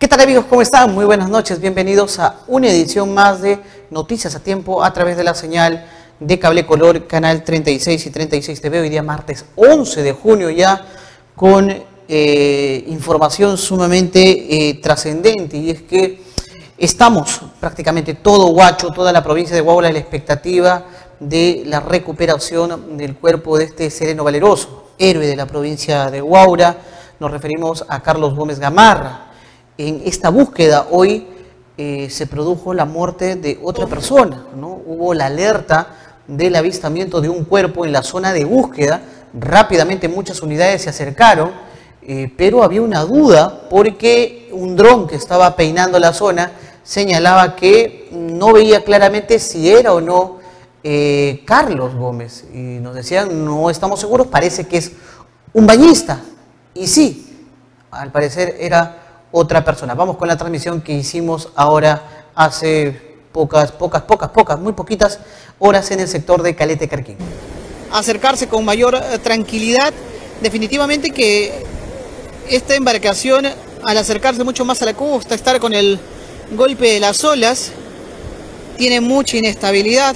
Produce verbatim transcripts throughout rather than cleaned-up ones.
¿Qué tal, amigos? ¿Cómo están? Muy buenas noches. Bienvenidos a una edición más de Noticias a Tiempo a través de la señal de Cable Color, canal treinta y seis y treinta y seis T V. Hoy día martes once de junio ya con eh, información sumamente eh, trascendente, y es que estamos prácticamente todo Huacho, toda la provincia de Huaura, a la expectativa de la recuperación del cuerpo de este sereno valeroso, héroe de la provincia de Huaura. Nos referimos a Carlos Gómez Gamarra. En esta búsqueda hoy eh, se produjo la muerte de otra persona, ¿no? Hubo la alerta del avistamiento de un cuerpo en la zona de búsqueda. Rápidamente muchas unidades se acercaron, eh, pero había una duda porque un dron que estaba peinando la zona señalaba que no veía claramente si era o no eh, Carlos Gómez. Y nos decían, no estamos seguros, parece que es un bañista. Y sí, al parecer era otra persona. Vamos con la transmisión que hicimos ahora hace pocas, pocas, pocas, pocas, muy poquitas horas en el sector de Calete Carquín. Acercarse con mayor eh, tranquilidad. Definitivamente que esta embarcación, al acercarse mucho más a la costa, estar con el golpe de las olas, tiene mucha inestabilidad,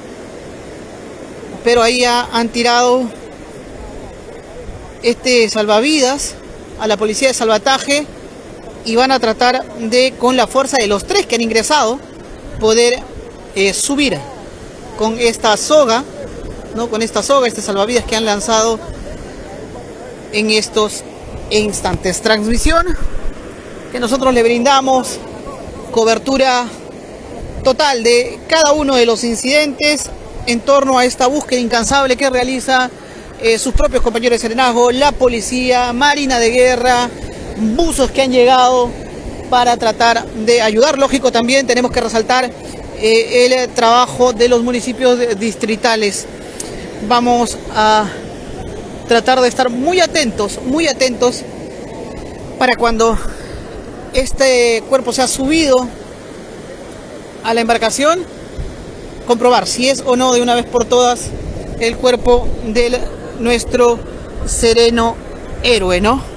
pero ahí ya han tirado este salvavidas a la policía de salvataje y van a tratar de, con la fuerza de los tres que han ingresado, poder eh, subir con esta soga, ¿no? Con esta soga, este salvavidas que han lanzado en estos instantes. Transmisión que nosotros le brindamos, cobertura total de cada uno de los incidentes en torno a esta búsqueda incansable que realiza eh, sus propios compañeros de serenazgo, la policía, marina de guerra, buzos que han llegado para tratar de ayudar. Lógico, también tenemos que resaltar eh, el trabajo de los municipios distritales. Vamos a tratar de estar muy atentos, muy atentos para cuando este cuerpo sea subido a la embarcación, comprobar si es o no de una vez por todas el cuerpo de nuestro sereno héroe, ¿no?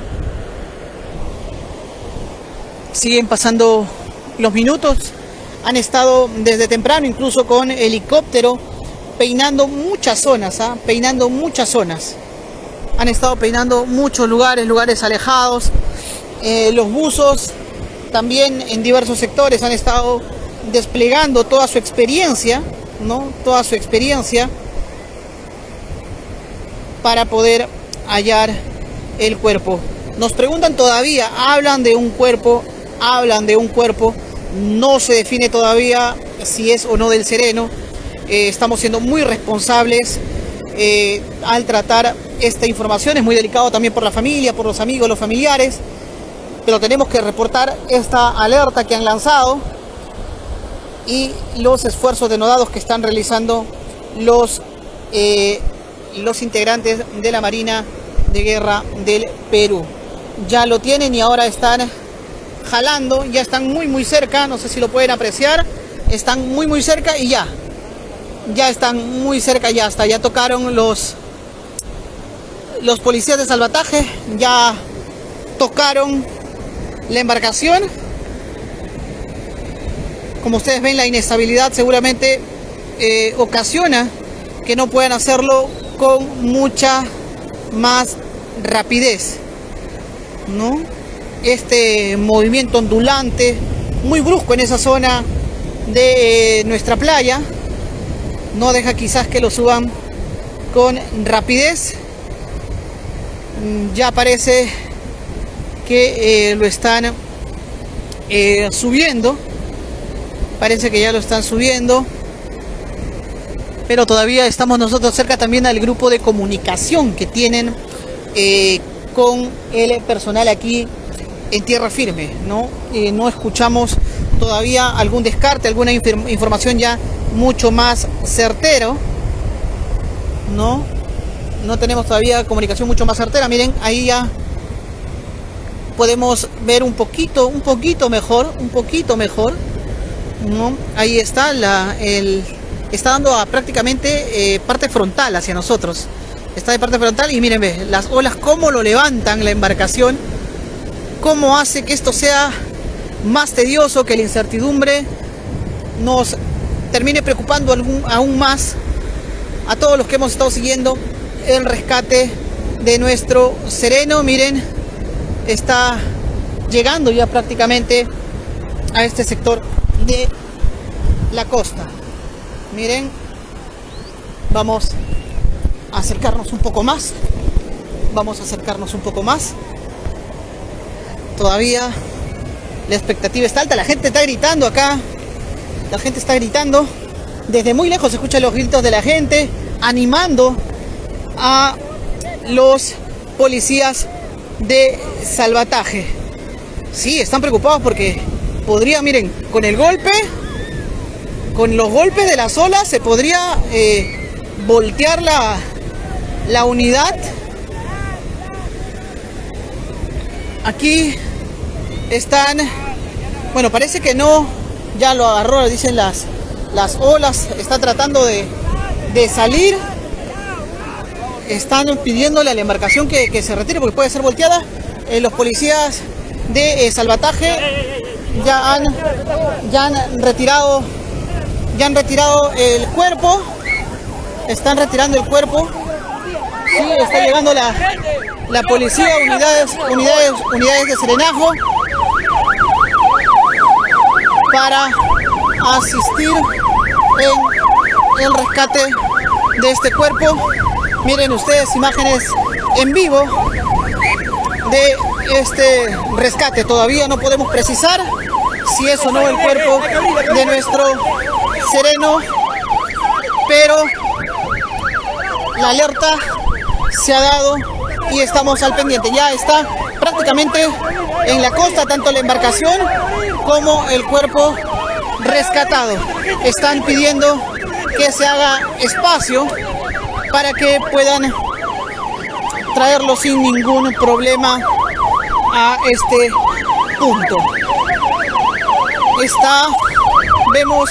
Siguen pasando los minutos, han estado desde temprano, incluso con helicóptero, peinando muchas zonas, ¿ah? peinando muchas zonas. Han estado peinando muchos lugares, lugares alejados. Eh, los buzos también en diversos sectores han estado desplegando toda su experiencia, ¿no? Toda su experiencia para poder hallar el cuerpo. Nos preguntan todavía, hablan de un cuerpo, hablan de un cuerpo, no se define todavía si es o no del sereno. Eh, estamos siendo muy responsables eh, al tratar esta información. Es muy delicado también por la familia, por los amigos, los familiares, pero tenemos que reportar esta alerta que han lanzado y los esfuerzos denodados que están realizando los, eh, los integrantes de la Marina de Guerra del Perú. Ya lo tienen y ahora están jalando, ya están muy muy cerca, no sé si lo pueden apreciar, están muy muy cerca y ya, ya están muy cerca, ya hasta, ya tocaron los, los policías de salvataje, ya tocaron la embarcación. Como ustedes ven, la inestabilidad seguramente eh, ocasiona que no puedan hacerlo con mucha más rapidez, ¿no? Este movimiento ondulante, muy brusco en esa zona de eh, nuestra playa, no deja quizás que lo suban con rapidez. Ya parece que eh, lo están eh, subiendo, parece que ya lo están subiendo, pero todavía estamos nosotros cerca también al grupo de comunicación que tienen eh, con el personal aquí en tierra firme, ¿no? Eh, no escuchamos todavía algún descarte, alguna información ya mucho más certero, ¿no? No tenemos todavía comunicación mucho más certera. Miren, ahí ya podemos ver un poquito, un poquito mejor, un poquito mejor, ¿no? Ahí está, la, el, está dando a prácticamente eh, parte frontal hacia nosotros. Está de parte frontal y miren, ve, las olas cómo lo levantan la embarcación, cómo hace que esto sea más tedioso, que la incertidumbre nos termine preocupando algún, aún más a todos los que hemos estado siguiendo el rescate de nuestro Sereno. Miren, está llegando ya prácticamente a este sector de la costa. Miren, vamos a acercarnos un poco más. Vamos a acercarnos un poco más. Todavía la expectativa está alta. La gente está gritando acá. La gente está gritando. Desde muy lejos se escuchan los gritos de la gente, animando a los policías de salvataje. Sí, están preocupados porque podría, miren, con el golpe, con los golpes de las olas, se podría eh, voltear la, la unidad. Aquí están, bueno, parece que no, ya lo agarró, dicen las, las olas, está tratando de, de salir. Están pidiéndole a la embarcación que, que se retire porque puede ser volteada. Eh, los policías de eh, salvataje ya han, ya han retirado, ya han retirado el cuerpo. Están retirando el cuerpo. Sí, está llegando la, la policía, unidades, unidades, unidades de serenajo para asistir en el rescate de este cuerpo. Miren ustedes imágenes en vivo de este rescate. Todavía no podemos precisar si es o no el cuerpo de nuestro Sereno, pero la alerta se ha dado y estamos al pendiente. Ya está prácticamente en la costa tanto la embarcación como el cuerpo rescatado. Están pidiendo que se haga espacio para que puedan traerlo sin ningún problema a este punto. Está, vemos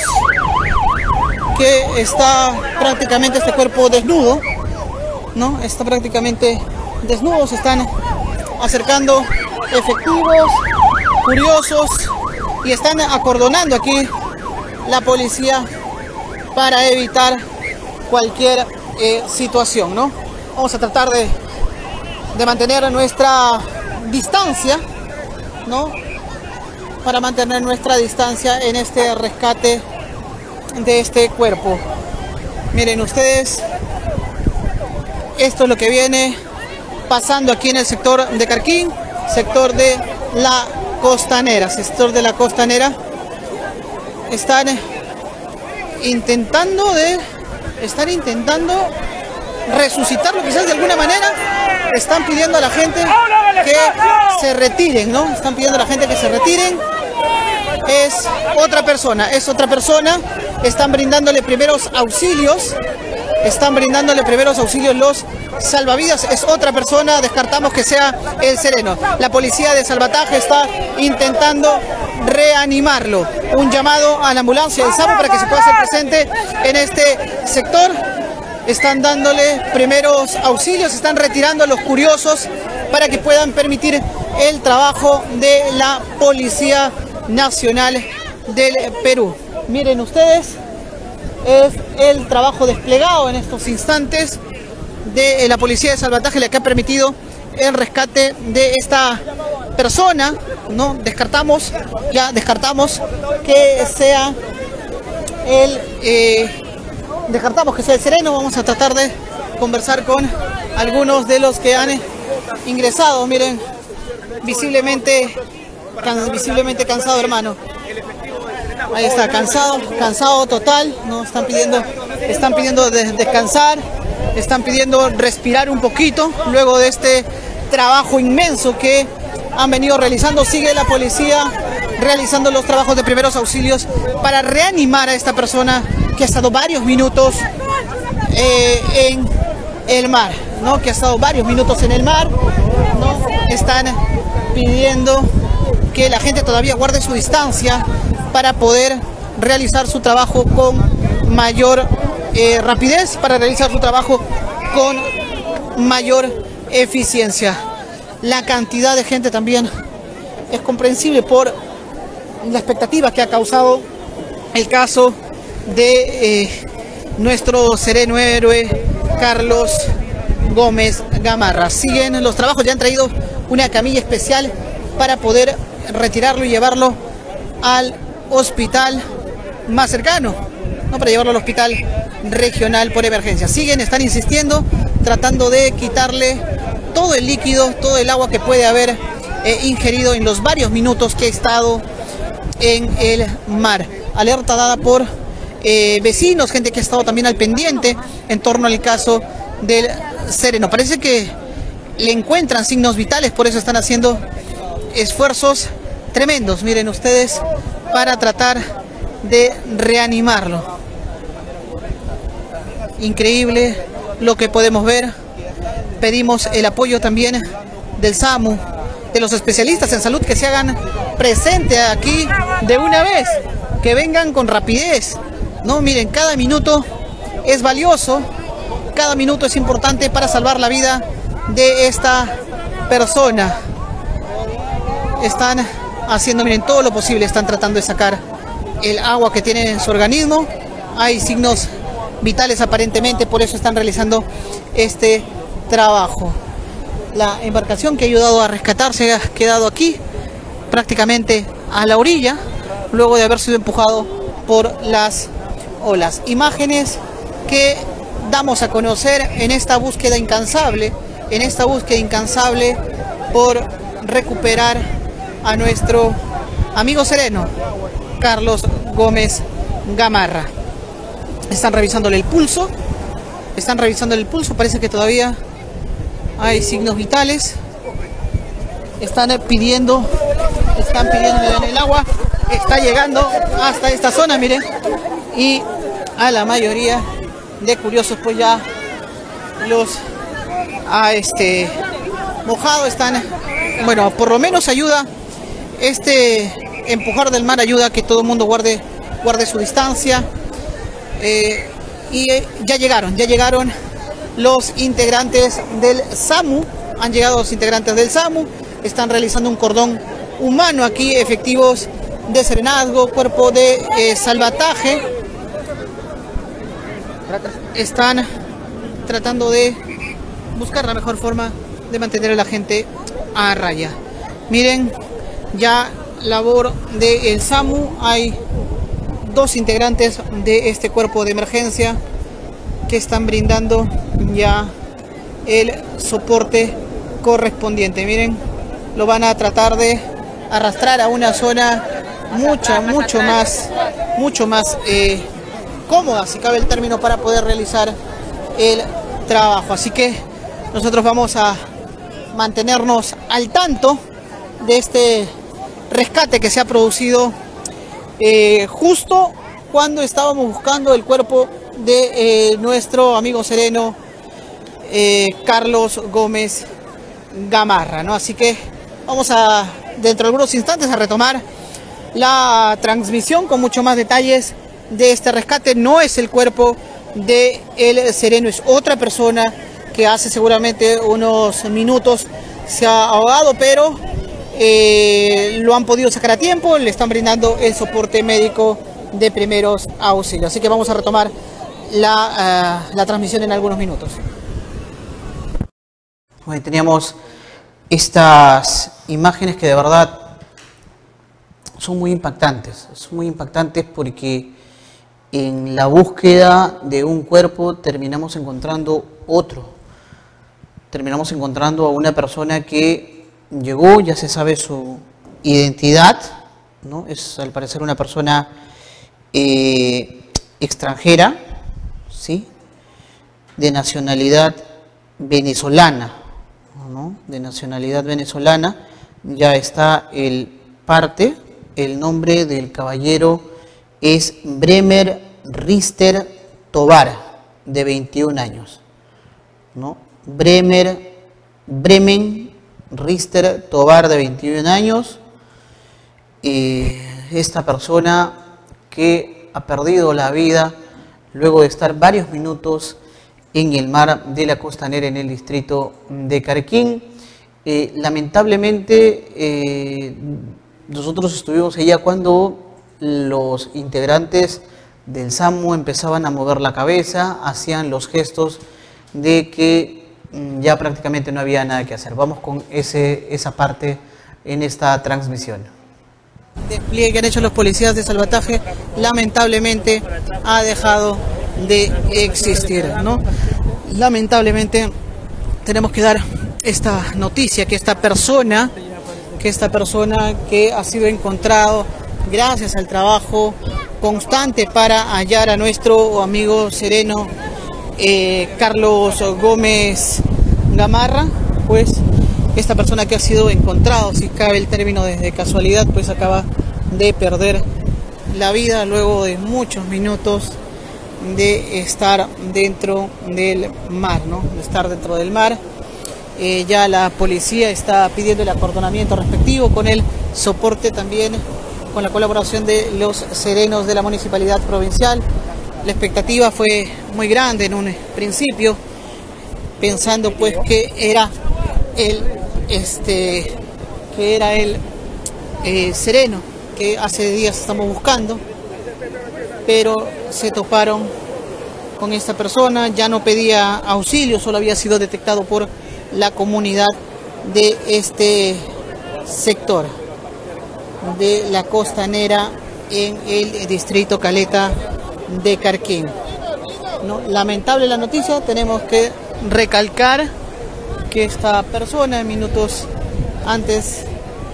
que está prácticamente este cuerpo desnudo, ¿no? Está prácticamente desnudo, se están acercando efectivos, curiosos, y están acordonando aquí la policía para evitar cualquier eh, situación, ¿no? Vamos a tratar de, de mantener nuestra distancia, ¿no? Para mantener nuestra distancia en este rescate de este cuerpo. Miren ustedes, esto es lo que viene pasando aquí en el sector de Carquín, sector de la Costanera, sector de la Costanera. Están intentando de, están intentando resucitarlo quizás de alguna manera. Están pidiendo a la gente que se retiren, ¿no? Están pidiendo a la gente que se retiren. Es otra persona, es otra persona. Están brindándole primeros auxilios. Están brindándole primeros auxilios los salvavidas. Es otra persona, descartamos que sea el Sereno. La policía de salvataje está intentando reanimarlo. Un llamado a la ambulancia del SAMU para que se pueda hacer presente en este sector. Están dándole primeros auxilios, están retirando a los curiosos para que puedan permitir el trabajo de la Policía Nacional del Perú. Miren ustedes, es el trabajo desplegado en estos instantes de la policía de salvataje, la que ha permitido el rescate de esta persona, ¿no? Descartamos, ya descartamos que sea el, eh, descartamos que sea el Sereno. Vamos a tratar de conversar con algunos de los que han ingresado. Miren, visiblemente, can, visiblemente cansado, hermano. Ahí está, cansado, cansado total, ¿no? Están pidiendo, están pidiendo des descansar, están pidiendo respirar un poquito luego de este trabajo inmenso que han venido realizando. Sigue la policía realizando los trabajos de primeros auxilios para reanimar a esta persona que ha estado varios minutos eh, en el mar, ¿no? Que ha estado varios minutos en el mar, ¿no? Están pidiendo que la gente todavía guarde su distancia para poder realizar su trabajo con mayor eh, rapidez, para realizar su trabajo con mayor eficiencia. La cantidad de gente también es comprensible por la expectativa que ha causado el caso de eh, nuestro sereno héroe Carlos Gómez Gamarra. Siguen los trabajos, ya han traído una camilla especial para poder retirarlo y llevarlo al hospital más cercano, no para llevarlo al hospital regional por emergencia. Siguen, están insistiendo, tratando de quitarle todo el líquido, todo el agua que puede haber eh, ingerido en los varios minutos que ha estado en el mar. Alerta dada por eh, vecinos, gente que ha estado también al pendiente en torno al caso del sereno. Parece que le encuentran signos vitales, por eso están haciendo esfuerzos tremendos, miren ustedes, para tratar de reanimarlo. Increíble lo que podemos ver. Pedimos el apoyo también del SAMU, de los especialistas en salud, que se hagan presente aquí de una vez, que vengan con rapidez. No, miren, cada minuto es valioso, cada minuto es importante para salvar la vida de esta persona. Están haciendo, miren, todo lo posible, están tratando de sacar el agua que tiene en su organismo. Hay signos vitales aparentemente, por eso están realizando este trabajo. La embarcación que ha ayudado a rescatarse ha quedado aquí, prácticamente a la orilla, luego de haber sido empujado por las olas. Imágenes que damos a conocer en esta búsqueda incansable, en esta búsqueda incansable por recuperar a nuestro amigo sereno, Carlos Gómez Gamarra. Están revisándole el pulso, están revisándole el pulso, parece que todavía hay signos vitales. Están pidiendo, están pidiendo en el agua, está llegando hasta esta zona, miren, y a la mayoría de curiosos pues ya los ha este, mojado. Están, bueno, por lo menos ayuda, este empujar del mar ayuda a que todo el mundo guarde, guarde su distancia. Eh, y eh, ya llegaron, ya llegaron los integrantes del SAMU, han llegado los integrantes del SAMU, están realizando un cordón humano aquí, efectivos de serenazgo, cuerpo de eh, salvataje, están tratando de buscar la mejor forma de mantener a la gente a raya. Miren, ya labor del SAMU, hay dos integrantes de este cuerpo de emergencia que están brindando ya el soporte correspondiente. Miren, lo van a tratar de arrastrar a una zona mucho, mucho más, mucho más eh, cómoda, si cabe el término, para poder realizar el trabajo. Así que nosotros vamos a mantenernos al tanto de este rescate que se ha producido eh, justo cuando estábamos buscando el cuerpo de eh, nuestro amigo sereno eh, Carlos Gómez Gamarra, ¿no? Así que vamos a, dentro de algunos instantes, a retomar la transmisión con mucho más detalles de este rescate. No es el cuerpo de el sereno, es otra persona que hace seguramente unos minutos se ha ahogado, pero eh, lo han podido sacar a tiempo, le están brindando el soporte médico de primeros auxilios. Así que vamos a retomar la, uh, la transmisión en algunos minutos. Bueno, teníamos estas imágenes que de verdad son muy impactantes, son muy impactantes porque en la búsqueda de un cuerpo terminamos encontrando otro, terminamos encontrando a una persona que llegó, ya se sabe su identidad, ¿no? Es al parecer una persona eh, extranjera, ¿sí? De nacionalidad venezolana, ¿no? De nacionalidad venezolana. Ya está el parte, el nombre del caballero es Bremer Rister Tovar, de veintiún años, ¿no? Bremer, Bremen Rister Tovar, de veintiún años. Eh, esta persona que ha perdido la vida luego de estar varios minutos en el mar de la Costanera, en el distrito de Carquín. Eh, lamentablemente, eh, nosotros estuvimos allá cuando los integrantes del SAMU empezaban a mover la cabeza, hacían los gestos de que ya prácticamente no había nada que hacer. Vamos con ese, esa parte en esta transmisión. El despliegue que han hecho los policías de salvataje lamentablemente ha dejado de existir, ¿no? Lamentablemente tenemos que dar esta noticia que esta persona, que esta persona que ha sido encontrado gracias al trabajo constante para hallar a nuestro amigo sereno eh, Carlos Gómez Gamarra, pues esta persona que ha sido encontrado, si cabe el término de, de casualidad, pues acaba de perder la vida luego de muchos minutos de estar dentro del mar, ¿no? De estar dentro del mar. Eh, ya la policía está pidiendo el acordonamiento respectivo con el soporte también, con la colaboración de los serenos de la municipalidad provincial. La expectativa fue muy grande en un principio, pensando pues que era el este que era el eh, sereno que hace días estamos buscando, pero se toparon con esta persona. Ya no pedía auxilio, solo había sido detectado por la comunidad de este sector de la costanera en el distrito Caleta de Carquín, ¿no? Lamentable la noticia. Tenemos que recalcar que esta persona, minutos antes,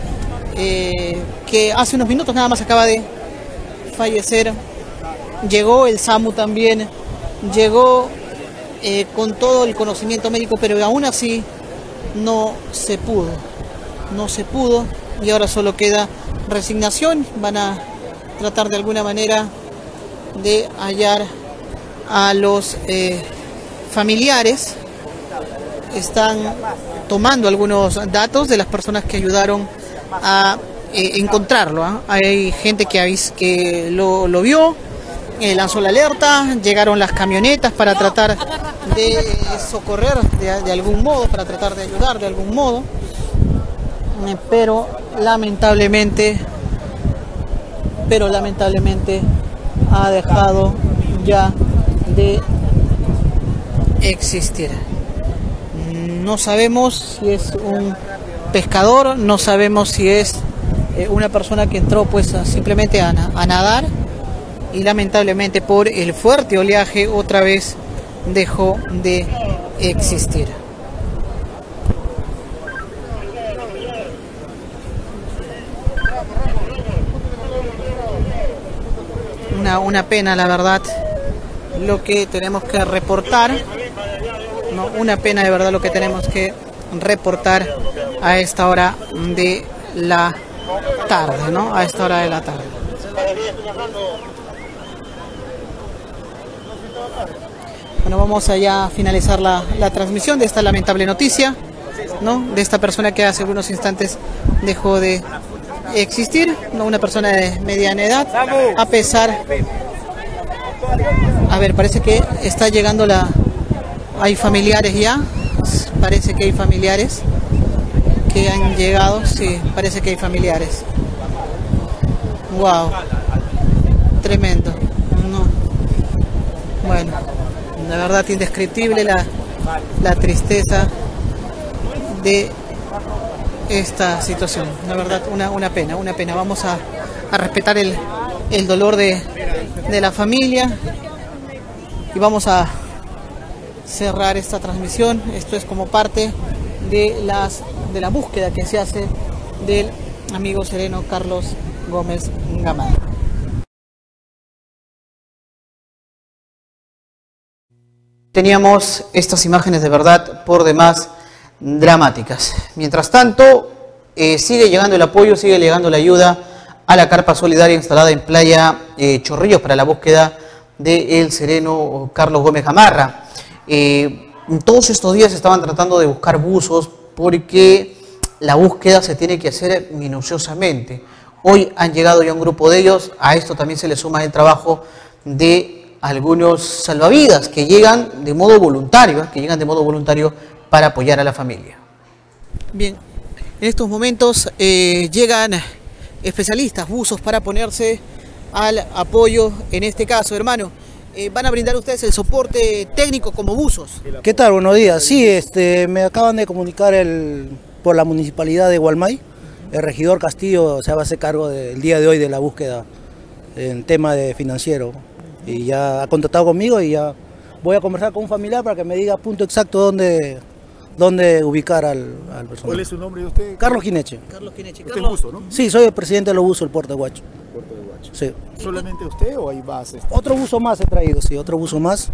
eh, que hace unos minutos nada más acaba de fallecer, llegó el SAMU también, llegó eh, con todo el conocimiento médico, pero aún así no se pudo, no se pudo, y ahora solo queda resignación. Van a tratar de alguna manera de hallar a los eh, familiares. Están tomando algunos datos de las personas que ayudaron a eh, encontrarlo, ¿eh? Hay gente que, avis que lo, lo vio, eh, lanzó la alerta, llegaron las camionetas para tratar de socorrer de, de algún modo, para tratar de ayudar de algún modo, eh, pero lamentablemente, pero lamentablemente ha dejado ya de existir. No sabemos si es un pescador, no sabemos si es eh, una persona que entró pues a, simplemente a, a nadar, y lamentablemente por el fuerte oleaje otra vez dejó de existir. Una, una pena, la verdad, lo que tenemos que reportar, ¿no? Una pena de verdad lo que tenemos que reportar a esta hora de la tarde, ¿no? A esta hora de la tarde. Bueno, vamos allá a finalizar la, la transmisión de esta lamentable noticia, ¿no? De esta persona que hace unos instantes dejó de existir, ¿no? Una persona de mediana edad, a pesar... A ver, parece que está llegando la... Hay familiares ya, parece que hay familiares que han llegado, sí, parece que hay familiares. Wow, tremendo, no. Bueno, la verdad indescriptible la, la tristeza de esta situación. La verdad, una, una pena, una pena. Vamos a, a respetar el, el dolor de, de la familia y vamos a cerrar esta transmisión. Esto es como parte de las de la búsqueda que se hace del amigo sereno Carlos Gómez Gamarra. Teníamos estas imágenes de verdad por demás dramáticas. Mientras tanto, eh, sigue llegando el apoyo, sigue llegando la ayuda a la carpa solidaria instalada en Playa eh, Chorrillos para la búsqueda del sereno Carlos Gómez Gamarra. Eh, todos estos días estaban tratando de buscar buzos porque la búsqueda se tiene que hacer minuciosamente. Hoy han llegado ya un grupo de ellos, a esto también se le suma el trabajo de algunos salvavidas que llegan de modo voluntario, que llegan de modo voluntario para apoyar a la familia. Bien, en estos momentos eh, llegan especialistas, buzos para ponerse al apoyo en este caso, hermano. Eh, ¿Van a brindar ustedes el soporte técnico como buzos? ¿Qué tal? Buenos días. Sí, este, me acaban de comunicar el, por la municipalidad de Gualmay, el regidor Castillo se va a hacer cargo del día de hoy de la búsqueda en tema de financiero. Y ya ha contactado conmigo y ya voy a conversar con un familiar para que me diga punto exacto dónde, dónde ubicar al, al personal. ¿Cuál es su nombre de usted? Carlos Quineche. Carlos Quineche. Usted es buzo, ¿no? Sí, soy el presidente de los buzos del Puerto de Huacho. Puerto de Huacho. Sí. ¿Solamente usted o hay más? Este? Otro buzo más he traído, sí, otro buzo más.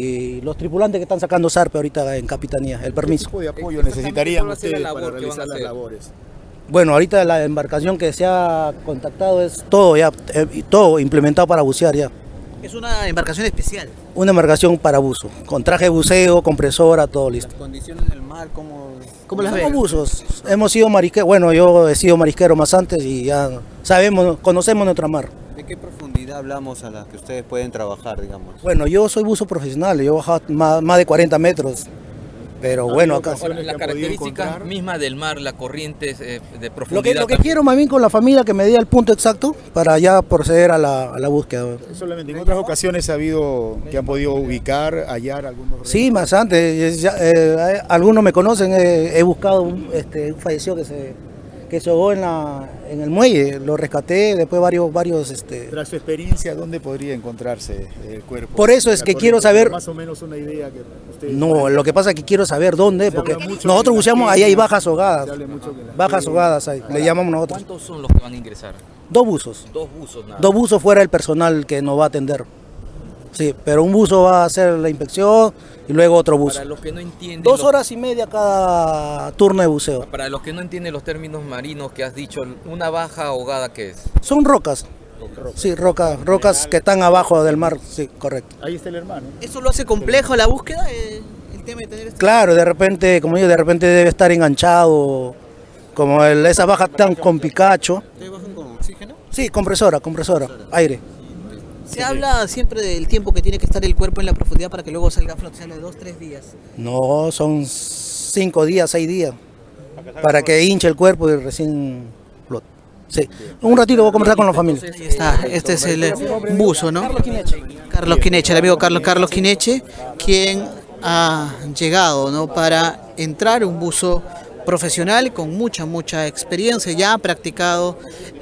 Y los tripulantes que están sacando zarpe ahorita en Capitanía, el permiso. ¿Qué tipo de apoyo necesitarían ustedes para realizar las labores? Bueno, ahorita la embarcación que se ha contactado es todo ya, eh, todo implementado para bucear ya. Es una embarcación especial. Una embarcación para buzo, con traje de buceo, compresora, todo listo. Las condiciones del mar, ¿cómo, ¿Cómo las Somos ven? buzos, hemos sido marisqueros, bueno, yo he sido marisquero más antes y ya sabemos, conocemos nuestra mar. ¿De qué profundidad hablamos a la que ustedes pueden trabajar, digamos? Bueno, yo soy buzo profesional, yo he bajado más, más de cuarenta metros, pero bueno, acá... ocasiones Bueno, que la han podido característica encontrar? misma del mar, la corriente eh, de Lo profundidad. que, lo que también. quiero más bien con la familia que me diga el punto exacto para ya proceder a la, a la búsqueda. Solamente en otras ocasiones ha habido que han podido ubicar, hallar algunos. Sí, más antes, ya, eh, algunos me conocen, eh, he buscado un, este, un fallecido que se, que se ahogó en, la, en el muelle, lo rescaté, después varios, varios este, Tras su experiencia, ¿dónde podría encontrarse el cuerpo? Por eso es La que corriente, quiero saber- Más o menos una idea que ustedes... no, lo que pasa es que quiero saber dónde, Se porque habla mucho nosotros de buceamos, las ahí hay peñas, bajas se ahogadas, habla mucho de las bajas peñas. ahogadas, ahí, le llamamos nosotros. ¿Cuántos son los que van a ingresar? Dos buzos, Dos buzos nada. dos buzos fuera el personal que nos va a atender. Sí, pero un buzo va a hacer la inspección y luego otro buzo. Para los que no entienden. Dos los- horas y media cada turno de buceo. Para los que no entienden los términos marinos que has dicho, una baja ahogada, ¿qué es? Son rocas. Sí, rocas, rocas que están abajo del mar, sí, correcto. Ahí está el hermano. ¿Eso lo hace complejo la búsqueda? eh, el tema de tener este... Claro, de repente, como digo, de repente debe estar enganchado, como el, esa baja tan con picacho. ¿Ustedes bajan con oxígeno? Sí, compresora, compresora, aire. Se habla siempre del tiempo que tiene que estar el cuerpo en la profundidad para que luego salga a flote. Se habla de dos, tres días. No, son cinco días, seis días, para que hinche el cuerpo y recién flote. Sí, un ratito voy a conversar con la familia. Ahí está, este es el eh, buzo, ¿no? Carlos Quineche, el amigo Carlos Carlos Quineche, quien ha llegado, ¿no? Para entrar, un buzo profesional con mucha, mucha experiencia, ya ha practicado,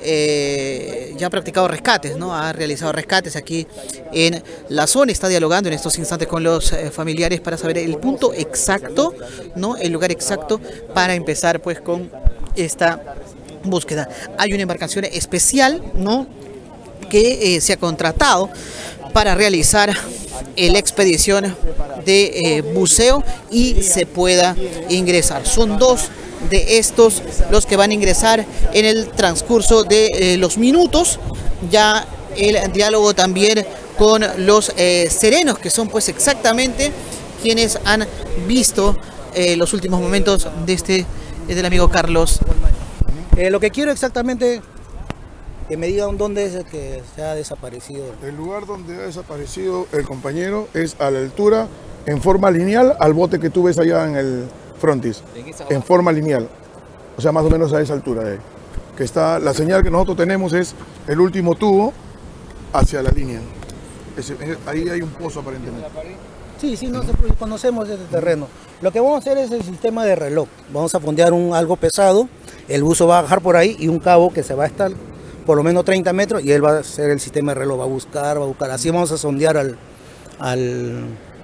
eh, ya ha practicado rescates, ¿no? Ha realizado rescates aquí en la zona, está dialogando en estos instantes con los eh, familiares para saber el punto exacto, ¿no? El lugar exacto para empezar pues con esta búsqueda. Hay una embarcación especial, ¿no? Que eh, se ha contratado para realizar eh, la expedición de eh, buceo y se pueda ingresar. Son dos de estos los que van a ingresar en el transcurso de eh, los minutos. Ya el diálogo también con los eh, serenos, que son pues exactamente quienes han visto eh, los últimos momentos de este eh, del amigo Carlos. Eh, lo que quiero exactamente que me digan dónde es el que se ha desaparecido. El lugar donde ha desaparecido el compañero es a la altura, en forma lineal, al bote que tú ves allá en el frontis. En forma lineal. O sea, más o menos a esa altura de ahí. Que está, la señal que nosotros tenemos es el último tubo hacia la línea. Ese- ese- ahí hay un pozo aparentemente. Sí, sí, no, conocemos ese terreno. Lo que vamos a hacer es el sistema de reloj. Vamos a fondear un, algo pesado, el buzo va a bajar por ahí y un cabo que se va a estar por lo menos treinta metros y él va a hacer el sistema de reloj, va a buscar, va a buscar. Así vamos a sondear al, al,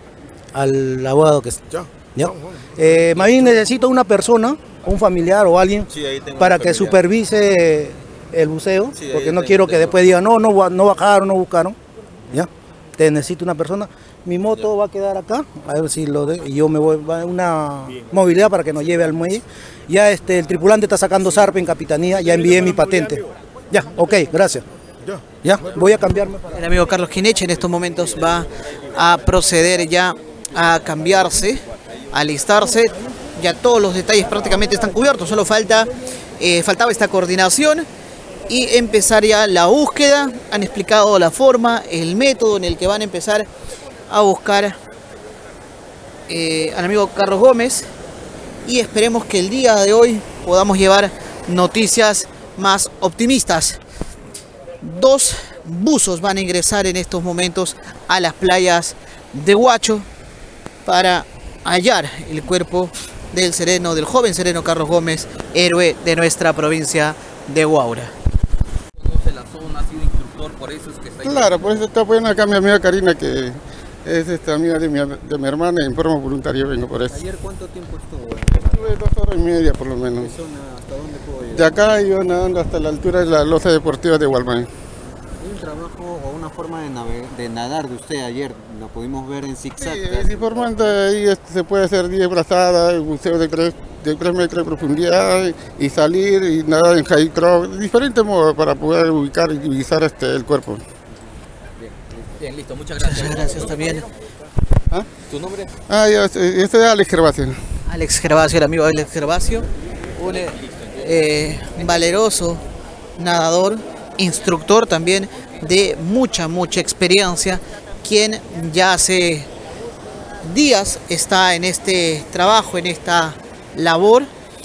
al abogado que está. Ya. ¿Ya? Vamos, vamos. Eh, más bien necesito una persona, un familiar o alguien Sí, ahí tengo para un que familiar. supervise el buceo, Sí, ahí porque no tengo- quiero que tengo. después digan, no, no, no bajaron, no buscaron. ¿Ya? Te necesito una persona. Mi moto va a quedar acá, a ver si lo de, y yo me voy, va una movilidad para que nos lleve al muelle. Ya este, el tripulante está sacando zarpe en Capitanía, ya envié mi patente. Ya, ok, gracias. Ya. Ya, voy a cambiarme para... El amigo Carlos Quineche en estos momentos va a proceder ya a cambiarse, a alistarse. Ya todos los detalles prácticamente están cubiertos, solo falta, eh, faltaba esta coordinación y empezar ya la búsqueda. Han explicado la forma, el método en el que van a empezar a buscar eh, al amigo Carlos Gómez y esperemos que el día de hoy podamos llevar noticias más optimistas. Dos buzos van a ingresar en estos momentos a las playas de Huacho para hallar el cuerpo del sereno, del joven sereno Carlos Gómez, héroe de nuestra provincia de Huaura. Conoce la zona, ha sido instructor, por eso es que está ahí. Claro, por eso está buena acá mi amiga Karina, que es esta amiga de mi, de mi hermana, en forma voluntaria vengo por eso. ¿Ayer cuánto tiempo estuvo? Estuve dos horas y media por lo menos. ¿Qué zona, hasta dónde pudo llegar? De acá yo nadando hasta la altura de la losa deportiva de Gualmay. Hay un trabajo o una forma de, nave- de nadar de usted ayer, lo pudimos ver en zigzag. Sí, desinformando ahí este, se puede hacer diez brazadas, buceo de tres, de tres metros de profundidad y salir y nadar en high cross, diferentes modos para poder ubicar y divisar este, el cuerpo. Bien, bien, listo, muchas gracias. Muchas gracias también. ¿Ah? ¿Tu nombre? Ah, yo, yo soy Alex Gervasio. Alex Gervasio, el amigo Alex Gervasio, un eh, valeroso nadador, instructor también de mucha, mucha experiencia, quien ya hace días está en este trabajo, en esta labor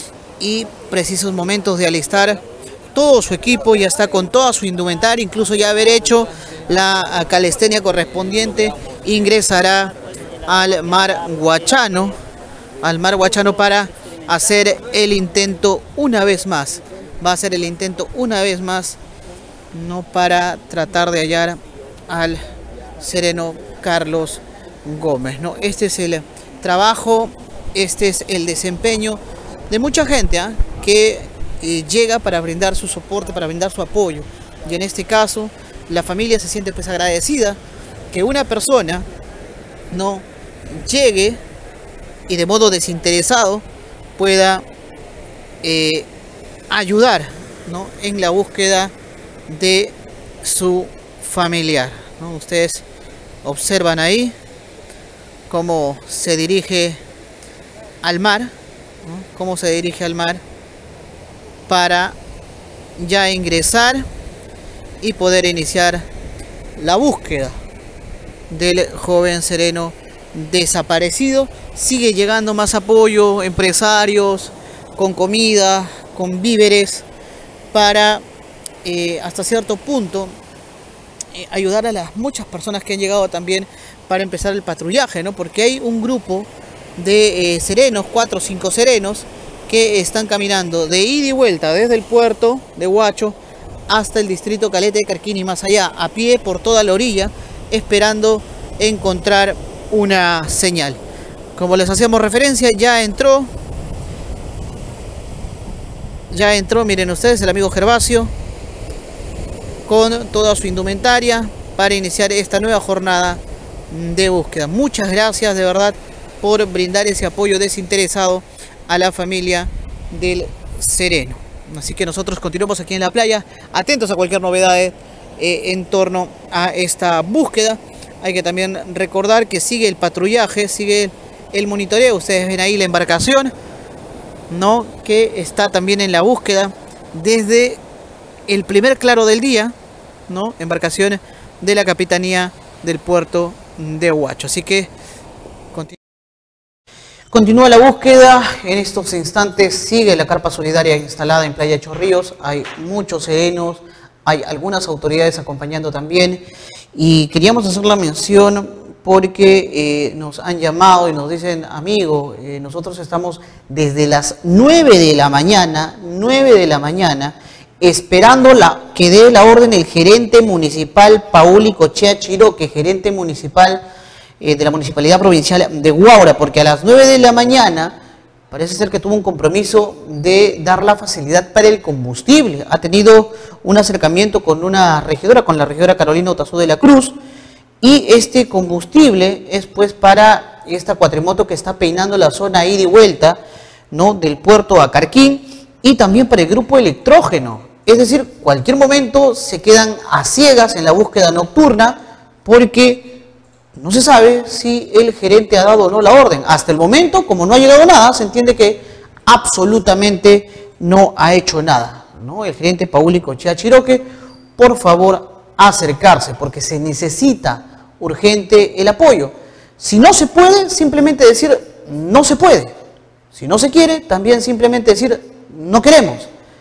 y precisos momentos de alistar todo su equipo, ya está con toda su indumentaria, incluso ya haber hecho la calistenia correspondiente, ingresará al mar Huachano, al mar Huachano para hacer el intento una vez más. Va a hacer el intento una vez más, no para tratar de hallar al sereno Carlos Gómez, ¿no? Este es el trabajo, este es el desempeño de mucha gente ¿eh? que eh, llega para brindar su soporte, para brindar su apoyo. Y en este caso, la familia se siente pues agradecida que una persona no llegue y de modo desinteresado pueda eh, ayudar, ¿no? en la búsqueda de su familiar, ¿no? Ustedes observan ahí cómo se dirige al mar, ¿no? cómo se dirige al mar para ya ingresar y poder iniciar la búsqueda del joven sereno desaparecido. Sigue llegando más apoyo, empresarios con comida, con víveres para eh, hasta cierto punto eh, ayudar a las muchas personas que han llegado también para empezar el patrullaje, ¿no? Porque hay un grupo de eh, serenos, cuatro o cinco serenos que están caminando de ida y vuelta desde el puerto de Huacho hasta el distrito Caleta de Carquín y más allá, a pie por toda la orilla, esperando encontrar una señal. Como les hacíamos referencia, ya entró, ya entró, miren ustedes, el amigo Gervasio, con toda su indumentaria para iniciar esta nueva jornada de búsqueda. Muchas gracias de verdad por brindar ese apoyo desinteresado a la familia del sereno. Así que nosotros continuamos aquí en la playa, atentos a cualquier novedad eh, en torno a esta búsqueda. Hay que también recordar que sigue el patrullaje, sigue el monitoreo. Ustedes ven ahí la embarcación, ¿no? que está también en la búsqueda desde el primer claro del día, ¿no? embarcación de la Capitanía del Puerto de Huacho. Así que continúa. Continúa la búsqueda, en estos instantes sigue la carpa solidaria instalada en Playa Chorrillos, hay muchos serenos, hay algunas autoridades acompañando también y queríamos hacer la mención porque eh, nos han llamado y nos dicen, amigo, eh, nosotros estamos desde las nueve de la mañana, nueve de la mañana, esperando la, que dé la orden el gerente municipal Pauli Cochea Chiroque, gerente municipal eh, de la Municipalidad Provincial de Huaura, porque a las nueve de la mañana parece ser que tuvo un compromiso de dar la facilidad para el combustible. Ha tenido un acercamiento con una regidora, con la regidora Carolina Otazú de la Cruz, y este combustible es pues para esta cuatrimoto que está peinando la zona ida y vuelta, ¿no? del puerto a Carquín, y también para el grupo electrógeno. Es decir, cualquier momento se quedan a ciegas en la búsqueda nocturna porque no se sabe si el gerente ha dado o no la orden. Hasta el momento, como no ha llegado nada, se entiende que absolutamente no ha hecho nada, ¿no? El gerente Pauli Cochea Chiroque, por favor, acercarse, porque se necesita urgente el apoyo. Si no se puede, simplemente decir no se puede. Si no se quiere, también simplemente decir no queremos.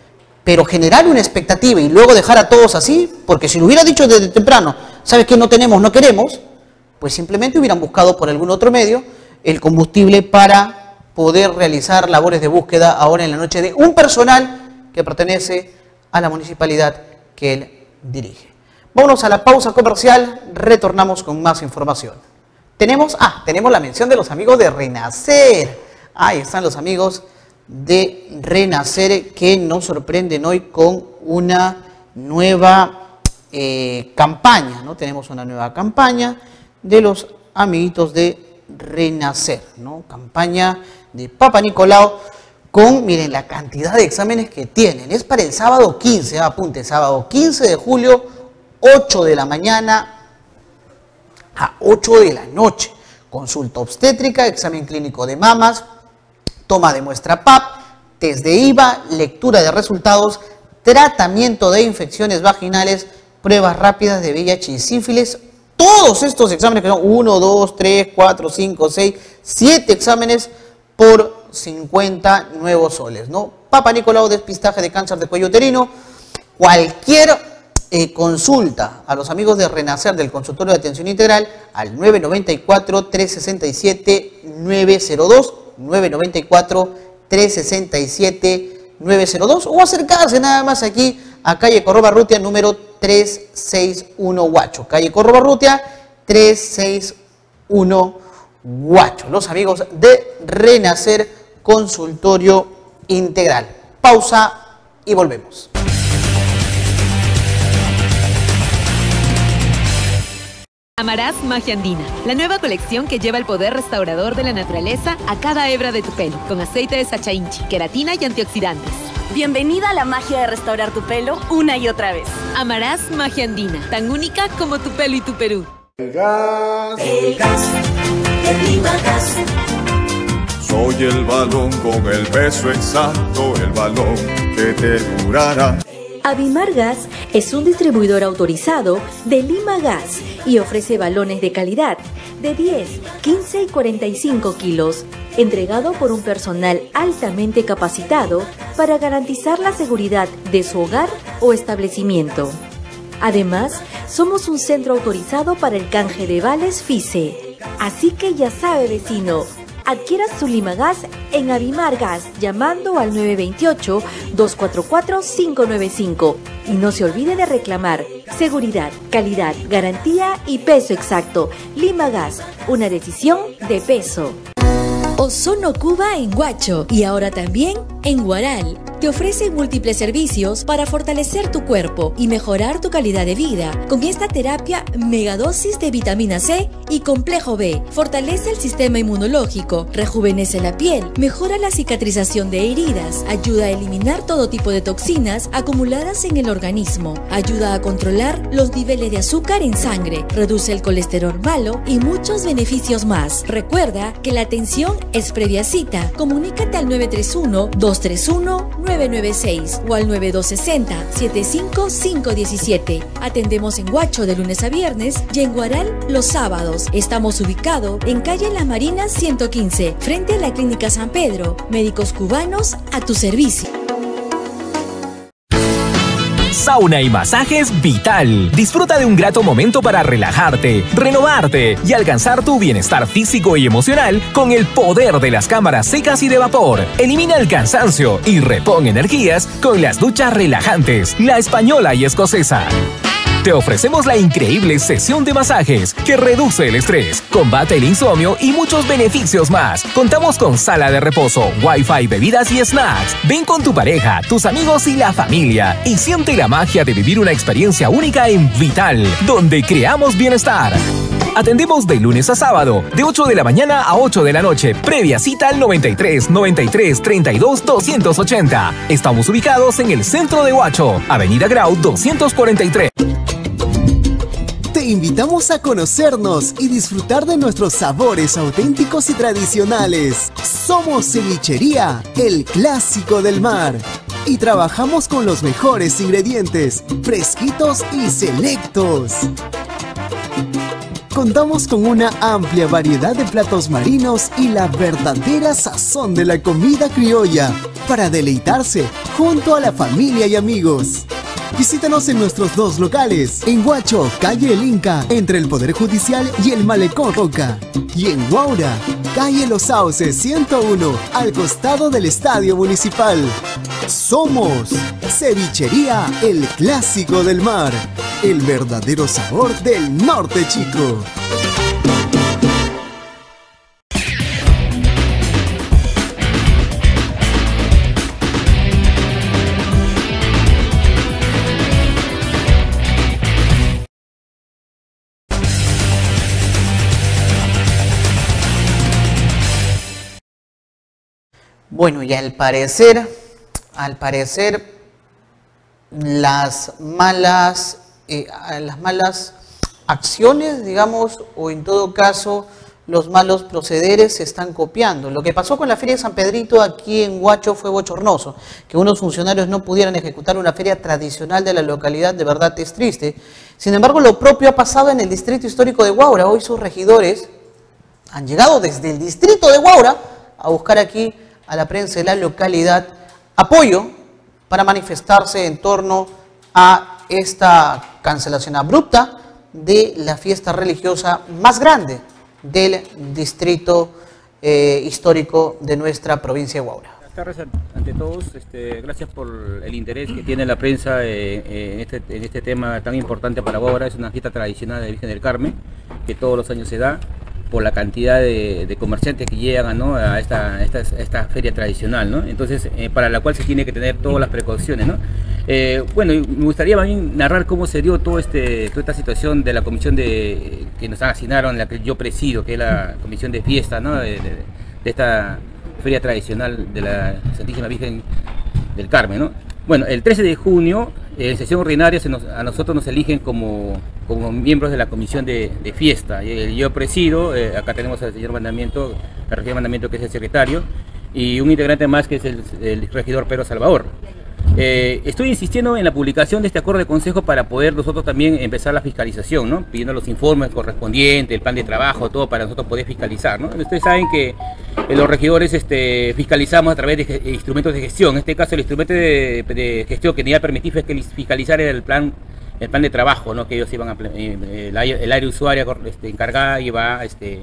pero generar una expectativa y luego dejar a todos así, porque si lo hubiera dicho desde temprano, ¿sabes qué? No tenemos, no queremos, pues simplemente hubieran buscado por algún otro medio el combustible para poder realizar labores de búsqueda ahora en la noche de un personal que pertenece a la municipalidad que él dirige. Vámonos a la pausa comercial, retornamos con más información. Tenemos, ah, tenemos la mención de los amigos de Renacer. Ahí están los amigos de Renacer que nos sorprenden hoy con una nueva eh, campaña, ¿no? Tenemos una nueva campaña de los amiguitos de Renacer, ¿no? Campaña de Papa Nicolau con, miren, la cantidad de exámenes que tienen. Es para el sábado quince, apunte, sábado quince de julio, ocho de la mañana a ocho de la noche. Consulta obstétrica, examen clínico de mamas, toma de muestra P A P, test de I V A, lectura de resultados, tratamiento de infecciones vaginales, pruebas rápidas de V I H y sífilis. Todos estos exámenes que son uno, dos, tres, cuatro, cinco, seis, siete exámenes por cincuenta nuevos soles, ¿no? Papa Nicolau, despistaje de cáncer de cuello uterino. Cualquier eh, consulta a los amigos de Renacer del consultorio de atención integral al nueve nueve cuatro, tres seis siete, nueve cero dos, nueve nueve cuatro, tres seis siete, nueve cero dos, o acercarse nada más aquí a calle Corrobarrutia número trescientos sesenta y uno Huacho. Calle Corrobarrutia trescientos sesenta y uno Huacho. Los amigos de Renacer Consultorio Integral. Pausa y volvemos. Amarás Magia Andina, la nueva colección que lleva el poder restaurador de la naturaleza a cada hebra de tu pelo, con aceite de Sacha Inchi, queratina y antioxidantes. Bienvenida a la magia de restaurar tu pelo una y otra vez. Amarás Magia Andina, tan única como tu pelo y tu Perú. El gas, el gas, el Limagas. Soy el balón con el peso exacto, el balón que te durará. Avimar Gas es un distribuidor autorizado de Limagas y ofrece balones de calidad de diez, quince y cuarenta y cinco kilos, entregado por un personal altamente capacitado para garantizar la seguridad de su hogar o establecimiento. Además, somos un centro autorizado para el canje de vales FICE. Así que ya sabe, vecino, adquiera su Limagas en Avimar Gas llamando al nueve dos ocho, dos cuatro cuatro, cinco nueve cinco y no se olvide de reclamar seguridad, calidad, garantía y peso exacto. Limagas, una decisión de peso. Ozono Cuba en Huacho y ahora también en Huaral. Te ofrece múltiples servicios para fortalecer tu cuerpo y mejorar tu calidad de vida. Con esta terapia, megadosis de vitamina C y complejo B. Fortalece el sistema inmunológico, rejuvenece la piel, mejora la cicatrización de heridas, ayuda a eliminar todo tipo de toxinas acumuladas en el organismo, ayuda a controlar los niveles de azúcar en sangre, reduce el colesterol malo y muchos beneficios más. Recuerda que la atención es previa cita. Comunícate al nueve tres uno, dos tres uno, nueve nueve seis o al nueve dos seis cero, siete cinco cinco uno siete. Atendemos en Huacho de lunes a viernes y en Huaral los sábados. Estamos ubicados en calle Las Marinas ciento quince, frente a la Clínica San Pedro. Médicos cubanos a tu servicio. Sauna y masajes Vital. Disfruta de un grato momento para relajarte, renovarte y alcanzar tu bienestar físico y emocional con el poder de las cámaras secas y de vapor. Elimina el cansancio y repon energías con las duchas relajantes, la española y escocesa. Te ofrecemos la increíble sesión de masajes que reduce el estrés, combate el insomnio y muchos beneficios más. Contamos con sala de reposo, wifi, bebidas y snacks. Ven con tu pareja, tus amigos y la familia y siente la magia de vivir una experiencia única en Vital, donde creamos bienestar. Atendemos de lunes a sábado, de ocho de la mañana a ocho de la noche. Previa cita al noventa y tres, noventa y tres, treinta y dos, doscientos ochenta. Estamos ubicados en el centro de Huacho, Avenida Grau doscientos cuarenta y tres. Te invitamos a conocernos y disfrutar de nuestros sabores auténticos y tradicionales. Somos Cevichería, el clásico del mar. Y trabajamos con los mejores ingredientes, fresquitos y selectos. Contamos con una amplia variedad de platos marinos y la verdadera sazón de la comida criolla para deleitarse junto a la familia y amigos. Visítanos en nuestros dos locales, en Huacho, calle El Inca, entre el Poder Judicial y el Malecón Roca. Y en Huaura, calle Los Sauces ciento uno, al costado del Estadio Municipal. Somos Cevichería El Clásico del Mar, el verdadero sabor del norte chico. Bueno, y al parecer, al parecer, las malas, eh, las malas acciones, digamos, o en todo caso, los malos procederes se están copiando. Lo que pasó con la Feria de San Pedrito aquí en Huacho fue bochornoso. Que unos funcionarios no pudieran ejecutar una feria tradicional de la localidad, de verdad es triste. Sin embargo, lo propio ha pasado en el distrito histórico de Huaura. Hoy sus regidores han llegado desde el distrito de Huaura a buscar aquí a la prensa de la localidad apoyo para manifestarse en torno a esta cancelación abrupta de la fiesta religiosa más grande del distrito eh, histórico de nuestra provincia de Huaura. Buenas tardes ante todos, este, gracias por el interés que tiene la prensa eh, en, este, en este tema tan importante para Huaura. Es una fiesta tradicional de Virgen del Carmen que todos los años se da por la cantidad de, de comerciantes que llegan, ¿no?, a esta, esta, esta feria tradicional, ¿no? Entonces, eh, para la cual se tiene que tener todas las precauciones, ¿no? Eh, bueno, me gustaría también narrar cómo se dio todo este, toda esta situación de la comisión de, que nos asignaron, la que yo presido, que es la comisión de fiesta, ¿no?, de, de, de esta feria tradicional de la Santísima Virgen del Carmen, ¿no? Bueno, el trece de junio, en sesión ordinaria, se nos, a nosotros nos eligen como, como miembros de la comisión de, de fiesta. Yo presido, eh, acá tenemos al señor Mandamiento, el regidor Mandamiento, que es el secretario, y un integrante más, que es el, el regidor Pedro Salvador. Eh, estoy insistiendo en la publicación de este acuerdo de consejo para poder nosotros también empezar la fiscalización, ¿no?, pidiendo los informes correspondientes, el plan de trabajo, todo para nosotros poder fiscalizar, ¿no? Ustedes saben que eh, los regidores este, fiscalizamos a través de ge instrumentos de gestión. En este caso, el instrumento de, de gestión que nos iba a permitir fiscalizar era el plan, el plan de trabajo, ¿no?, que ellos iban a, eh, el, el área usuaria este, encargada iba este,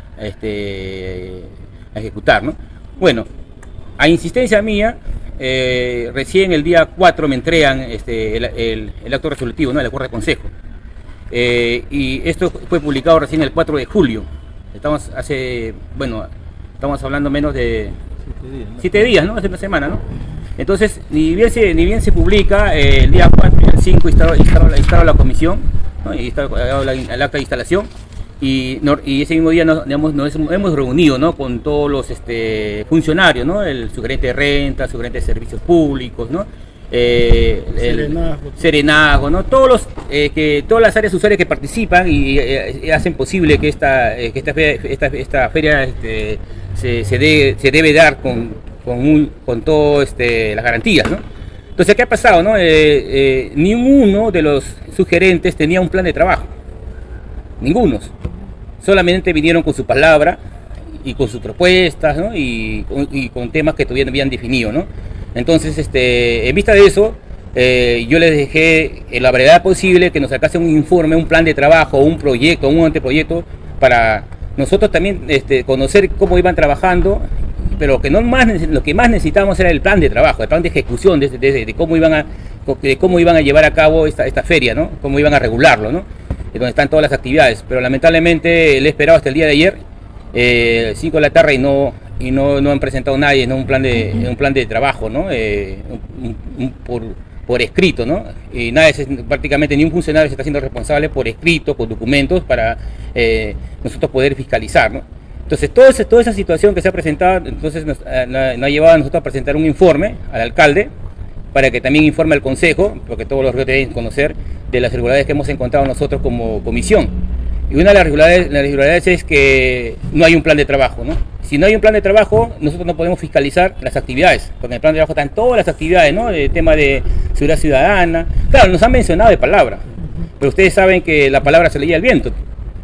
este, a ejecutar, ¿no? Bueno, a insistencia mía, Eh, recién el día cuatro me entregan este, el, el, el acto resolutivo, ¿no?, el acuerdo de consejo. Eh, y esto fue publicado recién el cuatro de julio. Estamos hace, bueno, estamos hablando menos de siete días, ¿no? Siete días, ¿no? Hace una semana, ¿no? Entonces, ni bien se, ni bien se publica, eh, el día cuatro y el cinco instalo, instalo, instalo la comisión, ¿no?, y instalo el acta de instalación. Y, no, y ese mismo día nos, digamos, nos hemos reunido, ¿no?, con todos los este, funcionarios, ¿no?, el sugerente de renta, sugerente de servicios públicos, ¿no?, eh, el Serenazgo, Serenazgo, ¿no?, todos los, eh, que, todas las áreas usuarias que participan y eh, hacen posible que esta, eh, que esta feria, esta, esta feria este, se, se, de, se debe dar con, con, un, con todas este, las garantías, ¿no? Entonces, ¿qué ha pasado, no? Eh, eh, ninguno de los sugerentes tenía un plan de trabajo, ninguno. Solamente vinieron con su palabra y con sus propuestas, ¿no?, y, y con temas que todavía no habían definido, ¿no? Entonces, este, en vista de eso, eh, yo les dejé en la brevedad posible que nos sacasen un informe, un plan de trabajo, un proyecto, un anteproyecto, para nosotros también este, conocer cómo iban trabajando, pero que no más, lo que más necesitábamos era el plan de trabajo, el plan de ejecución, de, de, de, cómo, iban a, de cómo iban a llevar a cabo esta, esta feria, ¿no?, cómo iban a regularlo, ¿no?, donde están todas las actividades. Pero lamentablemente le he esperado hasta el día de ayer, eh, cinco de la tarde, y no y no, no han presentado nadie, ¿no?, un plan de un plan de trabajo, ¿no?, eh, un, un, por, por escrito, ¿no?, y nadie, prácticamente ni un funcionario se está haciendo responsable por escrito, con documentos, para eh, nosotros poder fiscalizar, ¿no? Entonces, toda esa, toda esa situación que se ha presentado, entonces nos, nos, nos ha llevado a nosotros a presentar un informe al alcalde, para que también informe al consejo, porque todos los ríos deben conocer de las irregularidades que hemos encontrado nosotros como comisión. Y una de las irregularidades, las irregularidades es que no hay un plan de trabajo, ¿no? Si no hay un plan de trabajo, nosotros no podemos fiscalizar las actividades, porque en el plan de trabajo están todas las actividades, ¿no?, el tema de seguridad ciudadana. Claro, nos han mencionado de palabra, pero ustedes saben que la palabra se leía al viento.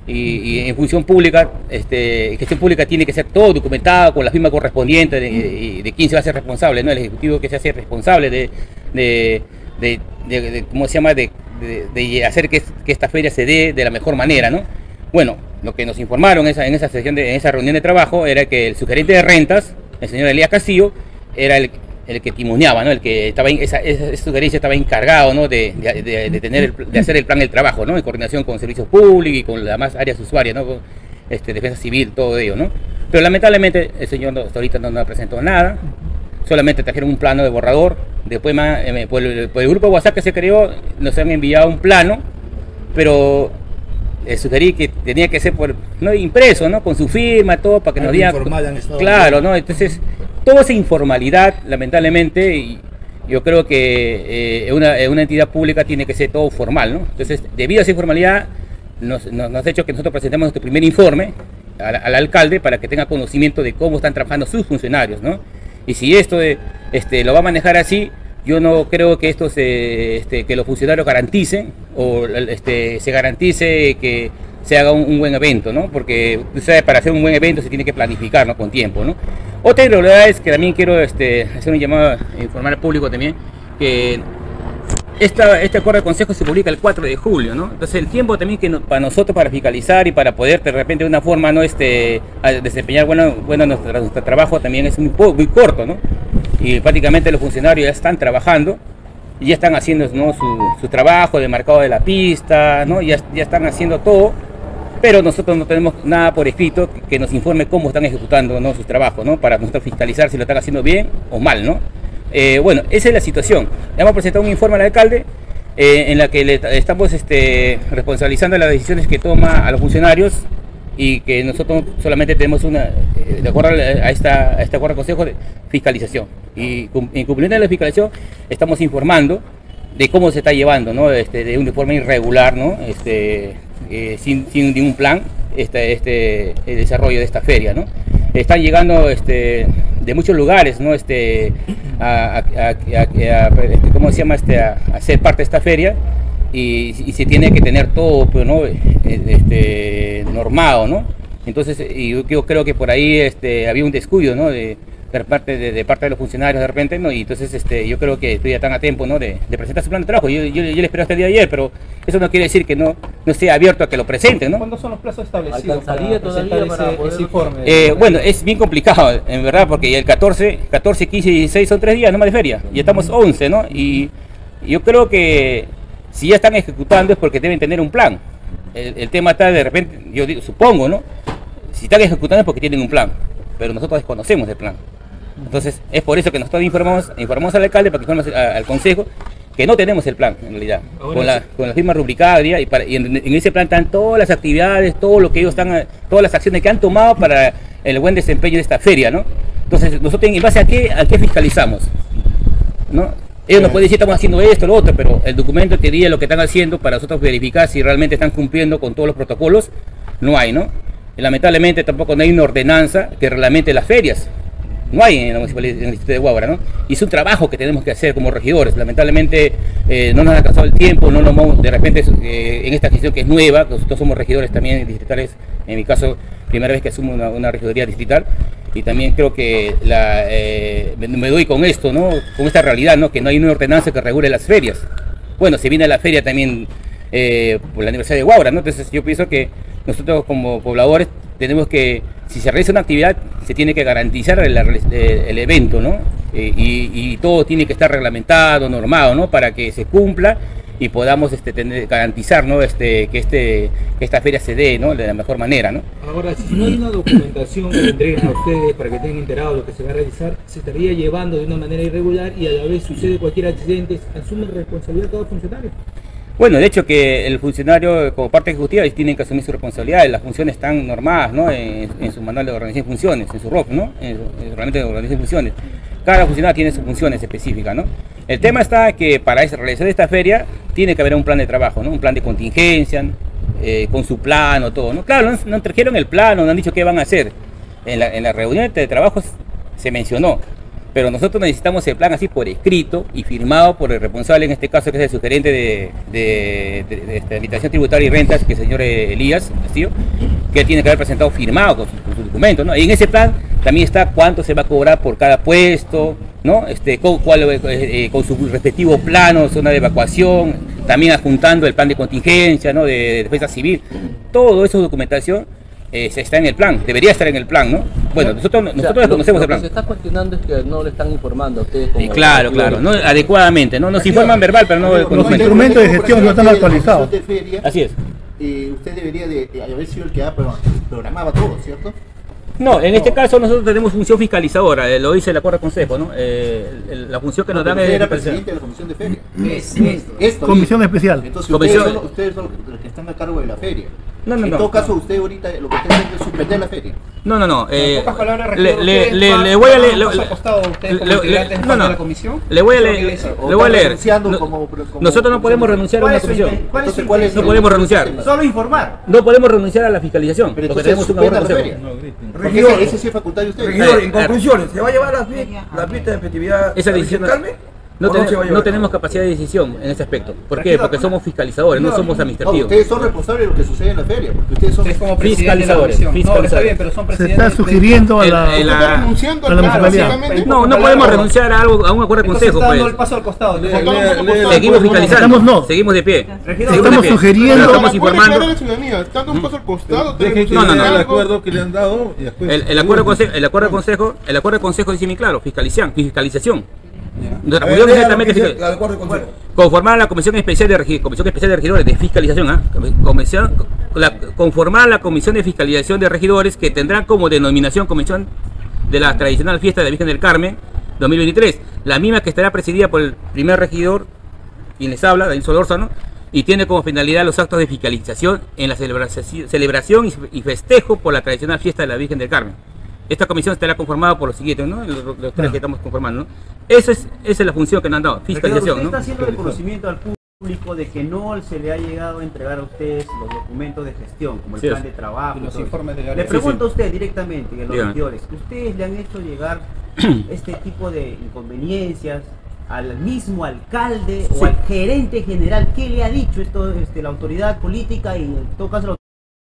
Y, y en función pública, este, gestión pública tiene que ser todo documentado con la firma correspondiente de, de, de quién se va a hacer responsable, ¿no? El ejecutivo que se hace responsable de, de, de, de, de ¿cómo se llama?, de, de, de hacer que, que esta feria se dé de la mejor manera, ¿no? Bueno, lo que nos informaron en esa, en esa sesión de, en esa reunión de trabajo era que el subgerente de rentas, el señor Elías Castillo, era el, el que timoneaba, ¿no? El que estaba, esa, esa, esa sugerencia estaba encargado, ¿no? de, de, de, de, tener el, de hacer el plan del trabajo, ¿no? En coordinación con servicios públicos y con las demás áreas usuarias, ¿no? Con, este, defensa civil, todo ello, ¿no? Pero lamentablemente el señor no, hasta ahorita no nos presentó nada, solamente trajeron un plano de borrador, después más, eh, por, el, por el grupo WhatsApp que se creó nos han enviado un plano, pero eh, sugerí que tenía que ser por, no impreso, ¿no? Con su firma, todo, para que nos diga, claro, ¿no? Entonces toda esa informalidad, lamentablemente, y yo creo que eh, una, una entidad pública tiene que ser todo formal, ¿no? Entonces, debido a esa informalidad, nos, nos, nos ha hecho que nosotros presentemos nuestro primer informe al, al alcalde para que tenga conocimiento de cómo están trabajando sus funcionarios, ¿no? Y si esto de, este, lo va a manejar así, yo no creo que esto se, este, que los funcionarios garanticen o este, se garantice que se haga un, un buen evento, ¿no? Porque, ¿sabes? Para hacer un buen evento se tiene que planificar, ¿no? Con tiempo, ¿no? Otra irregularidad es que también quiero este, hacer un llamado a informar al público también, que esta, este acuerdo de consejo se publica el cuatro de julio, ¿no? Entonces el tiempo también que no, para nosotros, para fiscalizar y para poder de repente de una forma, ¿no? este, desempeñar bueno, bueno nuestro, nuestro trabajo también es muy, muy corto, ¿no? Y prácticamente los funcionarios ya están trabajando, y ya están haciendo, ¿no? su, su trabajo de marcado de la pista, ¿no? Ya, ya están haciendo todo, pero nosotros no tenemos nada por escrito que, que nos informe cómo están ejecutando, ¿no? sus trabajos, ¿no? Para nosotros fiscalizar si lo están haciendo bien o mal, ¿no? Eh, bueno, esa es la situación. Le hemos presentado un informe al alcalde eh, en la que le estamos este, responsabilizando las decisiones que toma a los funcionarios y que nosotros solamente tenemos una, eh, de acuerdo a, esta, a este acuerdo de consejo de fiscalización. Y en cumplimiento de la fiscalización estamos informando de cómo se está llevando, ¿no? este, de una forma irregular, ¿no? este, eh, sin, sin ningún plan, este, este, el desarrollo de esta feria, ¿no? Están llegando este, de muchos lugares, ¿no? este, a, a, a, a, a, ¿cómo se llama? Este, a, a ser parte de esta feria y, y se tiene que tener todo, pues, ¿no? este, normado, ¿no? Entonces, y yo creo que por ahí este, había un descuido, ¿no? de, de, parte, de, de parte de los funcionarios de repente, ¿no? Y entonces este, yo creo que estoy ya tan a tiempo, ¿no? de, de presentar su plan de trabajo. Yo, yo, yo le espero hasta el día de ayer, pero eso no quiere decir que no, no esté abierto a que lo presenten, ¿no? ¿Cuándo son los plazos establecidos para presentar ese, ese informe? Eh, bueno, es bien complicado, en verdad, porque el catorce, catorce, quince y dieciséis son tres días nomás de feria, y estamos once, ¿no? Y yo creo que si ya están ejecutando es porque deben tener un plan. El, el tema está de repente, yo digo, supongo, ¿no? Si están ejecutando es porque tienen un plan, pero nosotros desconocemos el plan. Entonces, es por eso que nosotros informamos, informamos al alcalde para que informemos al consejo que no tenemos el plan, en realidad, con la, con la firma rubricada, y, para, y en, en ese plan están todas las actividades, todo lo que ellos están, todas las acciones que han tomado para el buen desempeño de esta feria, ¿no? Entonces, nosotros en base a qué, a qué fiscalizamos, ¿no? Ellos nos pueden decir estamos haciendo esto, lo otro, pero el documento que diga lo que están haciendo para nosotros verificar si realmente están cumpliendo con todos los protocolos, no hay, ¿no? Y lamentablemente tampoco no hay una ordenanza que reglamente las ferias. No hay en la municipalidad, en el distrito de Huáura, ¿no? Y es un trabajo que tenemos que hacer como regidores. Lamentablemente eh, no nos ha alcanzado el tiempo, no nos, de repente eh, en esta gestión que es nueva, nosotros somos regidores también distritales, en mi caso, primera vez que asumo una, una regidoría distrital, y también creo que la, eh, me, me doy con esto, ¿no? Con esta realidad, ¿no? Que no hay una ordenanza que regule las ferias. Bueno, se viene a la feria también eh, por el aniversario de Huáura, ¿no? Entonces yo pienso que nosotros como pobladores tenemos que, si se realiza una actividad, se tiene que garantizar el, el, el evento, ¿no? Eh, y, y todo tiene que estar reglamentado, normado, ¿no? Para que se cumpla y podamos este, tener, garantizar, ¿no? este, que, este, que esta feria se dé, ¿no? De la mejor manera, ¿no? Ahora, si no hay una documentación que entreguen a ustedes para que estén enterados de lo que se va a realizar, se estaría llevando de una manera irregular y a la vez sucede cualquier accidente, ¿asume responsabilidad cada funcionario? Bueno, de hecho que el funcionario como parte ejecutiva tienen que asumir su responsabilidad, las funciones están normadas, ¿no? en, en su manual de organización de funciones, en su R O F, ¿no? En su reglamento de organización de funciones. Cada funcionario tiene sus funciones específicas, ¿no? El tema está que para realizar esta feria tiene que haber un plan de trabajo, ¿no? Un plan de contingencia, eh, con su plano, todo, ¿no? Claro, no, no trajeron el plano, no han dicho qué van a hacer. En la, en la reunión de trabajo se mencionó, Pero nosotros necesitamos el plan así por escrito y firmado por el responsable, en este caso que es el sugerente de, de, de, de, de Administración Tributaria y Rentas, que es el señor Elías Castillo, que él tiene que haber presentado firmado con su, con su documento, ¿no? Y en ese plan también está cuánto se va a cobrar por cada puesto, ¿no? Este, con, cuál, eh, con su respectivo plano, zona de evacuación, también adjuntando el plan de contingencia, ¿no? de, de defensa civil. Todo eso es documentación. Eh, está en el plan, debería estar en el plan, ¿no? Bueno, nosotros, nosotros o sea, desconocemos lo, el plan. Lo que se está cuestionando es que no le están informando a ustedes como... Sí, claro, claro, no, adecuadamente, ¿no? Nos informan verbal, pero no... Los con instrumentos de gestión no están actualizados. Así es. Eh, usted debería de, de haber sido el que programaba todo, ¿cierto? No, en este caso nosotros tenemos función fiscalizadora, eh, lo dice el acuerdo de consejo, ¿no? Eh, el, la función que nos dan es... era presidente de la comisión de feria. Es, esto, esto, comisión especial. Entonces comisión... ustedes, son, ustedes son los que están a cargo de la feria. No, no, en no, todo caso, no. usted ahorita lo que está haciendo es suspender la feria. No, no, no. Eh, en pocas palabras, le, regidor, le, le, va, le voy a leer. Le, le, costado ustedes como le, integrantes no, no. de la comisión? Le voy a leer. Le voy a leer. No, como, como, nosotros no podemos renunciar a una comisión. ¿Cuál es, cuál es no podemos renunciar. Solo informar. No podemos renunciar a la fiscalización. Pero porque tenemos un acuerdo de consejo. Regidor, ese sí es facultad de ustedes. Regidor, en conclusiones, ¿se va a llevar la, la pista de efectividad esa decisión? No, ten, no, no tenemos capacidad de decisión en ese aspecto. ¿Por qué? Porque somos fiscalizadores, no somos administrativos. No, ustedes son responsables de lo que sucede en la feria, porque ustedes son como fiscalizadores. fiscalizadores. No, está bien, pero son presidentes. Se está sugiriendo a la, el, el, a la municipalidad. No, no podemos renunciar a algo, a un acuerdo de consejo. Está dando el paso al costado. Le, le, le, seguimos fiscalizando. Estamos, no. Seguimos de pie. Regidor, estamos de pie. sugiriendo. Estamos informando. Dando un paso al costado. No, no, no. El acuerdo que le han dado. El, el acuerdo de consejo, el acuerdo de consejo, el acuerdo de consejo dice muy claro, fiscalización, fiscalización. Nuestra ver, función es lea exactamente lo que dice el acuerdo de consejo. conformar la comisión especial de Regi- comisión especial de regidores de fiscalización, ¿ah? Comisión, la, conformar la comisión de fiscalización de regidores que tendrá como denominación comisión de la tradicional fiesta de la Virgen del Carmen dos mil veintitrés, la misma que estará presidida por el primer regidor, quien les habla, Daniel Solórzano, y tiene como finalidad los actos de fiscalización en la celebración, celebración y festejo por la tradicional fiesta de la Virgen del Carmen. Esta comisión estará conformada por los siguientes, ¿no? Los, los tres claro. que estamos conformando, ¿no? Esa es, esa es la función que nos han dado, fiscalización, usted ¿no? está haciendo el conocimiento al público de que no se le ha llegado a entregar a ustedes los documentos de gestión, como el sí, plan de trabajo. Y los informes de la le sí, pregunto sí. a usted directamente, a los Dígame. regidores, ¿ustedes le han hecho llegar este tipo de inconveniencias al mismo alcalde sí. o al gerente general? ¿Qué le ha dicho esto, este, la autoridad política y en todo caso la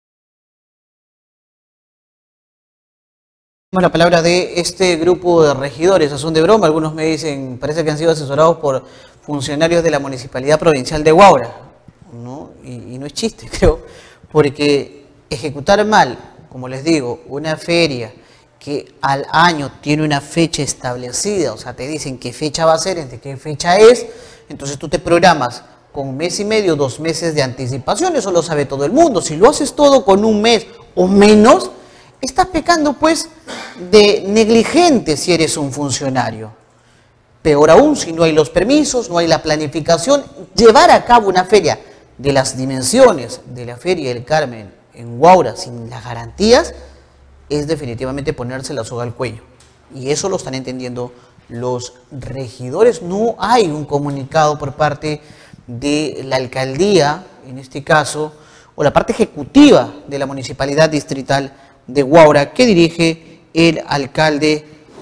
La palabra de este grupo de regidores, son de broma, algunos me dicen, parece que han sido asesorados por funcionarios de la Municipalidad Provincial de Huaura, ¿no? Y, y no es chiste, creo, porque ejecutar mal, como les digo, una feria que al año tiene una fecha establecida, o sea, te dicen qué fecha va a ser, entre qué fecha es, entonces tú te programas con un mes y medio, dos meses de anticipación, eso lo sabe todo el mundo. Si lo haces todo con un mes o menos, estás pecando pues de negligente si eres un funcionario. Peor aún si no hay los permisos, no hay la planificación. Llevar a cabo una feria de las dimensiones de la Feria del Carmen en Huaura sin las garantías es definitivamente ponerse la soga al cuello. Y eso lo están entendiendo los regidores. No hay un comunicado por parte de la alcaldía, en este caso, o la parte ejecutiva de la Municipalidad Distrital de Huaura, que dirige el alcalde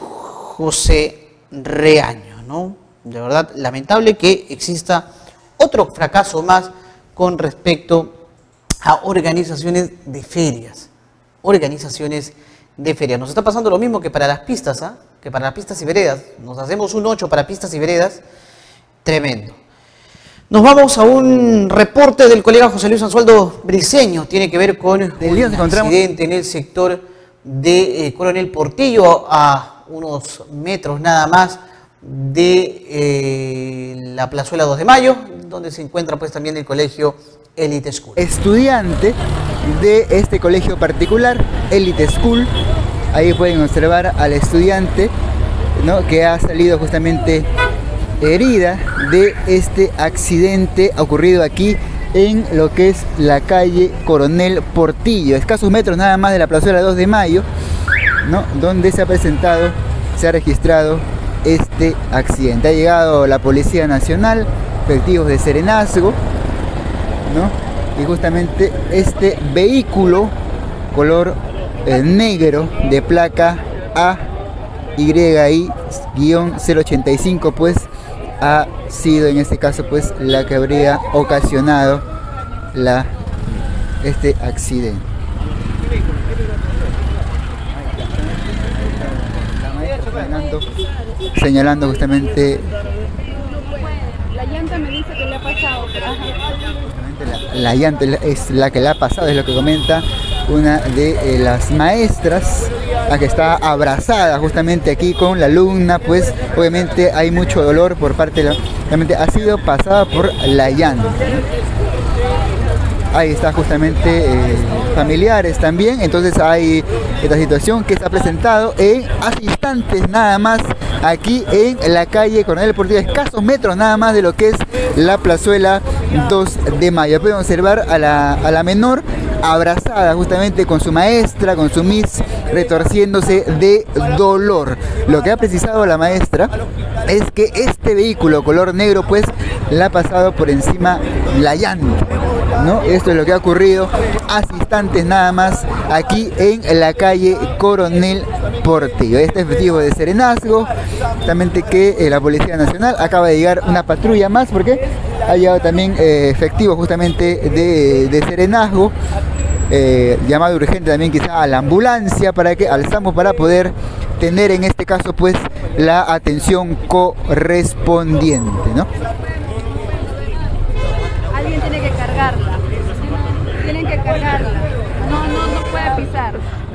José Reaño, ¿no? De verdad, lamentable que exista otro fracaso más con respecto a organizaciones de ferias. Organizaciones de ferias. Nos está pasando lo mismo que para las pistas, ¿ah? Que para las pistas y veredas. Nos hacemos un ocho para pistas y veredas. Tremendo. Nos vamos a un reporte del colega José Luis Ansualdo Briceño. Tiene que ver con un accidente en el sector de eh, Coronel Portillo, a unos metros nada más de eh, la plazuela dos de mayo, donde se encuentra pues también el colegio Elite School. Estudiante de este colegio particular, Elite School. Ahí pueden observar al estudiante, ¿no?, que ha salido justamente herida de este accidente ocurrido aquí en lo que es la calle Coronel Portillo, escasos metros nada más de la plazuela dos de mayo, ¿no?, donde se ha presentado, se ha registrado este accidente. Ha llegado la Policía Nacional, efectivos de Serenazgo, ¿no?, y justamente este vehículo color eh, negro de placa A Y I cero ochenta y cinco pues ha sido en este caso pues la que habría ocasionado la, este accidente. Señalando, señalando justamente la llanta me dice que le ha pasado, pero... la, la llanta es la que le ha pasado, es lo que comenta una de eh, las maestras, la que está abrazada justamente aquí con la alumna, pues obviamente hay mucho dolor por parte de la, realmente ha sido pasada por la llanta. Ahí está justamente eh, familiares también, entonces hay esta situación que se ha presentado en hace instantes nada más aquí en la calle Coronel Portillo, escasos metros nada más de lo que es la plazuela dos de mayo. Pueden observar a la, a la menor abrazada justamente con su maestra, con su miss, retorciéndose de dolor. Lo que ha precisado la maestra es que este vehículo color negro pues la ha pasado por encima la llanta, ¿no? Esto es lo que ha ocurrido hace instantes nada más aquí en la calle Coronel Portillo. Este efectivo de serenazgo, justamente que eh, la Policía Nacional acaba de llegar una patrulla más porque ha llegado también eh, efectivo justamente de, de serenazgo, eh, llamado urgente también quizá a la ambulancia para que alzamos para poder tener en este caso pues la atención correspondiente, ¿no? Alguien tiene que cargarla, tienen que cargarla, no, no, no puede pisar.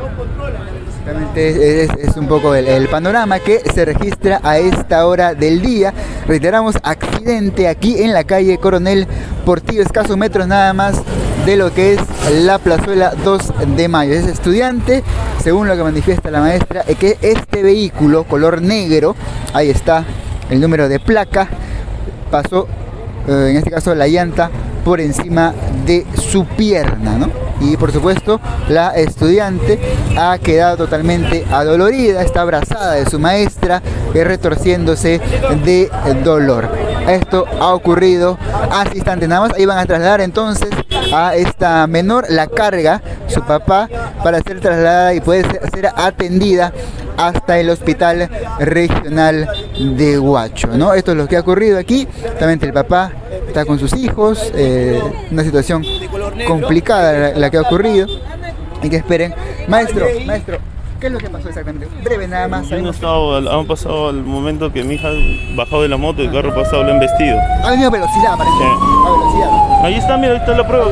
Es, es, es un poco el, el panorama que se registra a esta hora del día. Reiteramos, accidente aquí en la calle Coronel Portillo, escasos metros nada más de lo que es la plazuela dos de mayo. Es estudiante, según lo que manifiesta la maestra, es que este vehículo color negro, ahí está el número de placa, pasó eh, en este caso la llanta por encima de su pierna, ¿no? Y por supuesto la estudiante ha quedado totalmente adolorida, está abrazada de su maestra, retorciéndose de dolor. Esto ha ocurrido hace instantes nada más. Ahí van a trasladar entonces a esta menor, la carga su papá para ser trasladada y puede ser, ser atendida hasta el hospital regional de Huacho, ¿no? Esto es lo que ha ocurrido aquí. También el papá está con sus hijos, eh, una situación complicada la, la que ha ocurrido y que esperen. Maestro, maestro, ¿qué es lo que pasó exactamente? Breve nada más. Yo no estaba, han pasado al momento que mi hija bajado de la moto y el carro pasado lo ha embestido. Ha venido a velocidad, parece. Sí. A velocidad. Ahí está, mira, ahí está la prueba.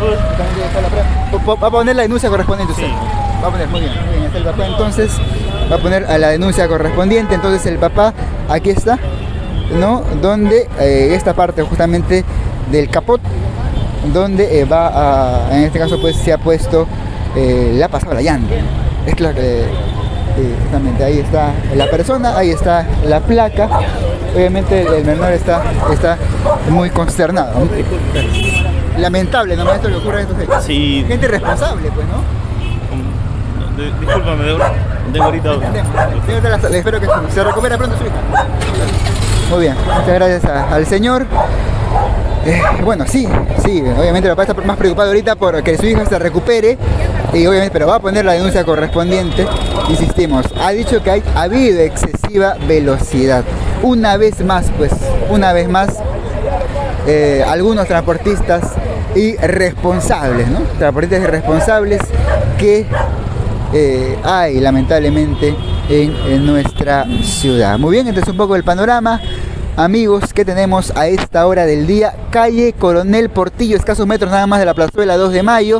Va a poner la denuncia correspondiente usted. Sí. Va a poner, muy bien, muy bien. Está el papá entonces, va a poner a la denuncia correspondiente. Entonces el papá, aquí está, ¿no? Donde eh, esta parte justamente del capot, donde eh, va a, en este caso pues se ha puesto, eh, le ha pasado la llanta. Es claro que eh, justamente ahí está la persona, ahí está la placa. Obviamente el menor está, está muy consternado, ¿no? Lamentable, ¿no, maestro, que ocurra esto? Sí. Gente responsable, pues, ¿no? De, discúlpame, tengo ahorita... Le espero que se recupere pronto su hija. Muy bien, muchas gracias a, al señor. Eh, bueno, sí, sí, obviamente el papá está más preocupado ahorita por que su hija se recupere, y obviamente, pero va a poner la denuncia correspondiente. Insistimos, ha dicho que hay, ha habido excesiva velocidad. Una vez más, pues, una vez más, eh, algunos transportistas irresponsables, ¿no? Transportistas irresponsables que eh, hay lamentablemente en, en nuestra ciudad. Muy bien, entonces un poco el panorama, amigos, que tenemos a esta hora del día. Calle Coronel Portillo, escasos metros nada más de la plazuela dos de mayo.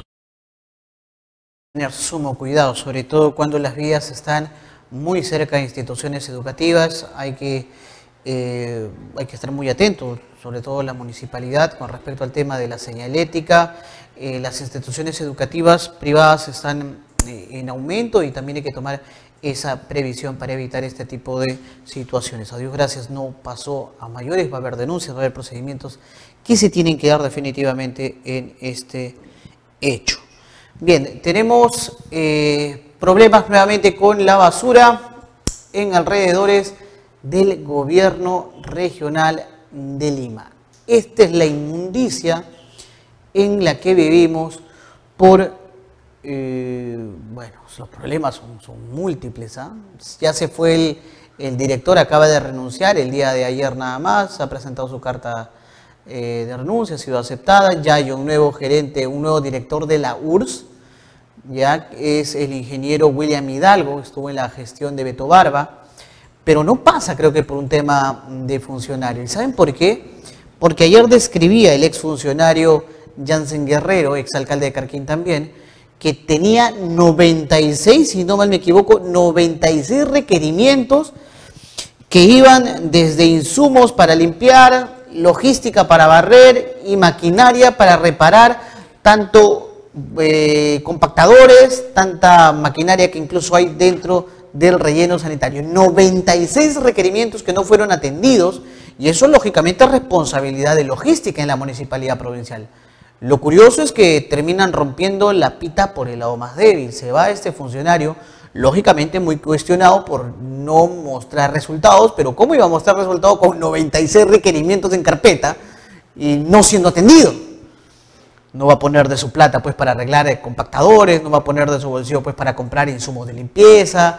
Tener sumo cuidado, sobre todo cuando las vías están muy cerca de instituciones educativas. Hay que, eh, hay que estar muy atentos, sobre todo la municipalidad, con respecto al tema de la señalética. Eh, las instituciones educativas privadas están eh, en aumento y también hay que tomar esa previsión para evitar este tipo de situaciones. A Dios gracias no pasó a mayores, va a haber denuncias, va a haber procedimientos que se tienen que dar definitivamente en este hecho. Bien, tenemos eh, problemas nuevamente con la basura en alrededores del gobierno regional de Lima. Esta es la inmundicia en la que vivimos por eh, bueno, los problemas son, son múltiples. ¿eh? Ya se fue el, el director, acaba de renunciar el día de ayer nada más, ha presentado su carta eh, de renuncia, ha sido aceptada. Ya hay un nuevo gerente, un nuevo director de la U R S S, ya es el ingeniero William Hidalgo, estuvo en la gestión de Beto Barba, pero no pasa, creo que por un tema de funcionario. ¿Y saben por qué? Porque ayer describía el exfuncionario Jansen Guerrero, exalcalde de Carquín también, que tenía noventa y seis, si no mal me equivoco, noventa y seis requerimientos que iban desde insumos para limpiar, logística para barrer y maquinaria para reparar tanto Eh, compactadores, tanta maquinaria que incluso hay dentro del relleno sanitario. noventa y seis requerimientos que no fueron atendidos, y eso lógicamente es responsabilidad de logística en la municipalidad provincial. Lo curioso es que terminan rompiendo la pita por el lado más débil. Se va este funcionario, lógicamente muy cuestionado por no mostrar resultados, pero ¿cómo iba a mostrar resultados con noventa y seis requerimientos en carpeta y no siendo atendido? No va a poner de su plata pues para arreglar compactadores, no va a poner de su bolsillo pues para comprar insumos de limpieza.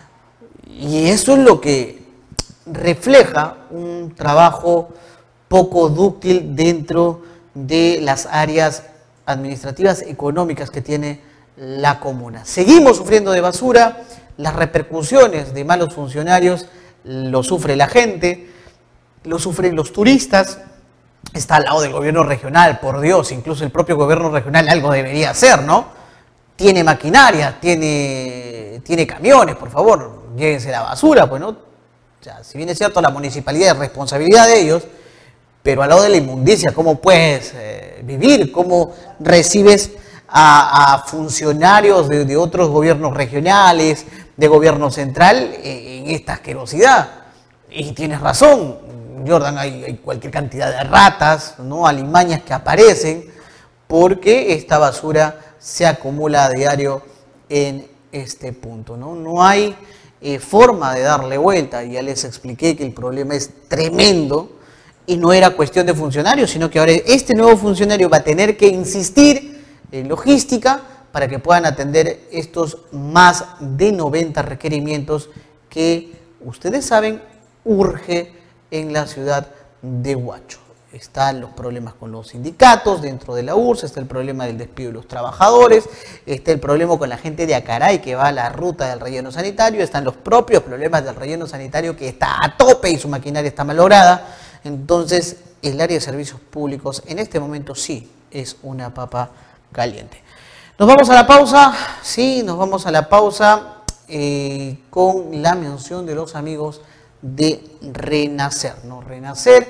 Y eso es lo que refleja un trabajo poco dúctil dentro de las áreas administrativas económicas que tiene la comuna. Seguimos sufriendo de basura, las repercusiones de malos funcionarios lo sufre la gente, lo sufren los turistas. Está al lado del gobierno regional, por Dios, incluso el propio gobierno regional algo debería hacer, ¿no? Tiene maquinaria, tiene, tiene camiones, por favor, llévense la basura, pues, ¿no? O sea, si bien es cierto, la municipalidad es responsabilidad de ellos, pero al lado de la inmundicia, ¿cómo puedes eh, vivir? ¿Cómo recibes a, a funcionarios de, de otros gobiernos regionales, de gobierno central, eh, en esta asquerosidad? Y tienes razón, Jordan, hay, hay cualquier cantidad de ratas, ¿no? Alimañas que aparecen porque esta basura se acumula a diario en este punto, ¿no? No hay eh, forma de darle vuelta. Ya les expliqué que el problema es tremendo y no era cuestión de funcionarios, sino que ahora este nuevo funcionario va a tener que insistir en logística para que puedan atender estos más de noventa requerimientos que ustedes saben urge en la ciudad de Huacho. Están los problemas con los sindicatos dentro de la U R S S, está el problema del despido de los trabajadores, está el problema con la gente de Acaray que va a la ruta del relleno sanitario, están los propios problemas del relleno sanitario que está a tope y su maquinaria está malograda. Entonces, el área de servicios públicos en este momento sí es una papa caliente. Nos vamos a la pausa, sí, nos vamos a la pausa eh, con la mención de los amigos de Renacer, ¿no? Renacer,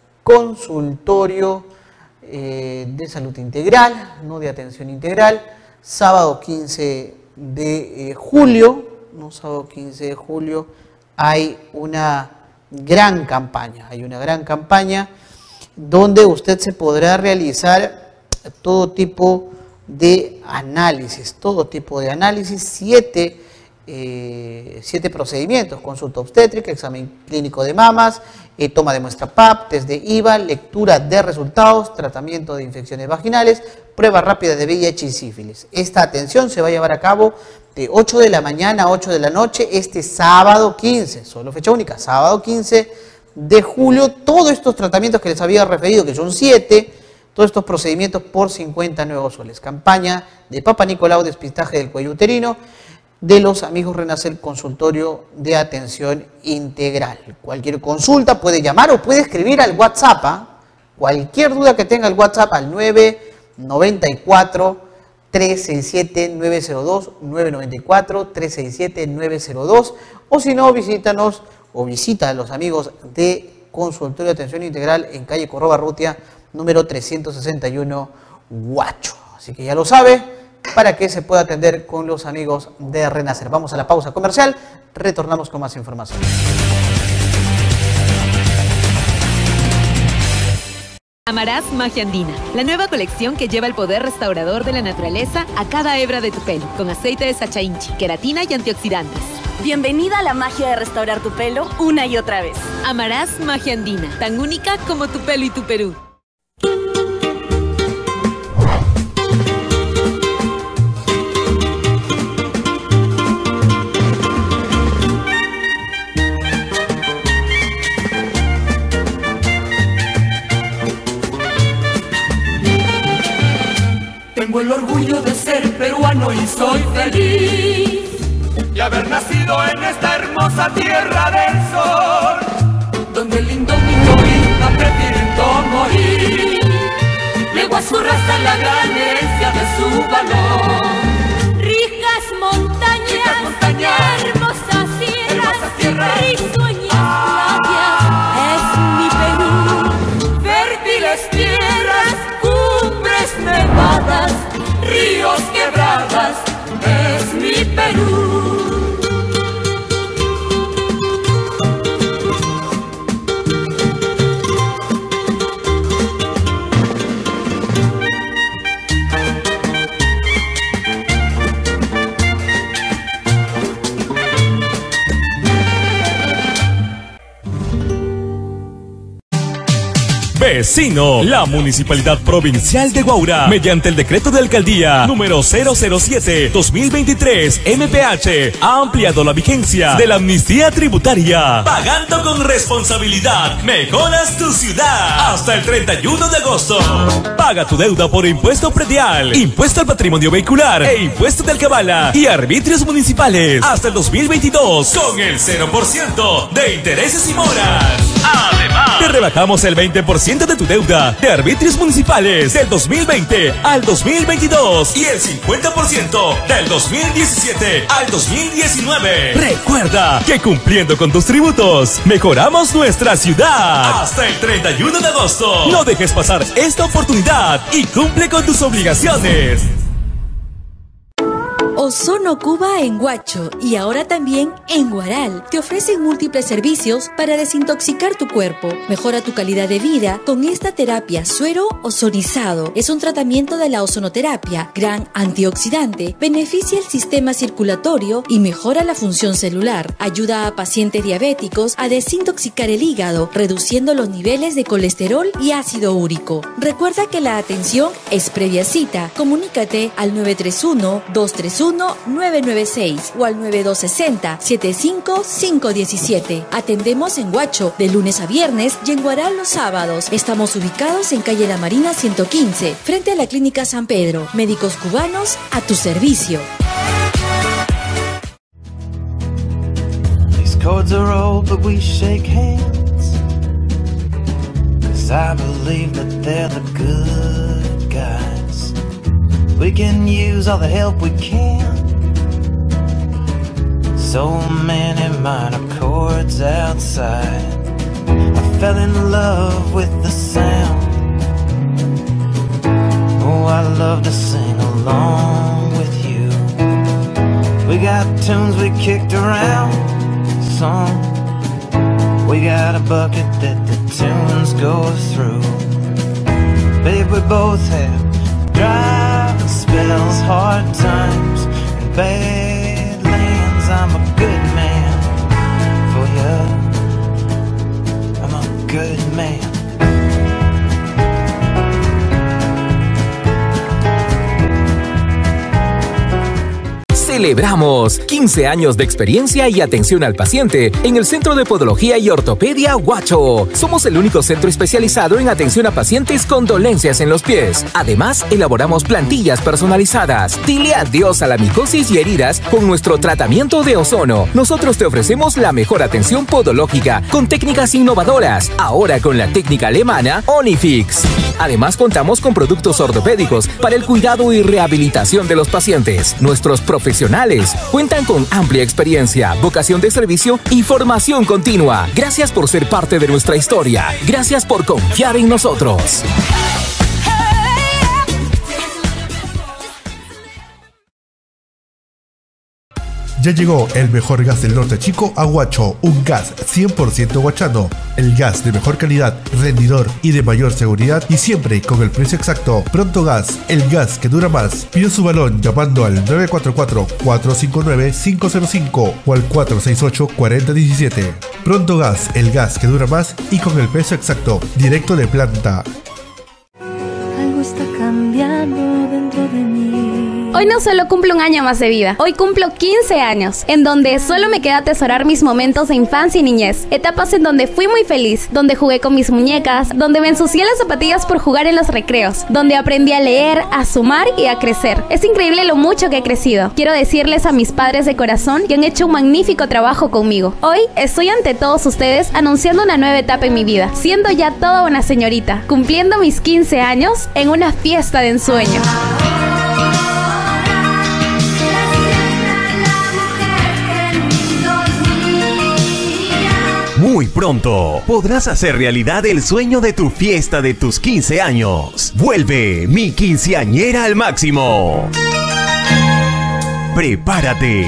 consultorio eh, de salud integral, no de atención integral, sábado quince de julio, ¿no? Sábado quince de julio hay una gran campaña, hay una gran campaña donde usted se podrá realizar todo tipo de análisis, todo tipo de análisis, siete Eh, siete procedimientos: consulta obstétrica, examen clínico de mamas, eh, toma de muestra P A P, test de I V A, lectura de resultados, tratamiento de infecciones vaginales, prueba rápida de V I H y sífilis. Esta atención se va a llevar a cabo de ocho de la mañana a ocho de la noche este sábado quince, solo fecha única, sábado quince de julio. Todos estos tratamientos que les había referido, que son siete, todos estos procedimientos por cincuenta nuevos soles. Campaña de Papa Nicolau, despistaje del cuello uterino, de los amigos Renacer, consultorio de atención integral. Cualquier consulta puede llamar o puede escribir al WhatsApp, ¿eh? Cualquier duda que tenga el WhatsApp al nueve nueve cuatro, tres seis siete, nueve cero dos, nueve nueve cuatro, tres seis siete, nueve cero dos, o si no, visítanos o visita a los amigos de consultorio de atención integral en calle Corrobarrutia, número trescientos sesenta y uno, Huacho. Así que ya lo sabe, para que se pueda atender con los amigos de Renacer. Vamos a la pausa comercial, retornamos con más información. Amarás Magia Andina, la nueva colección que lleva el poder restaurador de la naturaleza a cada hebra de tu pelo, con aceite de sachainchi, queratina y antioxidantes. Bienvenida a la magia de restaurar tu pelo una y otra vez. Amarás Magia Andina, tan única como tu pelo y tu Perú. Tengo el orgullo de ser peruano y soy feliz de haber nacido en esta hermosa tierra del sol, donde el indómito Inca prefirió morir. Legó a su raza la gran herencia de su valor. Ricas montañas, Ricas montañas, hermosas sierras, hermosas tierras, risueñas playas, es mi Perú. Fértiles tierras, cumbres nevadas, ríos quebradas, es mi Perú. Vecino, la Municipalidad Provincial de Guaura, mediante el decreto de alcaldía número cero cero siete guión dos mil veintitrés M P H, ha ampliado la vigencia de la amnistía tributaria. Pagando con responsabilidad, mejoras tu ciudad. Hasta el treinta y uno de agosto. Paga tu deuda por impuesto predial, impuesto al patrimonio vehicular e impuesto de alcabala y arbitrios municipales hasta el dos mil veintidós con el cero por ciento de intereses y moras. Además, te rebajamos el veinte por ciento de tu deuda de arbitrios municipales del dos mil veinte al dos mil veintidós y el cincuenta por ciento del dos mil diecisiete al dos mil diecinueve. Recuerda que cumpliendo con tus tributos, mejoramos nuestra ciudad. Hasta el treinta y uno de agosto. No dejes pasar esta oportunidad y cumple con tus obligaciones. Ozono Cuba en Huacho y ahora también en Huaral te ofrecen múltiples servicios para desintoxicar tu cuerpo. Mejora tu calidad de vida con esta terapia suero ozonizado. Es un tratamiento de la ozonoterapia, gran antioxidante, beneficia el sistema circulatorio y mejora la función celular. Ayuda a pacientes diabéticos a desintoxicar el hígado, reduciendo los niveles de colesterol y ácido úrico. Recuerda que la atención es previa cita. Comunícate al nueve tres uno, dos tres uno, nueve nueve seis o al nueve dos seis cero, siete cinco cinco uno siete. Atendemos en Huacho de lunes a viernes y en Huaral los sábados. Estamos ubicados en calle La Marina ciento quince, frente a la Clínica San Pedro. Médicos cubanos a tu servicio. These codes are old, but we shake hands, 'cause I believe that they're the good guys. We can use all the help we can. So many minor chords outside. I fell in love with the sound. Oh, I love to sing along with you. We got tunes we kicked around some. We got a bucket that the tunes go through. Babe, we both have driving spells, hard times, and bad lands. I'm a good man for you. I'm a good man. Celebramos quince años de experiencia y atención al paciente en el Centro de Podología y Ortopedia Huacho. Somos el único centro especializado en atención a pacientes con dolencias en los pies. Además, elaboramos plantillas personalizadas. Dile adiós a la micosis y heridas con nuestro tratamiento de ozono. Nosotros te ofrecemos la mejor atención podológica con técnicas innovadoras, ahora con la técnica alemana Onifix. Además, contamos con productos ortopédicos para el cuidado y rehabilitación de los pacientes. Nuestros profesionales cuentan con amplia experiencia, vocación de servicio y formación continua. Gracias por ser parte de nuestra historia. Gracias por confiar en nosotros. Ya llegó el mejor gas del norte chico a Huacho, un gas cien por ciento huachano, el gas de mejor calidad, rendidor y de mayor seguridad y siempre con el precio exacto. Pronto Gas, el gas que dura más. Pide su balón llamando al nueve cuatro cuatro, cuatro cinco nueve, cinco cero cinco o al cuatro seis ocho, cuatro cero uno siete. Pronto Gas, el gas que dura más y con el precio exacto, directo de planta. Algo está cambiando dentro de mí. Hoy no solo cumplo un año más de vida, hoy cumplo quince años, en donde solo me queda atesorar mis momentos de infancia y niñez, etapas en donde fui muy feliz, donde jugué con mis muñecas, donde me ensucié las zapatillas por jugar en los recreos, donde aprendí a leer, a sumar y a crecer. Es increíble lo mucho que he crecido. Quiero decirles a mis padres de corazón que han hecho un magnífico trabajo conmigo. Hoy estoy ante todos ustedes anunciando una nueva etapa en mi vida, siendo ya toda una señorita, cumpliendo mis quince años en una fiesta de ensueño. Muy pronto podrás hacer realidad el sueño de tu fiesta de tus quince años. Vuelve mi quinceañera al máximo. Prepárate.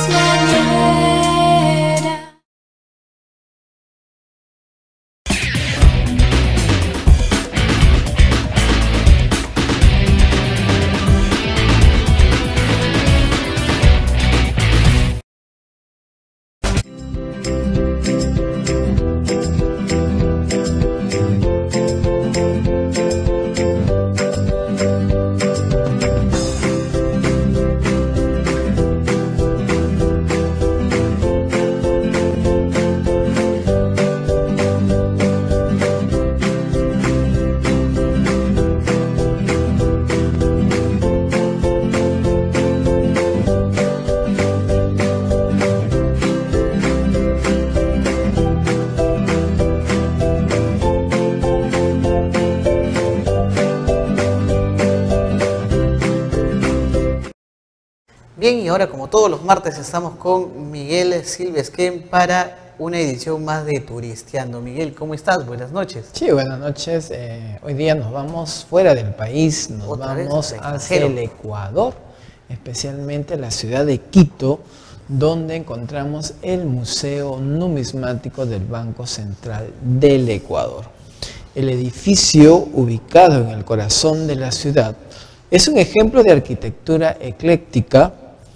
Bien, y ahora como todos los martes estamos con Miguel Silvesquén para una edición más de Turisteando. Miguel, ¿cómo estás? Buenas noches. Sí, buenas noches. Eh, hoy día nos vamos fuera del país, nos Otra vez, vamos al hacia extranjero. el Ecuador, especialmente la ciudad de Quito, donde encontramos el Museo Numismático del Banco Central del Ecuador. El edificio, ubicado en el corazón de la ciudad, es un ejemplo de arquitectura ecléctica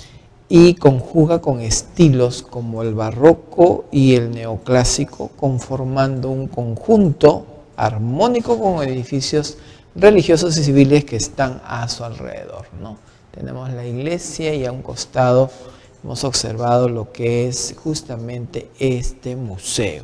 y conjuga con estilos como el barroco y el neoclásico, conformando un conjunto armónico con edificios religiosos y civiles que están a su alrededor, ¿no? Tenemos la iglesia y a un costado hemos observado lo que es justamente este museo.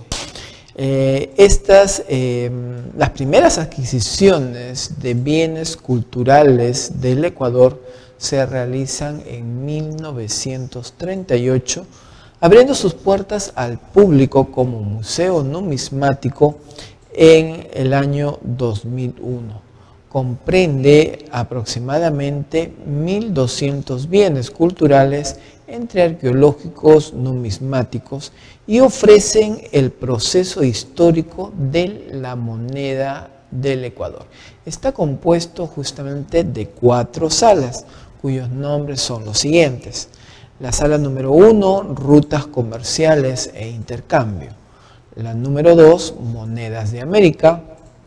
Eh, estas, eh, las primeras adquisiciones de bienes culturales del Ecuador se realizan en mil novecientos treinta y ocho, abriendo sus puertas al público como museo numismático en el año dos mil uno. Comprende aproximadamente mil doscientos bienes culturales entre arqueológicos, numismáticos, y ofrecen el proceso histórico de la moneda del Ecuador. Está compuesto justamente de cuatro salas, cuyos nombres son los siguientes. La sala número uno, rutas comerciales e intercambio. La número dos, monedas de América.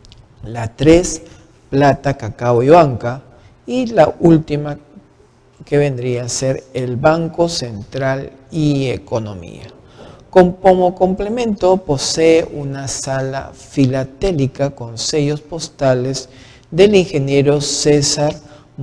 La tres, plata, cacao y banca. Y la última, que vendría a ser el Banco Central y Economía. Como complemento posee una sala filatélica con sellos postales del ingeniero César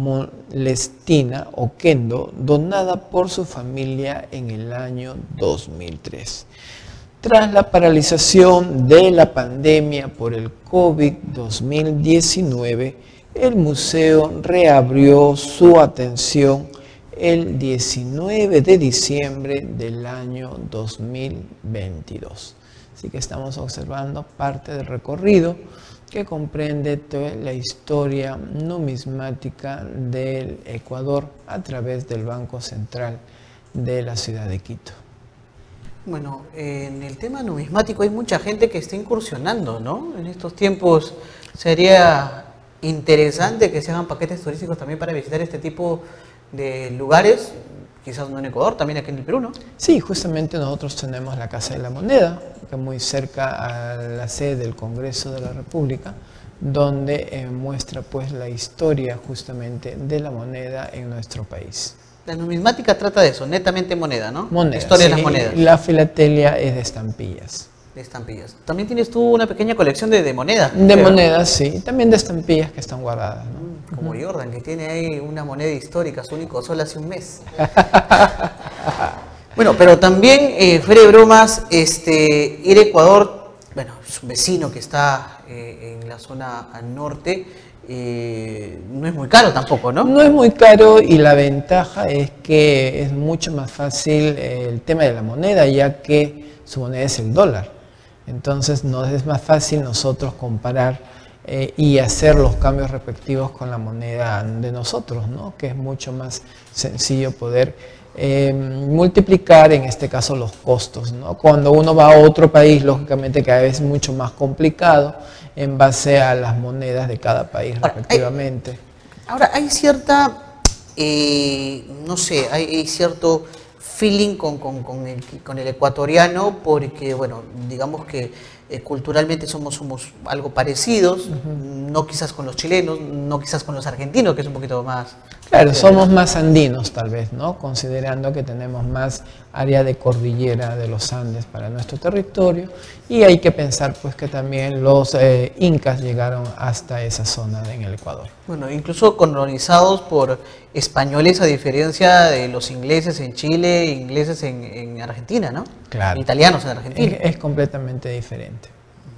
Molestina Oquendo, donada por su familia en el año dos mil tres. Tras la paralización de la pandemia por el COVID dos mil diecinueve, el museo reabrió su atención el diecinueve de diciembre del año dos mil veintidós. Así que estamos observando parte del recorrido que comprende toda la historia numismática del Ecuador a través del Banco Central de la ciudad de Quito. Bueno, en el tema numismático hay mucha gente que está incursionando, ¿no? En estos tiempos sería interesante que se hagan paquetes turísticos también para visitar este tipo de lugares, quizás no en Ecuador, también aquí en el Perú, ¿no? Sí, justamente nosotros tenemos la Casa de la Moneda, que es muy cerca a la sede del Congreso de la República, donde eh, muestra pues la historia justamente de la moneda en nuestro país. La numismática trata de eso, netamente moneda, ¿no? Moneda, la historia sí, de las monedas. La filatelia es de estampillas. De estampillas. También tienes tú una pequeña colección de, de monedas. De monedas, sí, y también de estampillas que están guardadas, ¿no? como uh-huh. Jordan, que tiene ahí una moneda histórica, su único sol hace un mes. Bueno, pero también, eh, fuera de bromas, este, ir a Ecuador, bueno, es un vecino que está eh, en la zona al norte, eh, no es muy caro tampoco, ¿no? No es muy caro y la ventaja es que es mucho más fácil eh, el tema de la moneda, ya que su moneda es el dólar. Entonces nos es más fácil nosotros comparar eh, y hacer los cambios respectivos con la moneda de nosotros, ¿no? Que es mucho más sencillo poder eh, multiplicar, en este caso, los costos, ¿no? Cuando uno va a otro país, lógicamente cada vez es mucho más complicado en base a las monedas de cada país ahora, respectivamente. Hay, ahora, hay cierta, eh, no sé, hay, hay cierto feeling con, con, con, el, con el ecuatoriano, porque, bueno, digamos que eh, culturalmente somos, somos algo parecidos, uh-huh. no quizás con los chilenos, no quizás con los argentinos, que es un poquito más... Claro, somos más andinos tal vez, ¿no? Considerando que tenemos más área de cordillera de los Andes para nuestro territorio, y hay que pensar pues que también los eh, incas llegaron hasta esa zona en el Ecuador. Bueno, incluso colonizados por españoles, a diferencia de los ingleses en Chile, ingleses en, en Argentina, ¿no? Claro. Italianos en Argentina. Es, es completamente diferente.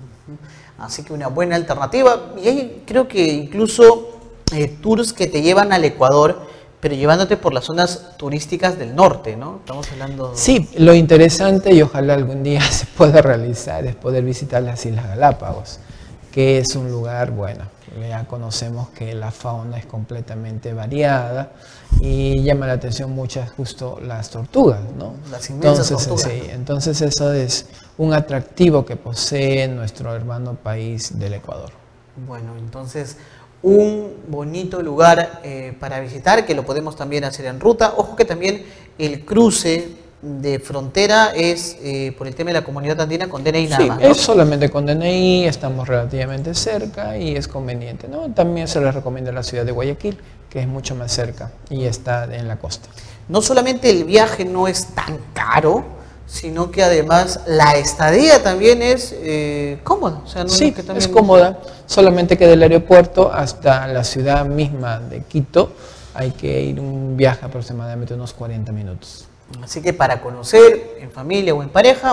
Así que una buena alternativa, y hay creo que incluso eh, tours que te llevan al Ecuador, pero llevándote por las zonas turísticas del norte, ¿no? Estamos hablando... Sí, lo interesante, y ojalá algún día se pueda realizar, es poder visitar las Islas Galápagos, que es un lugar, bueno, ya conocemos que la fauna es completamente variada y llama la atención muchas justo las tortugas, ¿no? Las inmensas entonces, tortugas. Sí, entonces eso es un atractivo que posee nuestro hermano país del Ecuador. Bueno, entonces un bonito lugar eh, para visitar, que lo podemos también hacer en ruta. Ojo que también el cruce de frontera es eh, por el tema de la comunidad andina con D N I nada sí, más, ¿no? Es solamente con D N I, estamos relativamente cerca y es conveniente, ¿no? También se les recomienda la ciudad de Guayaquil, que es mucho más cerca y está en la costa. No solamente el viaje no es tan caro, sino que además la estadía también es eh, cómoda. O sea, no sí, es, que también... es cómoda, solamente que del aeropuerto hasta la ciudad misma de Quito hay que ir un viaje aproximadamente unos cuarenta minutos. Así que para conocer en familia o en pareja,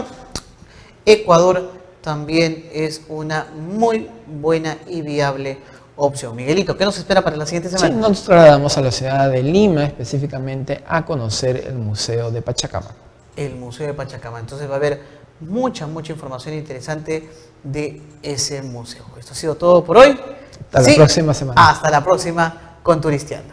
Ecuador también es una muy buena y viable opción. Miguelito, ¿qué nos espera para la siguiente semana? Sí, nos trasladamos a la ciudad de Lima, específicamente a conocer el Museo de Pachacama. El Museo de Pachacama. Entonces va a haber mucha, mucha información interesante de ese museo. Esto ha sido todo por hoy. Hasta sí, la próxima semana. Hasta la próxima con Turisteando.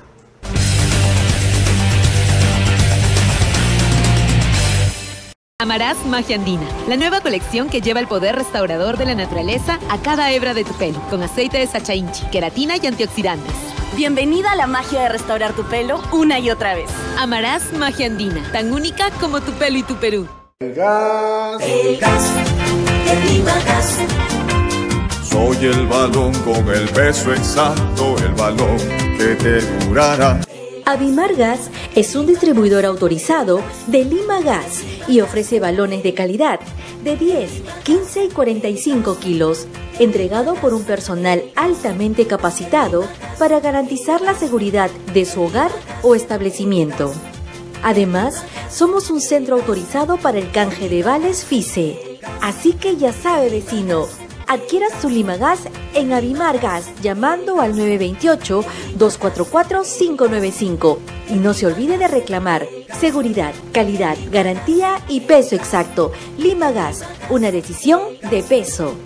Amarás Magia Andina, la nueva colección que lleva el poder restaurador de la naturaleza a cada hebra de tu pelo, con aceite de sachainchi, queratina y antioxidantes. Bienvenida a la magia de restaurar tu pelo una y otra vez. Amarás Magia Andina, tan única como tu pelo y tu Perú. El gas, el gas, el Lima Gas. Soy el balón con el peso exacto, el balón que te durará. Avimar Gas es un distribuidor autorizado de Lima Gas y ofrece balones de calidad de diez, quince y cuarenta y cinco kilos, entregado por un personal altamente capacitado para garantizar la seguridad de su hogar o establecimiento. Además, somos un centro autorizado para el canje de vales FICE. Así que ya sabe, vecino, adquiera su Lima Gas en Avimar Gas llamando al nueve dos ocho, dos cuatro cuatro, cinco nueve cinco y no se olvide de reclamar seguridad, calidad, garantía y peso exacto. Lima Gas, una decisión de peso.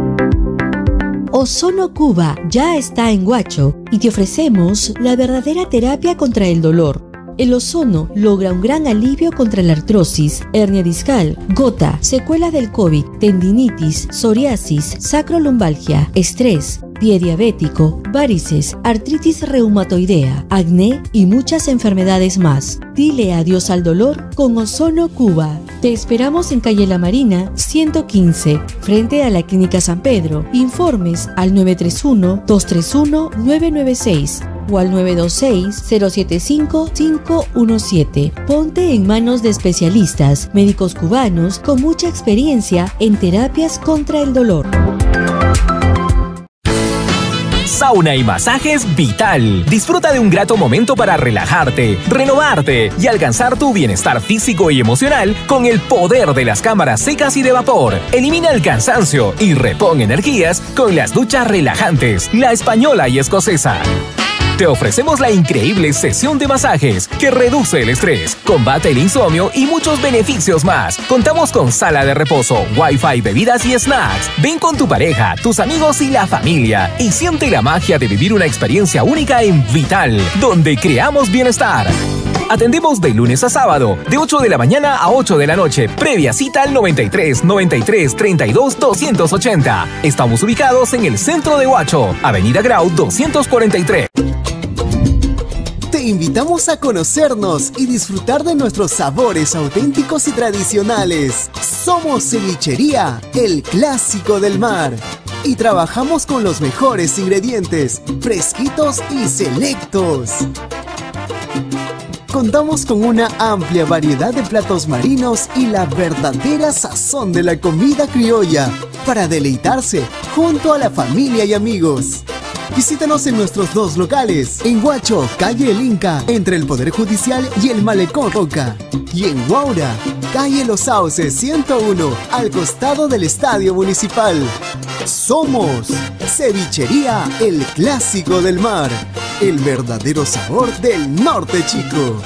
Ozono Cuba ya está en Huacho y te ofrecemos la verdadera terapia contra el dolor. El ozono logra un gran alivio contra la artrosis, hernia discal, gota, secuelas del COVID, tendinitis, psoriasis, sacrolumbalgia, estrés, pie diabético, varices, artritis reumatoidea, acné y muchas enfermedades más. Dile adiós al dolor con Ozono Cuba. Te esperamos en calle La Marina, ciento quince, frente a la Clínica San Pedro. Informes al nueve tres uno, dos tres uno, nueve nueve seis o al nueve dos seis, cero siete cinco, cinco uno siete. Ponte en manos de especialistas, médicos cubanos con mucha experiencia en terapias contra el dolor. Sauna y masajes Vital. Disfruta de un grato momento para relajarte, renovarte y alcanzar tu bienestar físico y emocional con el poder de las cámaras secas y de vapor. Elimina el cansancio y repon energías con las duchas relajantes, la española y escocesa. Te ofrecemos la increíble sesión de masajes que reduce el estrés, combate el insomnio y muchos beneficios más. Contamos con sala de reposo, wifi, bebidas y snacks. Ven con tu pareja, tus amigos y la familia y siente la magia de vivir una experiencia única en Vital, donde creamos bienestar. Atendemos de lunes a sábado, de ocho de la mañana a ocho de la noche. Previa cita al noventa y tres, noventa y tres, treinta y dos, doscientos ochenta. Estamos ubicados en el centro de Huacho, Avenida Grau doscientos cuarenta y tres. Te invitamos a conocernos y disfrutar de nuestros sabores auténticos y tradicionales. Somos Cevichería, el clásico del mar. Y trabajamos con los mejores ingredientes, fresquitos y selectos. Contamos con una amplia variedad de platos marinos y la verdadera sazón de la comida criolla para deleitarse junto a la familia y amigos. Visítanos en nuestros dos locales, en Huacho, calle El Inca, entre el Poder Judicial y el Malecón Roca. Y en Huaura, calle Los Sauces ciento uno, al costado del Estadio Municipal. Somos Cevichería, el clásico del mar, el verdadero sabor del norte chico.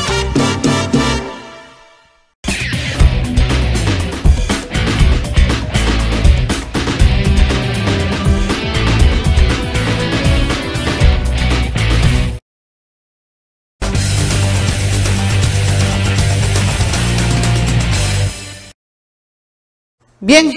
Bien,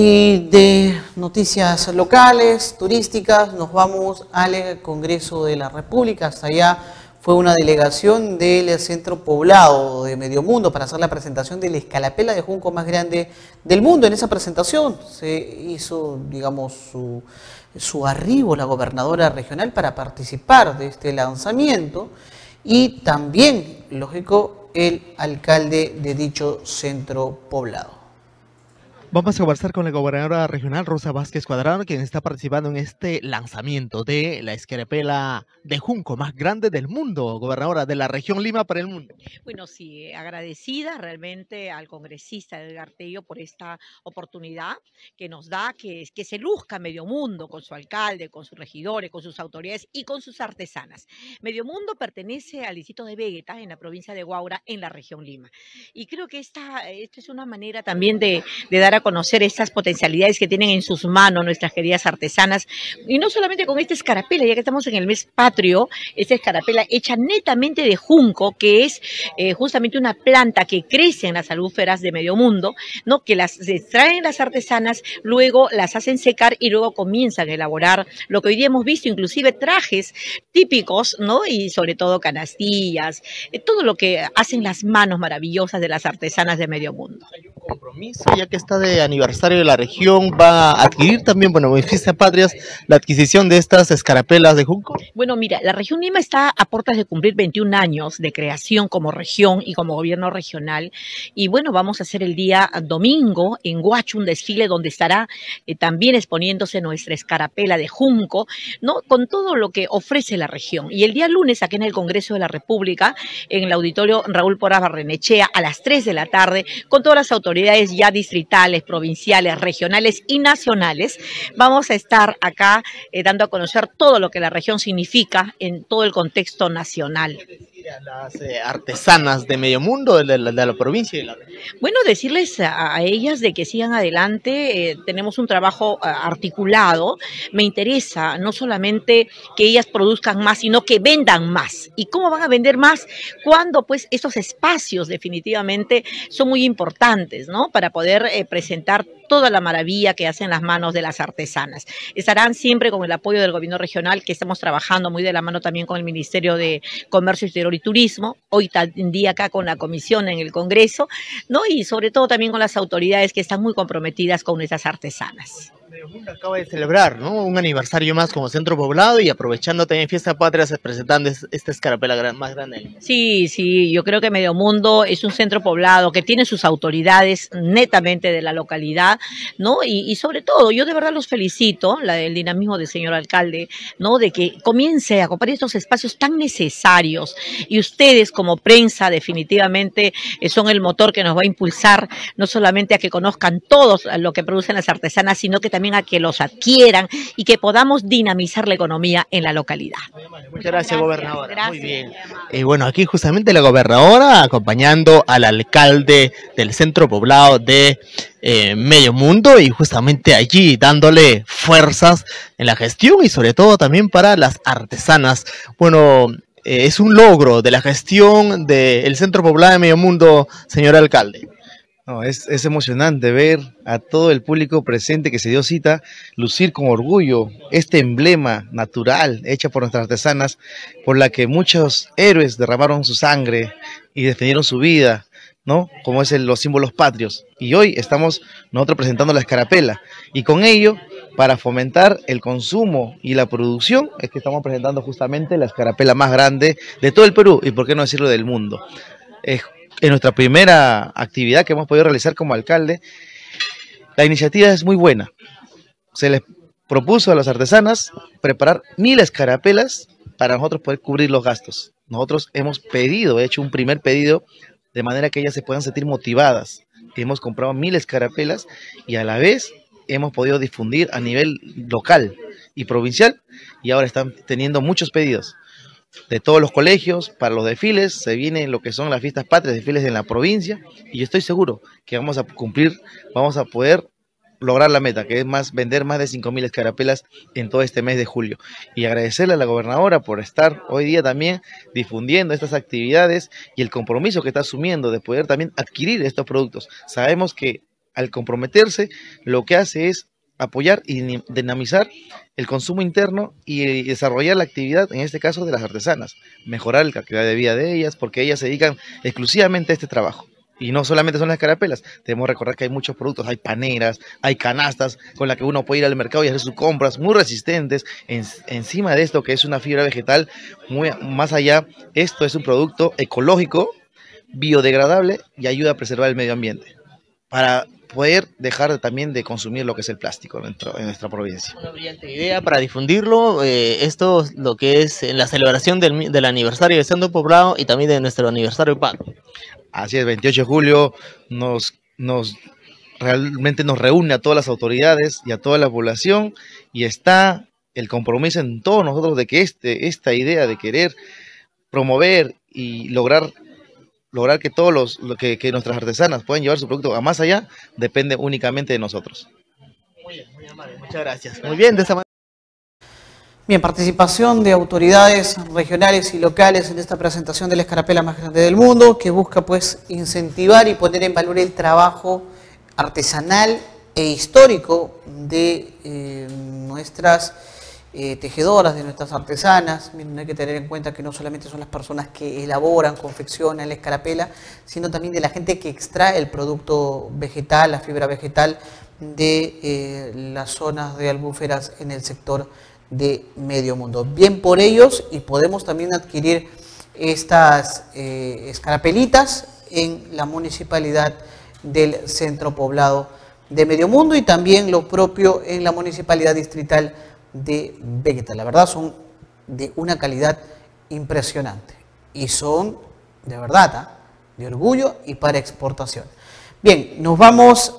y de noticias locales, turísticas, nos vamos al Congreso de la República. Hasta allá fue una delegación del Centro Poblado de Medio Mundo para hacer la presentación de la escarapela de junco más grande del mundo. En esa presentación se hizo, digamos, su, su arribo la gobernadora regional para participar de este lanzamiento y también, lógico, el alcalde de dicho Centro Poblado. Vamos a conversar con la gobernadora regional Rosa Vázquez Cuadrado, quien está participando en este lanzamiento de la escarapela de junco más grande del mundo, gobernadora de la región Lima para el mundo. Bueno, sí, agradecida realmente al congresista Edgar Tello por esta oportunidad que nos da, que, que se luzca Medio Mundo con su alcalde, con sus regidores, con sus autoridades y con sus artesanas. Medio Mundo pertenece al distrito de Vegeta, en la provincia de Huaura, en la región Lima. Y creo que esta, esta es una manera también de, de dar a conocer estas potencialidades que tienen en sus manos nuestras queridas artesanas, y no solamente con esta escarapela, ya que estamos en el mes patrio, esta escarapela hecha netamente de junco, que es eh, justamente una planta que crece en las alúferas de Medio Mundo, ¿no? Que las extraen las artesanas, luego las hacen secar y luego comienzan a elaborar lo que hoy día hemos visto, inclusive trajes típicos, ¿no? Y sobre todo canastillas, eh, todo lo que hacen las manos maravillosas de las artesanas de Medio Mundo. Compromiso, ya que está de aniversario de la región, va a adquirir también, bueno, Fiesta Patrias, la adquisición de estas escarapelas de junco. Bueno, mira, la región Lima está a puertas de cumplir veintiún años de creación como región y como gobierno regional, y bueno, vamos a hacer el día domingo en Huacho un desfile donde estará eh, también exponiéndose nuestra escarapela de junco, ¿no? Con todo lo que ofrece la región. Y el día lunes aquí en el Congreso de la República, en el auditorio Raúl Porras Barrenechea, a las tres de la tarde, con todas las autoridades ya distritales, provinciales, regionales y nacionales, vamos a estar acá eh, dando a conocer todo lo que la región significa en todo el contexto nacional. Las eh, artesanas de Medio Mundo, de la, de la provincia y de la región. Bueno, decirles a, a ellas de que sigan adelante, eh, tenemos un trabajo uh, articulado, me interesa no solamente que ellas produzcan más, sino que vendan más. ¿Y cómo van a vender más? Cuando pues estos espacios definitivamente son muy importantes, ¿no? Para poder eh, presentar toda la maravilla que hacen las manos de las artesanas. Estarán siempre con el apoyo del gobierno regional, que estamos trabajando muy de la mano también con el Ministerio de Comercio Exterior y Turismo, hoy en día acá con la comisión en el Congreso, ¿no? Y sobre todo también con las autoridades que están muy comprometidas con nuestras artesanas. Acaba de celebrar, ¿no?, un aniversario más como centro poblado y aprovechando también Fiesta Patria presentando esta escarapela gran, más grande. Sí, sí, yo creo que Medio Mundo es un centro poblado que tiene sus autoridades netamente de la localidad, ¿no? Y, y sobre todo, yo de verdad los felicito, la, el dinamismo del señor alcalde, ¿no?, de que comience a compartir estos espacios tan necesarios y ustedes como prensa definitivamente eh, son el motor que nos va a impulsar no solamente a que conozcan todos lo que producen las artesanas, sino que también a que los adquieran y que podamos dinamizar la economía en la localidad. Muchas gracias, gobernadora. Gracias. Muy bien. Y bueno, aquí justamente la gobernadora acompañando al alcalde del centro poblado de eh, Medio Mundo y justamente allí dándole fuerzas en la gestión y sobre todo también para las artesanas. Bueno, eh, es un logro de la gestión del centro poblado de Medio Mundo, señor alcalde. No, es, es emocionante ver a todo el público presente que se dio cita, lucir con orgullo este emblema natural hecha por nuestras artesanas, por la que muchos héroes derramaron su sangre y defendieron su vida, ¿no? Como es el, los símbolos patrios. Y hoy estamos nosotros presentando la escarapela y con ello, para fomentar el consumo y la producción, es que estamos presentando justamente la escarapela más grande de todo el Perú y por qué no decirlo del mundo. Es En nuestra primera actividad que hemos podido realizar como alcalde, la iniciativa es muy buena. Se les propuso a las artesanas preparar mil escarapelas para nosotros poder cubrir los gastos. Nosotros hemos pedido, he hecho un primer pedido de manera que ellas se puedan sentir motivadas. Hemos comprado mil escarapelas y a la vez hemos podido difundir a nivel local y provincial y ahora están teniendo muchos pedidos de todos los colegios, para los desfiles, se vienen lo que son las fiestas patrias, desfiles en la provincia, y yo estoy seguro que vamos a cumplir, vamos a poder lograr la meta, que es más vender más de cinco mil escarapelas en todo este mes de julio. Y agradecerle a la gobernadora por estar hoy día también difundiendo estas actividades y el compromiso que está asumiendo de poder también adquirir estos productos. Sabemos que al comprometerse, lo que hace es apoyar y dinamizar el consumo interno y desarrollar la actividad, en este caso de las artesanas, mejorar la calidad de vida de ellas, porque ellas se dedican exclusivamente a este trabajo. Y no solamente son las escarapelas, debemos recordar que hay muchos productos, hay paneras, hay canastas con las que uno puede ir al mercado y hacer sus compras muy resistentes. En, encima de esto, que es una fibra vegetal, muy más allá, esto es un producto ecológico, biodegradable y ayuda a preservar el medio ambiente, para poder dejar también de consumir lo que es el plástico en, nuestro, en nuestra provincia. Una brillante idea para difundirlo, eh, esto es lo que es en la celebración del, del aniversario de Centro Poblado y también de nuestro aniversario patrio. Así es, veintiocho de julio nos, nos realmente nos reúne a todas las autoridades y a toda la población y está el compromiso en todos nosotros de que este, esta idea de querer promover y lograr lograr que todos los que, que nuestras artesanas puedan llevar su producto a más allá, depende únicamente de nosotros. Muy bien, muy amable, muchas gracias. Muy bien, de esa manera. Bien, participación de autoridades regionales y locales en esta presentación de la escarapela más grande del mundo, que busca pues incentivar y poner en valor el trabajo artesanal e histórico de eh, nuestras Eh, tejedoras, de nuestras artesanas. Miren, hay que tener en cuenta que no solamente son las personas que elaboran, confeccionan la escarapela, sino también de la gente que extrae el producto vegetal, la fibra vegetal de eh, las zonas de albúferas en el sector de Medio Mundo. Bien por ellos, y podemos también adquirir estas eh, escarapelitas en la municipalidad del centro poblado de Medio Mundo y también lo propio en la municipalidad distrital de Vegeta. La verdad son de una calidad impresionante y son de verdad, ¿eh? de orgullo y para exportación. Bien, nos vamos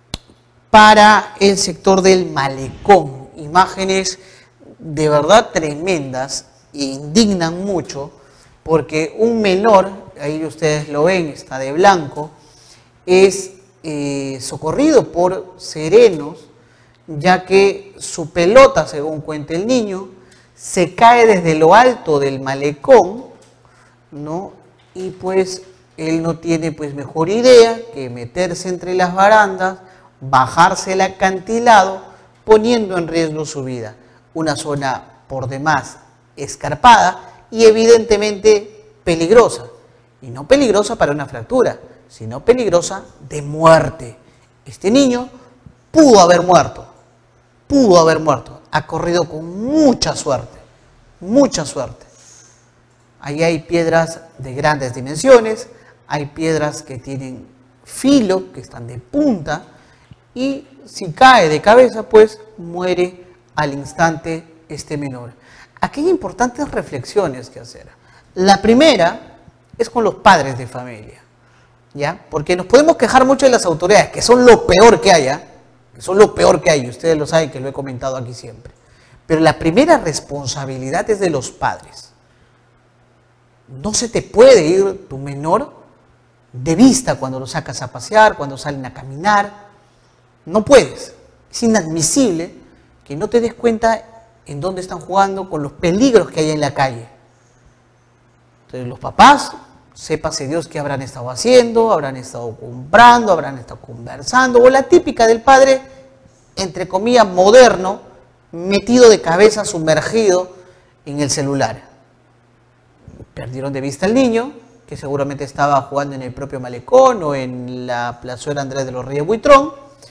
para el sector del Malecón. Imágenes de verdad tremendas e indignan mucho porque un menor, ahí ustedes lo ven, está de blanco, es eh, socorrido por serenos, ya que su pelota, según cuenta el niño, se cae desde lo alto del malecón, ¿no? Y pues él no tiene pues mejor idea que meterse entre las barandas, bajarse el acantilado, poniendo en riesgo su vida. Una zona por demás escarpada y evidentemente peligrosa. Y no peligrosa para una fractura, sino peligrosa de muerte. Este niño pudo haber muerto. pudo haber muerto. Ha corrido con mucha suerte, mucha suerte. Ahí hay piedras de grandes dimensiones, hay piedras que tienen filo, que están de punta, y si cae de cabeza, pues muere al instante este menor. Aquí hay importantes reflexiones que hacer. La primera es con los padres de familia, ¿ya? Porque nos podemos quejar mucho de las autoridades, que son lo peor que hay, ¿eh? que son lo peor que hay, ustedes lo saben que lo he comentado aquí siempre. Pero la primera responsabilidad es de los padres. No se te puede ir tu menor de vista cuando lo sacas a pasear, cuando salen a caminar. No puedes. Es inadmisible que no te des cuenta en dónde están jugando, con los peligros que hay en la calle. Entonces los papás, sépase Dios qué habrán estado haciendo, habrán estado comprando, habrán estado conversando, o la típica del padre, entre comillas, moderno, metido de cabeza, sumergido en el celular. Perdieron de vista al niño, que seguramente estaba jugando en el propio malecón o en la plazuela Andrés de los Reyes Buitrón,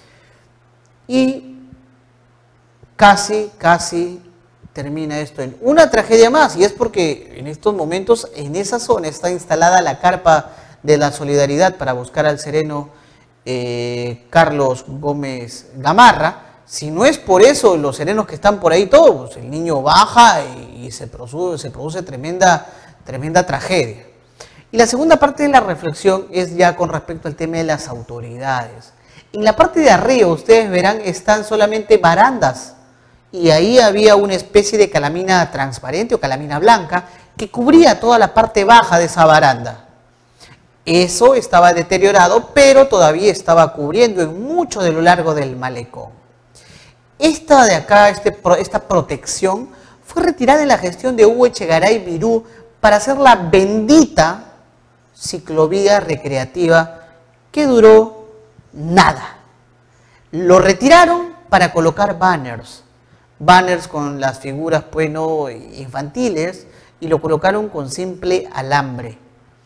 y casi, casi termina esto en una tragedia más, y es porque en estos momentos en esa zona está instalada la carpa de la solidaridad para buscar al sereno eh, Carlos Gómez Gamarra. Si no es por eso, los serenos que están por ahí todos, el niño baja y, y se produce, se produce tremenda, tremenda tragedia. Y la segunda parte de la reflexión es ya con respecto al tema de las autoridades. En la parte de arriba, ustedes verán, están solamente barandas, y ahí había una especie de calamina transparente o calamina blanca que cubría toda la parte baja de esa baranda. Eso estaba deteriorado, pero todavía estaba cubriendo en mucho de lo largo del malecón. Esta de acá, este, esta protección, fue retirada en la gestión de Hugo Echegaray Virú para hacer la bendita ciclovía recreativa que duró nada. Lo retiraron para colocar banners, banners con las figuras pues, no, infantiles, y lo colocaron con simple alambre.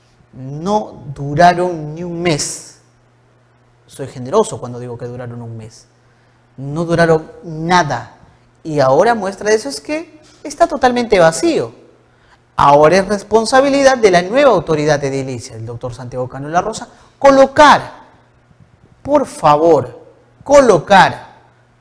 No duraron ni un mes. Soy generoso cuando digo que duraron un mes. No duraron nada. Y ahora muestra de eso es que está totalmente vacío. Ahora es responsabilidad de la nueva autoridad edilicia, el doctor Santiago Cano de la Rosa, colocar, por favor, colocar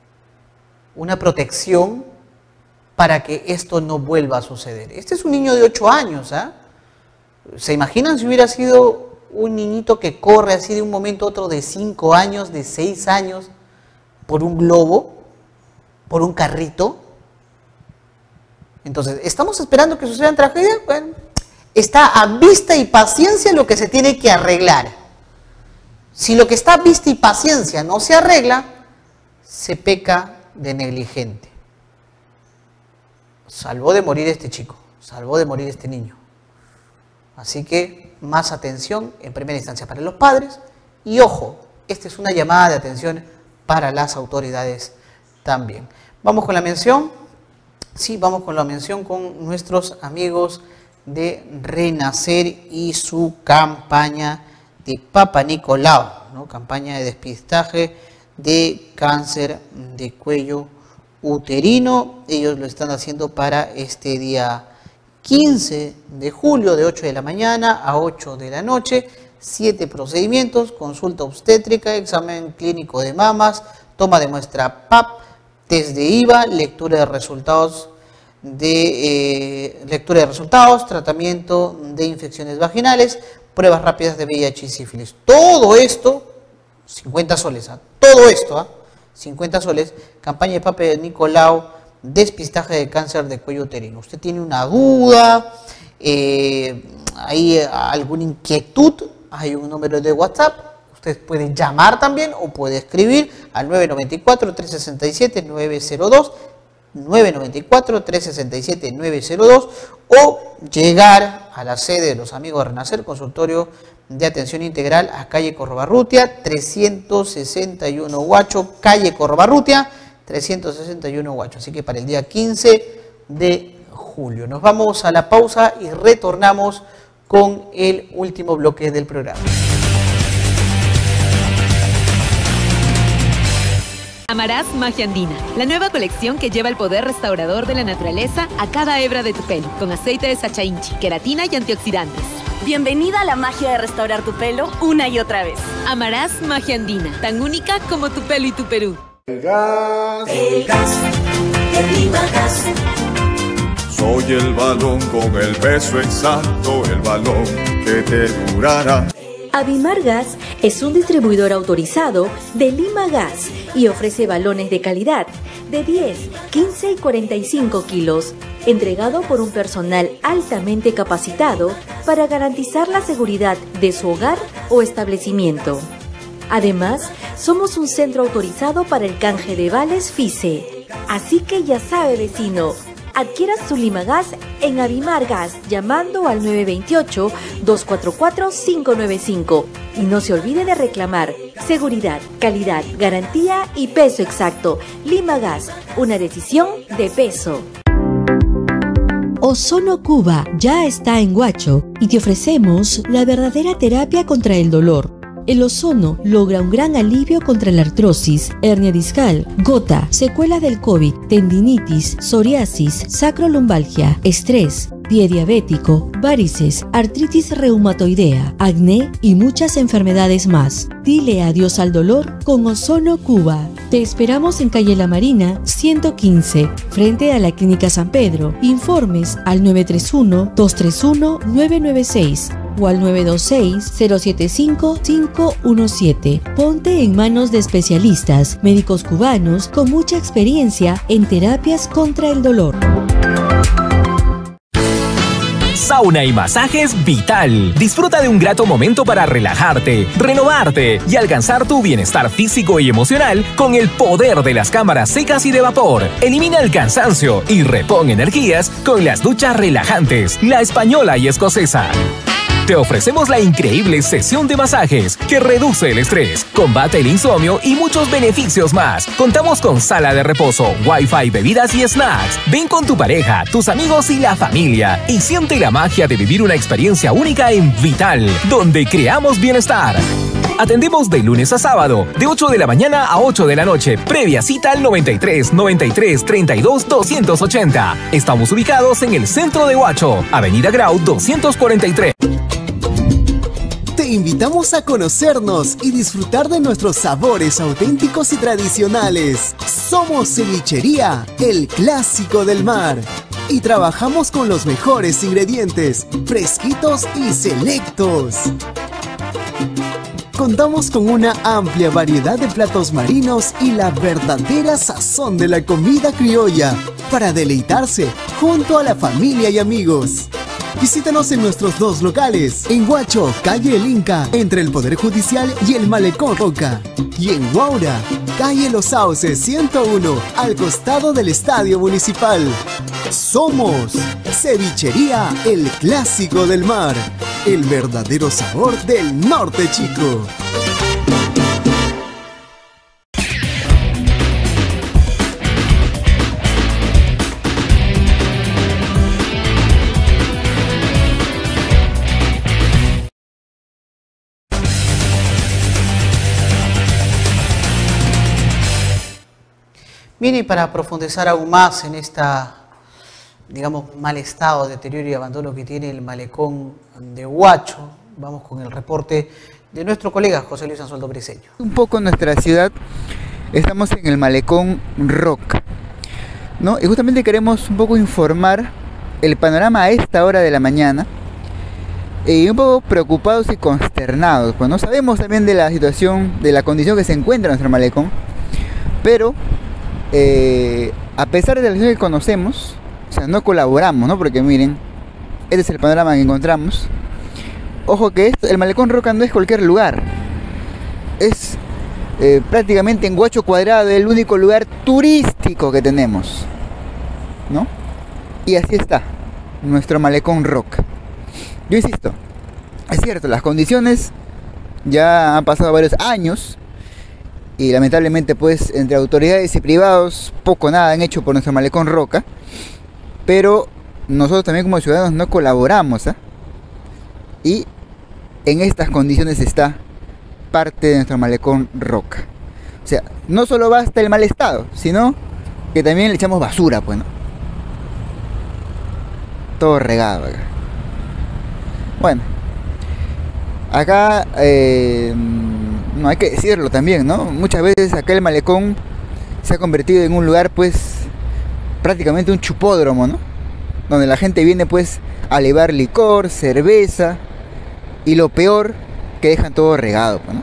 una protección para que esto no vuelva a suceder. Este es un niño de ocho años, ¿ah? ¿eh? ¿Se imaginan si hubiera sido un niñito que corre así de un momento a otro de cinco años, de seis años, por un globo, por un carrito? Entonces, ¿estamos esperando que sucedan tragedias? Bueno, está a vista y paciencia lo que se tiene que arreglar. Si lo que está a vista y paciencia no se arregla, se peca de negligente. Salvó de morir este chico, salvó de morir este niño. Así que más atención en primera instancia para los padres, y ojo, esta es una llamada de atención para las autoridades también. Vamos con la mención. Sí, vamos con la mención con nuestros amigos de Renacer y su campaña de Papa Nicolau, ¿no? Campaña de despistaje de cáncer de cuello uterino. Ellos lo están haciendo para este día quince de julio, de ocho de la mañana a ocho de la noche. Siete procedimientos: consulta obstétrica, examen clínico de mamas, toma de muestra P A P, test de I V A, lectura de resultados de eh, lectura de resultados, tratamiento de infecciones vaginales, pruebas rápidas de V I H y sífilis. Todo esto, cincuenta soles, ¿eh? Todo esto, ¿eh? cincuenta soles, campaña de Papa Nicolau, despistaje de cáncer de cuello uterino. Usted tiene una duda, eh, hay alguna inquietud, hay un número de WhatsApp. Ustedes pueden llamar también o puede escribir al nueve nueve cuatro, tres seis siete, nueve cero dos, nueve nueve cuatro, tres seis siete, nueve cero dos, o llegar a la sede de los amigos de Renacer, consultorio de atención integral a calle Corrobarrutia, trescientos sesenta y uno Huacho, calle Corrobarrutia, trescientos sesenta y uno Huacho. Así que para el día quince de julio. Nos vamos a la pausa y retornamos con el último bloque del programa. Amarás Magia Andina, la nueva colección que lleva el poder restaurador de la naturaleza a cada hebra de tu pelo, con aceite de sachainchi, queratina y antioxidantes. Bienvenida a la magia de restaurar tu pelo una y otra vez. Amarás Magia Andina, tan única como tu pelo y tu Perú. El gas, el gas, el Limagas. Soy el balón con el peso exacto, el balón que te durará. Avimar Gas es un distribuidor autorizado de Limagas y ofrece balones de calidad de diez, quince y cuarenta y cinco kilos, entregado por un personal altamente capacitado para garantizar la seguridad de su hogar o establecimiento. Además, somos un centro autorizado para el canje de vales FICE. Así que ya sabe, vecino, adquiera su Limagas en Avimar Gas llamando al nueve dos ocho, dos cuatro cuatro, cinco nueve cinco y no se olvide de reclamar seguridad, calidad, garantía y peso exacto. Limagas, una decisión de peso. Ozono Cuba ya está en Huacho y te ofrecemos la verdadera terapia contra el dolor. El ozono logra un gran alivio contra la artrosis, hernia discal, gota, secuela del COVID, tendinitis, psoriasis, sacrolumbalgia, estrés, pie diabético, varices, artritis reumatoidea, acné y muchas enfermedades más. Dile adiós al dolor con Ozono Cuba. Te esperamos en calle La Marina ciento quince, frente a la Clínica San Pedro. Informes al nueve tres uno, dos tres uno, nueve nueve seis o al nueve dos seis, cero siete cinco, cinco uno siete. Ponte en manos de especialistas, médicos cubanos con mucha experiencia en terapias contra el dolor. Sauna y masajes Vital. Disfruta de un grato momento para relajarte, renovarte y alcanzar tu bienestar físico y emocional con el poder de las cámaras secas y de vapor. Elimina el cansancio y repon energías con las duchas relajantes, la española y escocesa. Te ofrecemos la increíble sesión de masajes que reduce el estrés, combate el insomnio y muchos beneficios más. Contamos con sala de reposo, wifi, bebidas y snacks. Ven con tu pareja, tus amigos y la familia y siente la magia de vivir una experiencia única en Vital, donde creamos bienestar. Atendemos de lunes a sábado, de ocho de la mañana a ocho de la noche. Previa cita al noventa y tres, noventa y tres, treinta y dos, doscientos ochenta. Estamos ubicados en el centro de Huacho, Avenida Grau doscientos cuarenta y tres. Te invitamos a conocernos y disfrutar de nuestros sabores auténticos y tradicionales. Somos Cevichería, el clásico del mar. Y trabajamos con los mejores ingredientes, fresquitos y selectos. Contamos con una amplia variedad de platos marinos y la verdadera sazón de la comida criolla para deleitarse junto a la familia y amigos. Visítanos en nuestros dos locales, en Huacho, calle El Inca, entre el Poder Judicial y el Malecón Roca. Y en Huaura, calle Los Sauces ciento uno, al costado del Estadio Municipal. Somos Cevichería, el clásico del mar, el verdadero sabor del norte chico. Bien, y para profundizar aún más en esta, digamos, mal estado, deterioro y abandono que tiene el malecón de Huacho, vamos con el reporte de nuestro colega José Luis Anzualdo Briceño. Un poco en nuestra ciudad, estamos en el malecón Roca, ¿no? Y justamente queremos un poco informar el panorama a esta hora de la mañana, y un poco preocupados y consternados, pues no sabemos también de la situación, de la condición que se encuentra nuestro malecón, pero Eh, a pesar de la situación que conocemos, o sea, no colaboramos, ¿no? Porque miren, este es el panorama que encontramos. Ojo que esto, el malecón Roca no es cualquier lugar. Es eh, prácticamente en Huacho Cuadrado el único lugar turístico que tenemos, ¿no? Y así está nuestro malecón Roca. Yo insisto, es cierto, las condiciones ya han pasado varios años. Y lamentablemente pues entre autoridades y privados poco nada han hecho por nuestro malecón Roca. Pero nosotros también como ciudadanos no colaboramos, ¿eh? Y en estas condiciones está parte de nuestro malecón Roca. O sea, no solo basta el mal estado, sino que también le echamos basura, pues, ¿no? Todo regado acá. Bueno, acá eh, no hay que decirlo también, ¿no? Muchas veces acá el malecón se ha convertido en un lugar, pues, prácticamente un chupódromo, ¿no? Donde la gente viene, pues, a llevar licor, cerveza y lo peor, que dejan todo regado, pues, ¿no?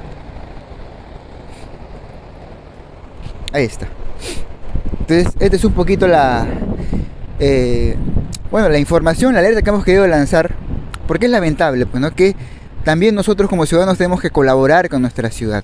Ahí está. Entonces, esta es un poquito la eh, bueno, la información, la alerta que hemos querido lanzar, porque es lamentable, pues, ¿no? Que también nosotros como ciudadanos tenemos que colaborar con nuestra ciudad.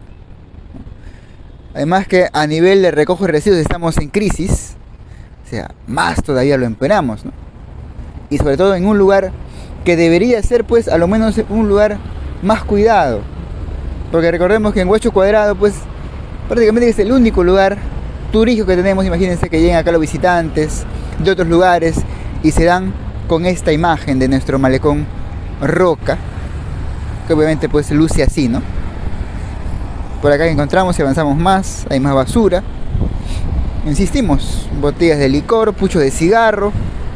Además que a nivel de recojo de residuos estamos en crisis, o sea, más todavía lo empeoramos, ¿no? Y sobre todo en un lugar que debería ser, pues, a lo menos un lugar más cuidado, porque recordemos que en Huacho Cuadrado, pues, prácticamente es el único lugar turístico que tenemos. Imagínense que llegan acá los visitantes de otros lugares y se dan con esta imagen de nuestro malecón Roca, que obviamente, pues, luce así, ¿no? Por acá encontramos y avanzamos más, hay más basura. Insistimos, botellas de licor, puchos de cigarro.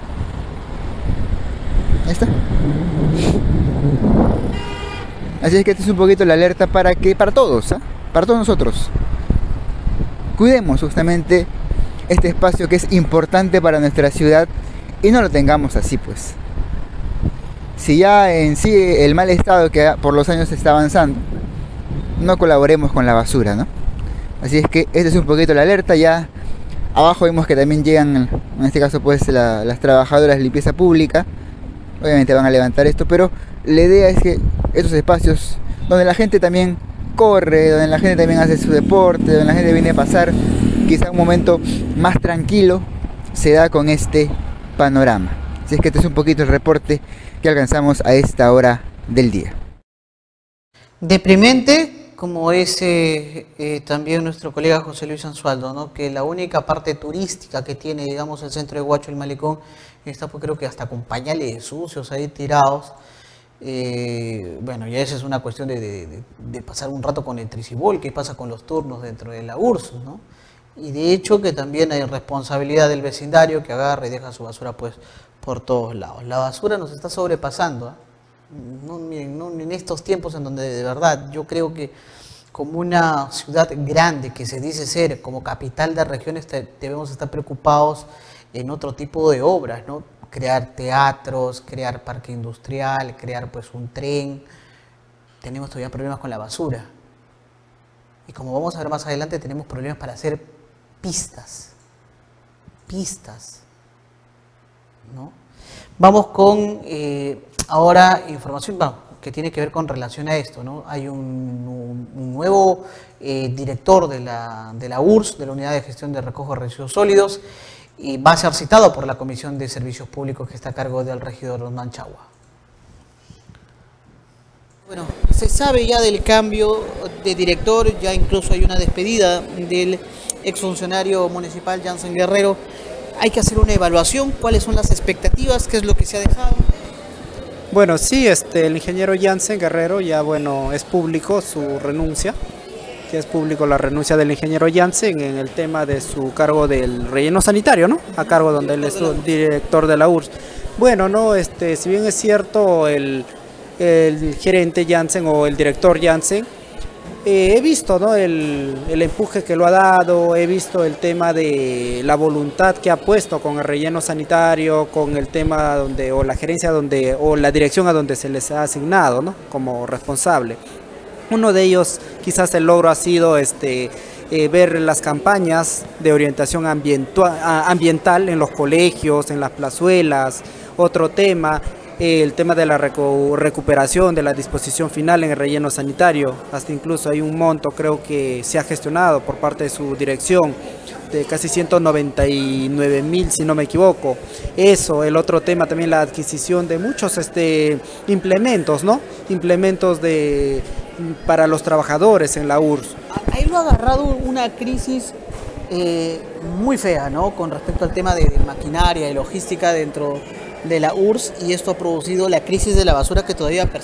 Ahí está. Así es que esta es un poquito la alerta para que, para todos, ¿eh? Para todos nosotros. Cuidemos justamente este espacio que es importante para nuestra ciudad y no lo tengamos así, pues. Si ya en sí el mal estado que por los años está avanzando, no colaboremos con la basura, ¿no? Así es que esta es un poquito la alerta. Ya abajo vemos que también llegan, en este caso, pues, la, las trabajadoras de limpieza pública. Obviamente van a levantar esto, pero la idea es que estos espacios donde la gente también corre, donde la gente también hace su deporte, donde la gente viene a pasar quizá un momento más tranquilo, se da con este panorama. Así es que este es un poquito el reporte que alcanzamos a esta hora del día. Deprimente, como dice eh, también nuestro colega José Luis Anzualdo, ¿no? Que la única parte turística que tiene, digamos, el centro de Huacho, el malecón, está, pues, creo que hasta con pañales sucios ahí tirados. Eh, bueno, ya esa es una cuestión de, de, de pasar un rato con el tricibol, qué pasa con los turnos dentro de la U R S S, ¿no? Y de hecho que también hay responsabilidad del vecindario que agarra y deja su basura, pues, por todos lados. La basura nos está sobrepasando, ¿eh? No, miren, no, en estos tiempos en donde de verdad yo creo que como una ciudad grande que se dice ser como capital de regiones te, debemos estar preocupados en otro tipo de obras, ¿no? Crear teatros, crear parque industrial, crear, pues, un tren. Tenemos todavía problemas con la basura. Y como vamos a ver más adelante, tenemos problemas para hacer pistas. Pistas. ¿No? Vamos con eh, ahora información bueno, que tiene que ver con relación a esto, ¿no? Hay un, un, un nuevo eh, director de la, de la U R S S, de la Unidad de Gestión de Recojo de Residuos Sólidos, y va a ser citado por la Comisión de Servicios Públicos que está a cargo del regidor Manchagua. Bueno, se sabe ya del cambio de director, ya incluso hay una despedida del exfuncionario municipal Jansen Guerrero. Hay que hacer una evaluación, cuáles son las expectativas, qué es lo que se ha dejado. Bueno, sí, este, el ingeniero Jansen Guerrero ya, bueno, es público su renuncia. Que es público la renuncia del ingeniero Jansen en el tema de su cargo del relleno sanitario, ¿no? A cargo donde él es director de la U R S S. Bueno, no, este, si bien es cierto el, el gerente Jansen o el director Jansen, eh, he visto, ¿no? el, el empuje que lo ha dado, he visto el tema de la voluntad que ha puesto con el relleno sanitario, con el tema donde, o la gerencia donde, o la dirección a donde se les ha asignado, ¿no? Como responsable. Uno de ellos, quizás el logro ha sido este, eh, ver las campañas de orientación ambiental en los colegios, en las plazuelas. Otro tema, eh, el tema de la recu recuperación de la disposición final en el relleno sanitario. Hasta incluso hay un monto, creo que se ha gestionado por parte de su dirección, de casi ciento noventa y nueve mil, si no me equivoco. Eso, el otro tema también, la adquisición de muchos este, implementos, ¿no? Implementos de... para los trabajadores en la U R S S. Ahí lo ha agarrado una crisis eh, muy fea, ¿no? Con respecto al tema de, de maquinaria y logística dentro de la U R S S, y esto ha producido la crisis de la basura que todavía persiste, ¿no?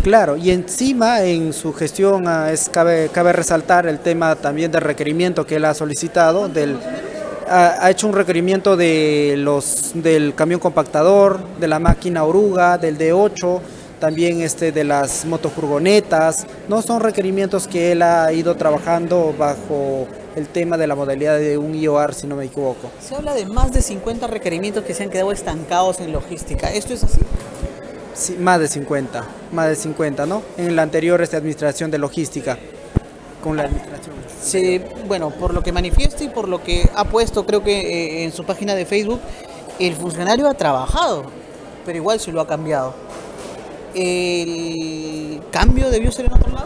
Claro, y encima en su gestión ah, es, cabe, cabe resaltar el tema también del requerimiento que él ha solicitado, del, ha, ha hecho un requerimiento de los, del camión compactador, de la máquina oruga, del D ocho, también este, de las motofurgonetas, ¿no? Son requerimientos que él ha ido trabajando bajo el tema de la modalidad de un I O A R, si no me equivoco. Se habla de más de cincuenta requerimientos que se han quedado estancados en logística. ¿Esto es así? Sí, más de cincuenta, más de cincuenta, ¿no? En la anterior esta administración de logística, con la administración. Sí, bueno, por lo que manifiesta y por lo que ha puesto, creo que eh, en su página de Facebook, el funcionario ha trabajado, pero igual se lo ha cambiado. ¿El cambio debió ser en otro lado?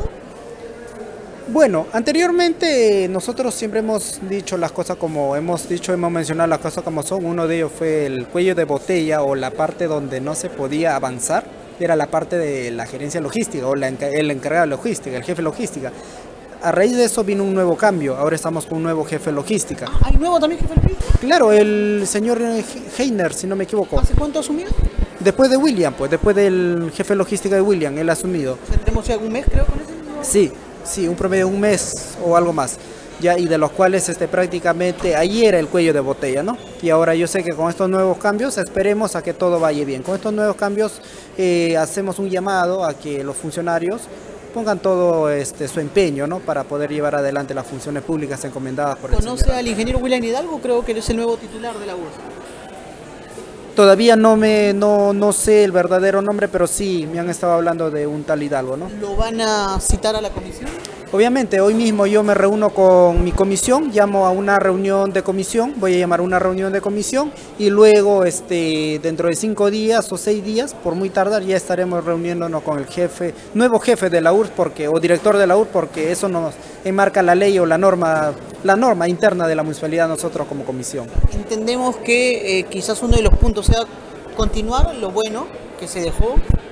Bueno, anteriormente nosotros siempre hemos dicho las cosas como hemos dicho, hemos mencionado las cosas como son. Uno de ellos fue el cuello de botella o la parte donde no se podía avanzar, era la parte de la gerencia logística o la, el encargado de logística, el jefe logística. A raíz de eso vino un nuevo cambio, ahora estamos con un nuevo jefe logística. ¿Hay nuevo también jefe logística? Claro, el señor Heiner, si no me equivoco. ¿Hace cuánto asumió? Después de William, pues después del jefe logística de William, él ha asumido. ¿Tendremos ya un mes creo con ese? Sí. Sí, un promedio de un mes o algo más, ya, y de los cuales este, prácticamente ahí era el cuello de botella, ¿no? Y ahora yo sé que con estos nuevos cambios esperemos a que todo vaya bien. Con estos nuevos cambios eh, hacemos un llamado a que los funcionarios pongan todo este, su empeño, ¿no? Para poder llevar adelante las funciones públicas encomendadas por el señor. ¿Conoce al ingeniero William Hidalgo? Creo que es el nuevo titular de la U R S S. Todavía no me no, no sé el verdadero nombre, pero sí me han estado hablando de un tal Hidalgo, ¿no? ¿Lo van a citar a la comisión? Obviamente, hoy mismo yo me reúno con mi comisión, llamo a una reunión de comisión, voy a llamar a una reunión de comisión y luego este, dentro de cinco días o seis días, por muy tardar, ya estaremos reuniéndonos con el jefe, nuevo jefe de la U R S S porque, o director de la U R S S, porque eso nos enmarca la ley o la norma, la norma interna de la municipalidad nosotros como comisión. Entendemos que eh, quizás uno de los puntos sea continuar lo bueno que se dejó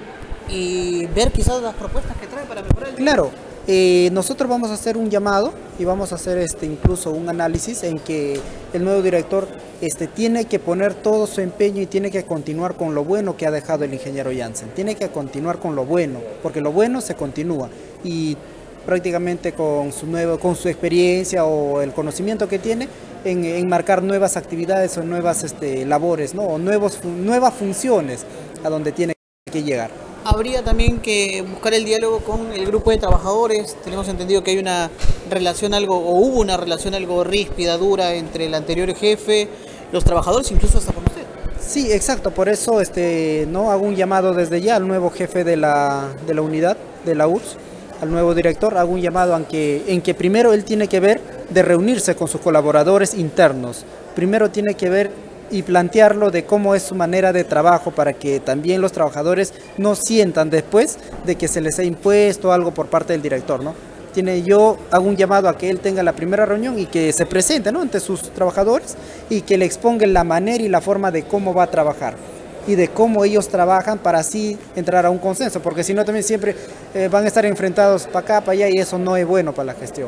y ver quizás las propuestas que trae para mejorar el... Claro. Eh, nosotros vamos a hacer un llamado y vamos a hacer este incluso un análisis en que el nuevo director este, tiene que poner todo su empeño y tiene que continuar con lo bueno que ha dejado el ingeniero Janssen. Tiene que continuar con lo bueno, porque lo bueno se continúa y prácticamente con su, nuevo, con su experiencia o el conocimiento que tiene en, en marcar nuevas actividades o nuevas este, labores, ¿no? O nuevos, nuevas funciones a donde tiene que llegar. Habría también que buscar el diálogo con el grupo de trabajadores. Tenemos entendido que hay una relación algo, o hubo una relación algo ríspida, dura entre el anterior jefe, los trabajadores, incluso hasta con usted. Sí, exacto, por eso este, no hago un llamado desde ya al nuevo jefe de la, de la unidad, de la U R S S, al nuevo director, hago un llamado en que, en que primero él tiene que ver de reunirse con sus colaboradores internos. Primero tiene que ver y plantearlo de cómo es su manera de trabajo para que también los trabajadores no sientan después de que se les ha impuesto algo por parte del director, ¿no? Tiene, yo hago un llamado a que él tenga la primera reunión y que se presente, ¿no? Ante sus trabajadores y que le exponga la manera y la forma de cómo va a trabajar y de cómo ellos trabajan para así entrar a un consenso, porque si no también siempre eh, van a estar enfrentados para acá, para allá y eso no es bueno para la gestión.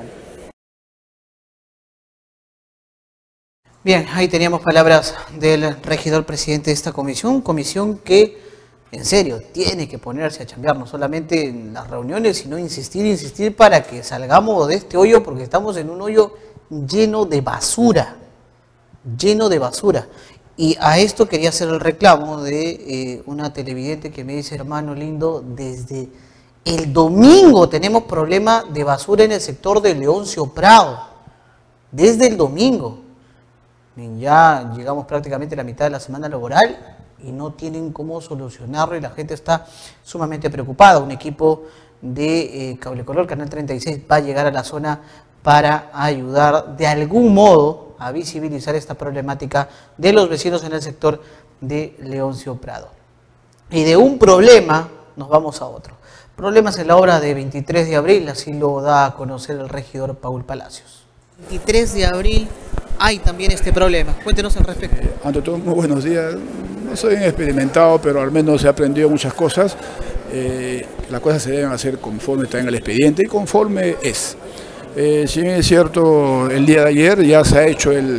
Bien, ahí teníamos palabras del regidor presidente de esta comisión, comisión que, en serio, tiene que ponerse a chambear, no solamente en las reuniones, sino insistir, insistir para que salgamos de este hoyo, porque estamos en un hoyo lleno de basura, lleno de basura. Y a esto quería hacer el reclamo de eh, una televidente que me dice, hermano lindo, desde el domingo tenemos problema de basura en el sector de Leoncio Prado, desde el domingo. Ya llegamos prácticamente a la mitad de la semana laboral y no tienen cómo solucionarlo y la gente está sumamente preocupada. Un equipo de eh, Cable Color, Canal treinta y seis, va a llegar a la zona para ayudar de algún modo a visibilizar esta problemática de los vecinos en el sector de Leoncio Prado. Y de un problema nos vamos a otro. Problemas en la obra de veintitrés de abril, así lo da a conocer el regidor Paul Palacios. veintitrés de abril hay también este problema. Cuéntenos al respecto. Eh, ante todo, muy buenos días. No soy experimentado, pero al menos he aprendido muchas cosas. Eh, las cosas se deben hacer conforme está en el expediente y conforme es. Eh, si bien es cierto, el día de ayer ya se ha hecho el,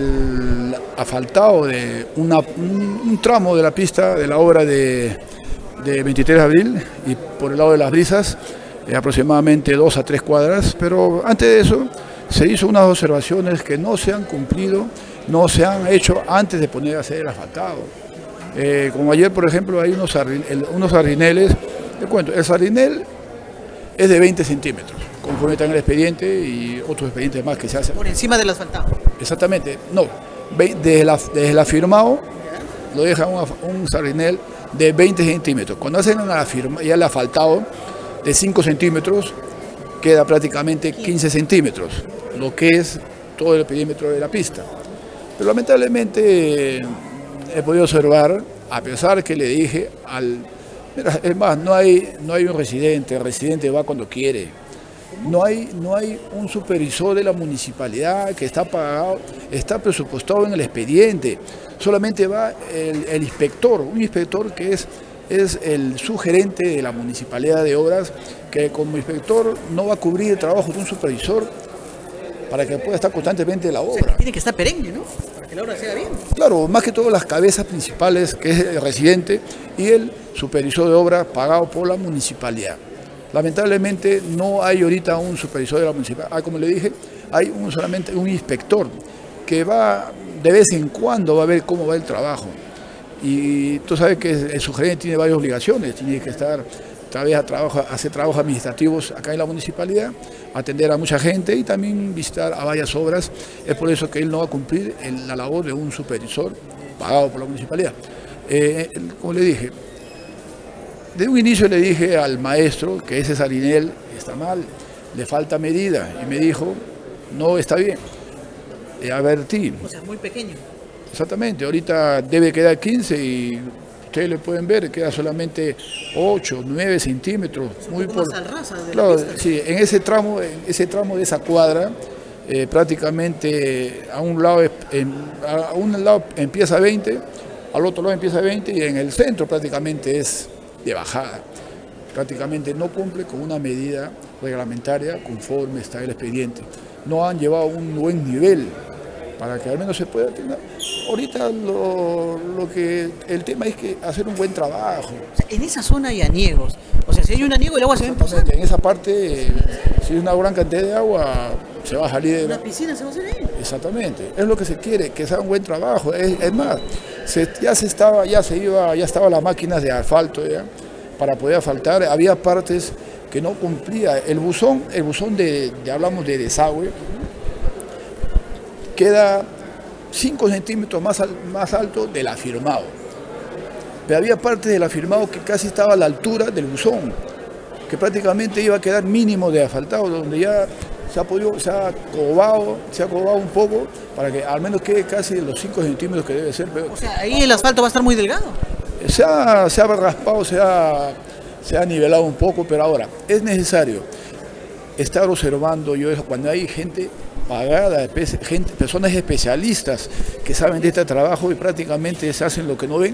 el asfaltado de una, un, un tramo de la pista de la obra de, de veintitrés de abril y por el lado de Las Brisas, eh, aproximadamente dos a tres cuadras, pero antes de eso se hizo unas observaciones que no se han cumplido, no se han hecho antes de poner a hacer el asfaltado. Eh, como ayer, por ejemplo, hay unos, sardin el, unos sardineles, te cuento, el sardinel es de veinte centímetros, conforme está en el expediente y otros expedientes más que se hacen. Por encima del asfaltado. Exactamente, no, desde, la, desde el afirmado lo deja un, un sardinel de veinte centímetros. Cuando hacen la firma, ya el asfaltado de cinco centímetros, queda prácticamente quince centímetros, lo que es todo el perímetro de la pista. Pero lamentablemente he podido observar, a pesar que le dije al... Mira, es más, no hay, no hay un residente, el residente va cuando quiere. No hay, no hay un supervisor de la municipalidad que está pagado, está presupuestado en el expediente. Solamente va el, el inspector, un inspector que es, es el sugerente de la municipalidad de obras, que como inspector no va a cubrir el trabajo de un supervisor para que pueda estar constantemente en la obra. O sea, tiene que estar perenne, ¿no? Para que la obra sea bien. Claro, más que todo las cabezas principales, que es el residente y el supervisor de obra pagado por la municipalidad. Lamentablemente no hay ahorita un supervisor de la municipalidad, ah, como le dije, hay un, solamente un inspector que va de vez en cuando va a ver cómo va el trabajo. Y tú sabes que el sugerente tiene varias obligaciones, tiene que estar, todavía trabajo, hacer trabajos administrativos acá en la municipalidad, atender a mucha gente y también visitar a varias obras. Es por eso que él no va a cumplir el, la labor de un supervisor pagado por la municipalidad. Eh, como le dije, de un inicio le dije al maestro que ese sardinel está mal, le falta medida, y me dijo, no está bien, eh, advertí. O sea, muy pequeño. Exactamente, ahorita debe quedar quince y ustedes le pueden ver, queda solamente ocho, nueve centímetros. Muy por, más al ras de claro, la pista. sí, en ese tramo, en ese tramo de esa cuadra, eh, prácticamente a un lado, en, a un lado empieza veinte, al otro lado empieza veinte y en el centro prácticamente es de bajada. Prácticamente no cumple con una medida reglamentaria conforme está el expediente. No han llevado un buen nivel para que al menos se pueda tener. Ahorita lo, lo que el tema es que hacer un buen trabajo. O sea, en esa zona hay aniegos. O sea, si hay un aniego, el agua se va a empezar. En esa parte, si hay una gran cantidad de agua, se va a salir de... Una piscina se va a hacer ahí. Exactamente, es lo que se quiere, que sea un buen trabajo. Es, es más, se, ya se estaba, ya se iba, ya estaban las máquinas de asfalto ya, para poder asfaltar. Había partes que no cumplía. El buzón, el buzón de, de hablamos de desagüe, queda cinco centímetros más, al, más alto del afirmado. Pero había partes del afirmado que casi estaba a la altura del buzón, que prácticamente iba a quedar mínimo de asfaltado, donde ya se ha podido, se ha cobado, se ha cobado un poco para que al menos quede casi los cinco centímetros que debe ser. Pero, o sea, ahí el asfalto va a estar muy delgado. Se ha, se ha raspado, se ha, se ha nivelado un poco, pero ahora es necesario estar observando yo eso cuando hay gente pagada, gente, personas especialistas que saben de este trabajo y prácticamente se hacen lo que no ven.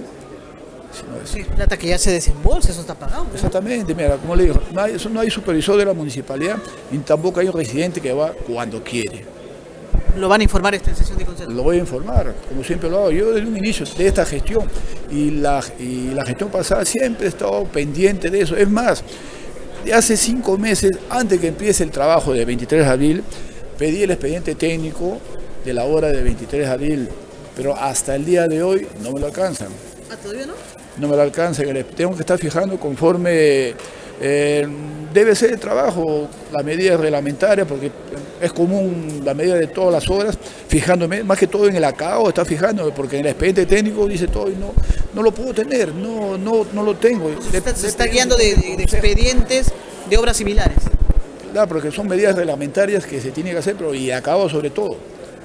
Sí, es plata que ya se desembolsa, eso está pagado. ¿no? Exactamente, mira, como le digo, no hay, no hay supervisor de la municipalidad ni tampoco hay un residente que va cuando quiere. ¿Lo van a informar esta sesión de consejo? Lo voy a informar, como siempre lo hago. Yo desde un inicio de esta gestión y la, y la gestión pasada siempre he estado pendiente de eso. Es más, de hace cinco meses, antes que empiece el trabajo de veintitrés de abril, pedí el expediente técnico de la obra de veintitrés de abril, pero hasta el día de hoy no me lo alcanzan. ¿Ah, todavía no? No me lo alcanzan, tengo que estar fijando conforme eh, debe ser el trabajo, la medida reglamentaria, porque es común la medida de todas las obras, fijándome, más que todo en el acabado, está fijando, porque en el expediente técnico dice todo y no, no lo puedo tener, no, no, no lo tengo. Se está, se está guiando de, de, de expedientes de obras similares. Claro, porque son medidas reglamentarias que se tienen que hacer, pero y acabado sobre todo.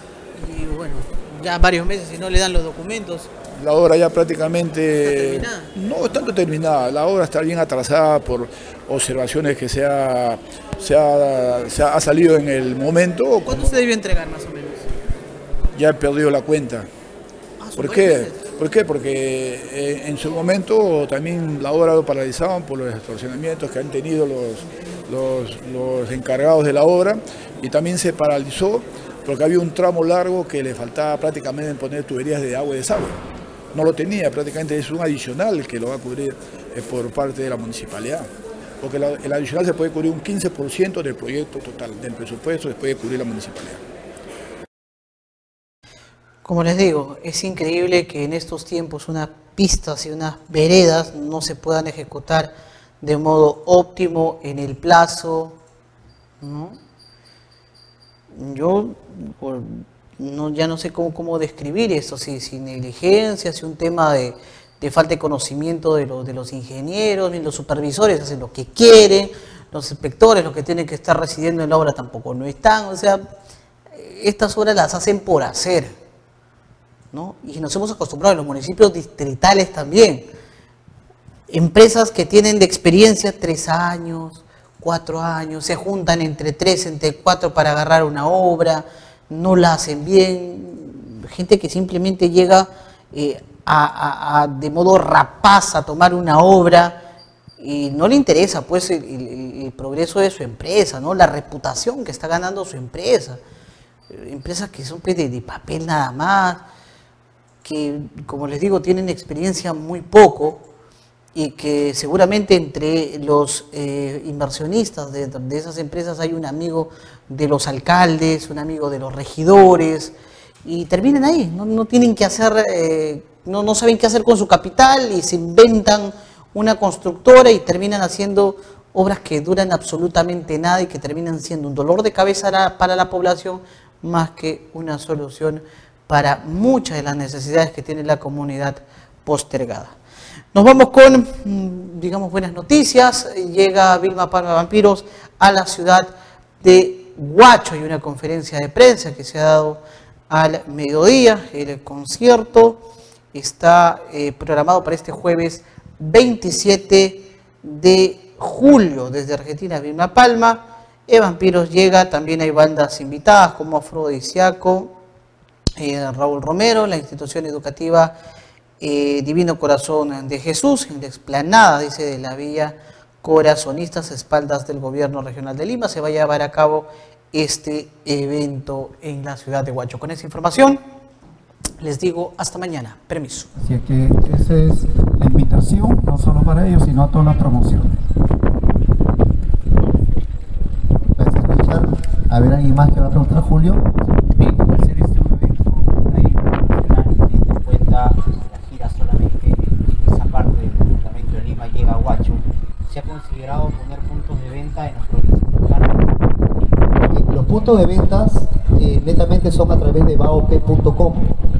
Y bueno, ya varios meses y no le dan los documentos. La obra ya prácticamente ¿Está terminada? No está terminada, la obra está bien atrasada por observaciones que se ha, se ha, se ha salido en el momento. ¿Cuánto se debió entregar más o menos? Ya he perdido la cuenta. Ah, ¿Por qué? ¿Por qué? Porque eh, en su momento también la obra lo paralizaban por los extorsionamientos que han tenido los, los, los encargados de la obra y también se paralizó porque había un tramo largo que le faltaba prácticamente poner tuberías de agua y desagüe. no lo tenía, prácticamente es un adicional que lo va a cubrir eh, por parte de la municipalidad. Porque la, el adicional se puede cubrir un quince por ciento del proyecto total, del presupuesto, se puede cubrir la municipalidad. Como les digo, es increíble que en estos tiempos unas pistas y unas veredas no se puedan ejecutar de modo óptimo en el plazo, ¿no? Yo por, no, ya no sé cómo, cómo describir esto, si, si negligencia, si un tema de, de falta de conocimiento de, lo, de los ingenieros, ni los supervisores hacen lo que quieren, los inspectores, los que tienen que estar residiendo en la obra tampoco no están, o sea, estas obras las hacen por hacer, ¿no? Y nos hemos acostumbrado en los municipios distritales también. Empresas que tienen de experiencia tres años, cuatro años, se juntan entre tres, entre cuatro para agarrar una obra, no la hacen bien. Gente que simplemente llega eh, a, a, a, de modo rapaz a tomar una obra y no le interesa pues el, el, el progreso de su empresa, ¿no? La reputación que está ganando su empresa. Empresas que son pues, de, de papel nada más, que, como les digo, tienen experiencia muy poco y que seguramente entre los eh, inversionistas de, de esas empresas hay un amigo de los alcaldes, un amigo de los regidores, y terminan ahí, no, no tienen que hacer, eh, no, no saben qué hacer con su capital y se inventan una constructora y terminan haciendo obras que duran absolutamente nada y que terminan siendo un dolor de cabeza para la población más que una solución para muchas de las necesidades que tiene la comunidad postergada. Nos vamos con, digamos, buenas noticias. Llega Vilma Palma Vampiros a la ciudad de Huacho. Hay una conferencia de prensa que se ha dado al mediodía. El concierto está eh, programado para este jueves veintisiete de julio. Desde Argentina, Vilma Palma. Eh, Vampiros llega, también hay bandas invitadas como Afrodisíaco, eh, Raúl Romero, la institución educativa eh, Divino Corazón de Jesús, en la explanada, dice, de la Villa Corazonistas, espaldas del Gobierno Regional de Lima. Se va a llevar a cabo este evento en la ciudad de Huacho. Con esa información, les digo hasta mañana. Permiso. Así que esa es la invitación, no solo para ellos, sino a todas las promociones. A ver, ¿alguien más que va a preguntar, Julio? Bien, al ser este un evento internacional, teniendo en cuenta que la gira solamente en esa parte del departamento de Lima llega a Huacho, ¿se ha considerado poner puntos de venta en las provincias locales? Los puntos de ventas eh, netamente son a través de baop punto com.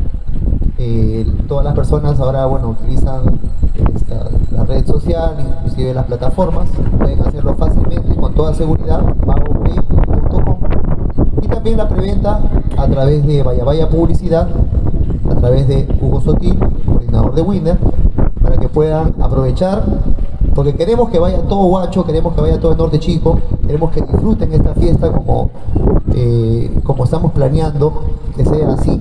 Eh, todas las personas ahora, bueno, utilizan esta, la red social, inclusive las plataformas, pueden hacerlo fácilmente, con toda seguridad, baop punto com. Y también la preventa a través de Vaya Vaya Publicidad, a través de Hugo Sotil, coordinador de Winner, para que puedan aprovechar, porque queremos que vaya todo Huacho, queremos que vaya todo el norte chico, queremos que disfruten esta fiesta como, eh, como estamos planeando, que sea así.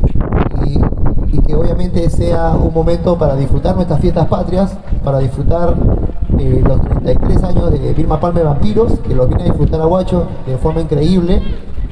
Y, y que obviamente sea un momento para disfrutar nuestras fiestas patrias, para disfrutar eh, los treinta y tres años de Vilma Palma Vampiros, que los viene a disfrutar a Huacho de forma increíble,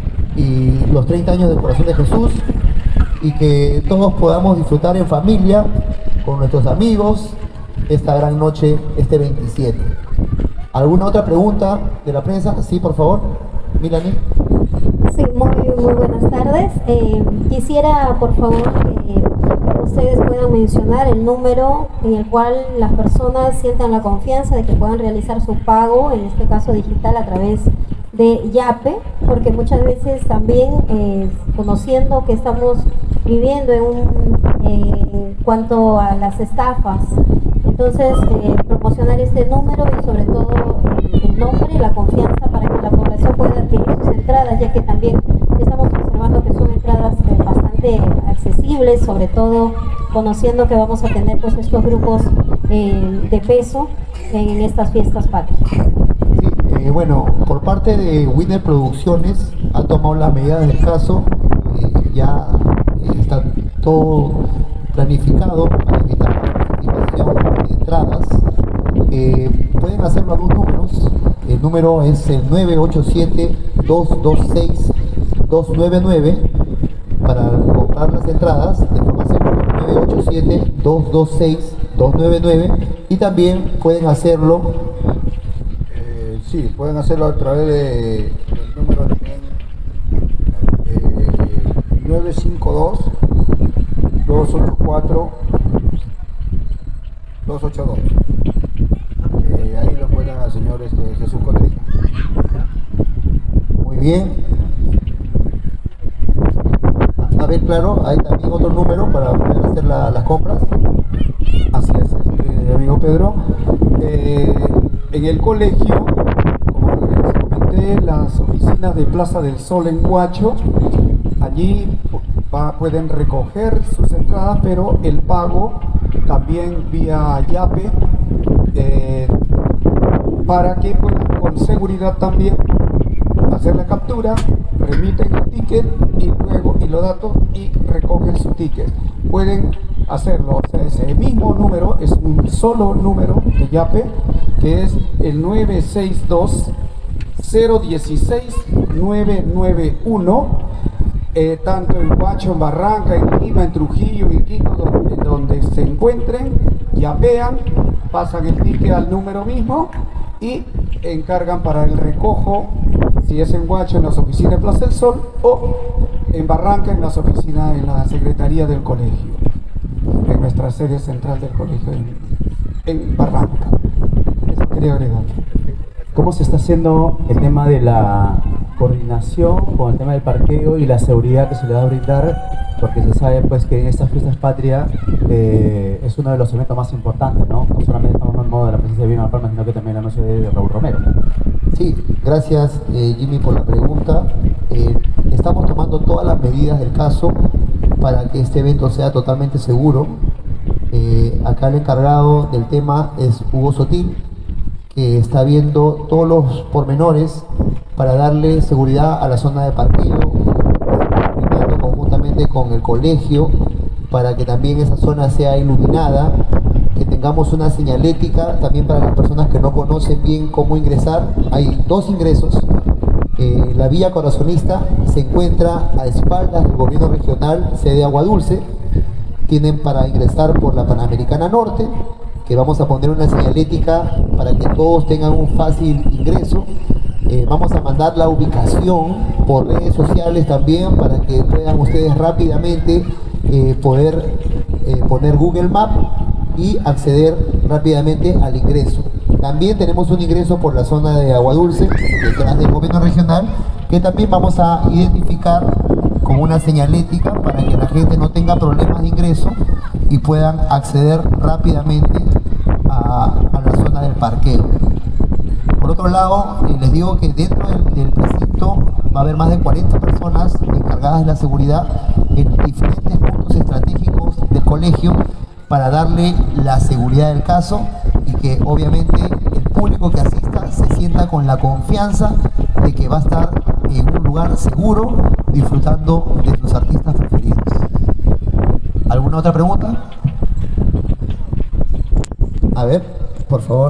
y los treinta años del Corazón de Jesús, y que todos podamos disfrutar en familia, con nuestros amigos, esta gran noche, este veintisiete. ¿Alguna otra pregunta de la prensa? Sí, por favor, Milani. Sí, muy, muy buenas tardes. Eh, quisiera, por favor, que ustedes puedan mencionar el número en el cual las personas sientan la confianza de que puedan realizar su pago, en este caso digital, a través de Yape, porque muchas veces también, eh, conociendo que estamos viviendo en un eh, cuanto a las estafas, entonces eh, promocionar este número y sobre todo eh, el nombre y la confianza para que la población pueda adquirir sus entradas, ya que también estamos observando que son entradas eh, bastante accesibles, sobre todo conociendo que vamos a tener pues estos grupos eh, de peso en estas fiestas patrias. Sí, eh, bueno, por parte de Winner Producciones ha tomado las medidas del caso, eh, ya eh, está todo planificado para evitar la participación de entradas. Eh, pueden hacerlo a dos números. El número es el nueve ocho siete, dos dos seis, dos nueve nueve para comprar las entradas de forma segura. nueve ocho siete, dos dos seis, dos nueve nueve y también pueden hacerlo. Eh, sí, pueden hacerlo a través de, del número también, eh, nueve cinco dos, dos ocho cuatro, dos ocho dos. Eh, ahí lo pueden al señor este, Jesús Cotrina. Muy bien. A ver, claro, hay también otro número para poder hacer la, las compras. Así es, eh, amigo Pedro. Eh, en el colegio, como les comenté, las oficinas de Plaza del Sol en Huacho, allí va, pueden recoger sus entradas, pero el pago también vía Yape, eh, para que puedan con seguridad también hacer la captura, remiten el ticket y luego y los datos y recogen su ticket. Pueden hacerlo, o sea, ese mismo número es un solo número de Yape, que es el nueve seis dos, cero uno seis, nueve nueve uno, eh, tanto en Huacho, en Barranca, en Lima, en Trujillo, en Quito, donde, donde se encuentren, yapean, pasan el ticket al número mismo y encargan para el recojo, si es en Huacho, en las oficinas de Plaza del Sol, o en Barranca, en las oficinas, en la Secretaría del Colegio, en nuestra sede central del colegio en, en Barranca. Eso quería agregar. ¿Cómo se está haciendo el tema de la coordinación con el tema del parqueo y la seguridad que se le va a brindar? Porque se sabe pues que en estas fiestas patrias eh, es uno de los eventos más importantes, ¿no? No solamente estamos hablando de la presencia de Vilma Palma, sino que también la noche de Raúl Romero. Sí, gracias eh, Jimmy por la pregunta. Eh, estamos tomando todas las medidas del caso para que este evento sea totalmente seguro. Eh, acá el encargado del tema es Hugo Sotil, que está viendo todos los pormenores para darle seguridad a la zona de parqueo, coordinando conjuntamente con el colegio para que también esa zona sea iluminada, que tengamos una señalética también para las personas que no conocen bien cómo ingresar. Hay dos ingresos. Eh, la vía corazonista se encuentra a espaldas del gobierno regional, sede Aguadulce. Tienen para ingresar por la Panamericana Norte, que vamos a poner una señalética para que todos tengan un fácil ingreso. Eh, vamos a mandar la ubicación por redes sociales también para que puedan ustedes rápidamente eh, poder eh, poner Google Maps y acceder rápidamente al ingreso. También tenemos un ingreso por la zona de Aguadulce, detrás del gobierno regional, que también vamos a identificar con una señalética para que la gente no tenga problemas de ingreso y puedan acceder rápidamente a, a la zona del parqueo. Por otro lado, eh, les digo que dentro del, del recinto va a haber más de cuarenta personas encargadas de la seguridad en diferentes puntos estratégicos del colegio para darle la seguridad del caso y que obviamente el público que asista se sienta con la confianza de que va a estar en un lugar seguro disfrutando de sus artistas preferidos. ¿Alguna otra pregunta? A ver, por favor.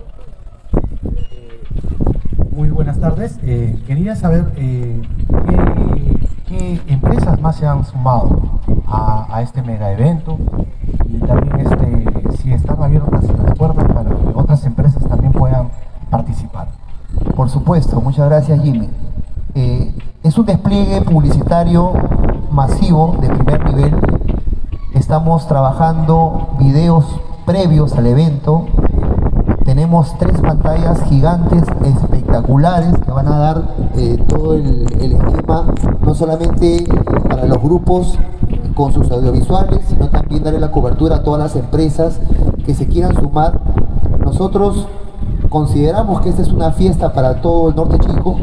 Muy buenas tardes. Eh, quería saber eh, qué, qué empresas más se han sumado a, a este mega evento y también este, si están abiertas las puertas para que otras empresas también puedan participar. Por supuesto, muchas gracias Jimmy. Eh, es un despliegue publicitario masivo de primer nivel. Estamos trabajando videos previos al evento. Tenemos tres pantallas gigantes espectaculares que van a dar eh, todo el, el esquema, no solamente para los grupos con sus audiovisuales, sino también darle la cobertura a todas las empresas que se quieran sumar. Nosotros consideramos que esta es una fiesta para todo el Norte Chico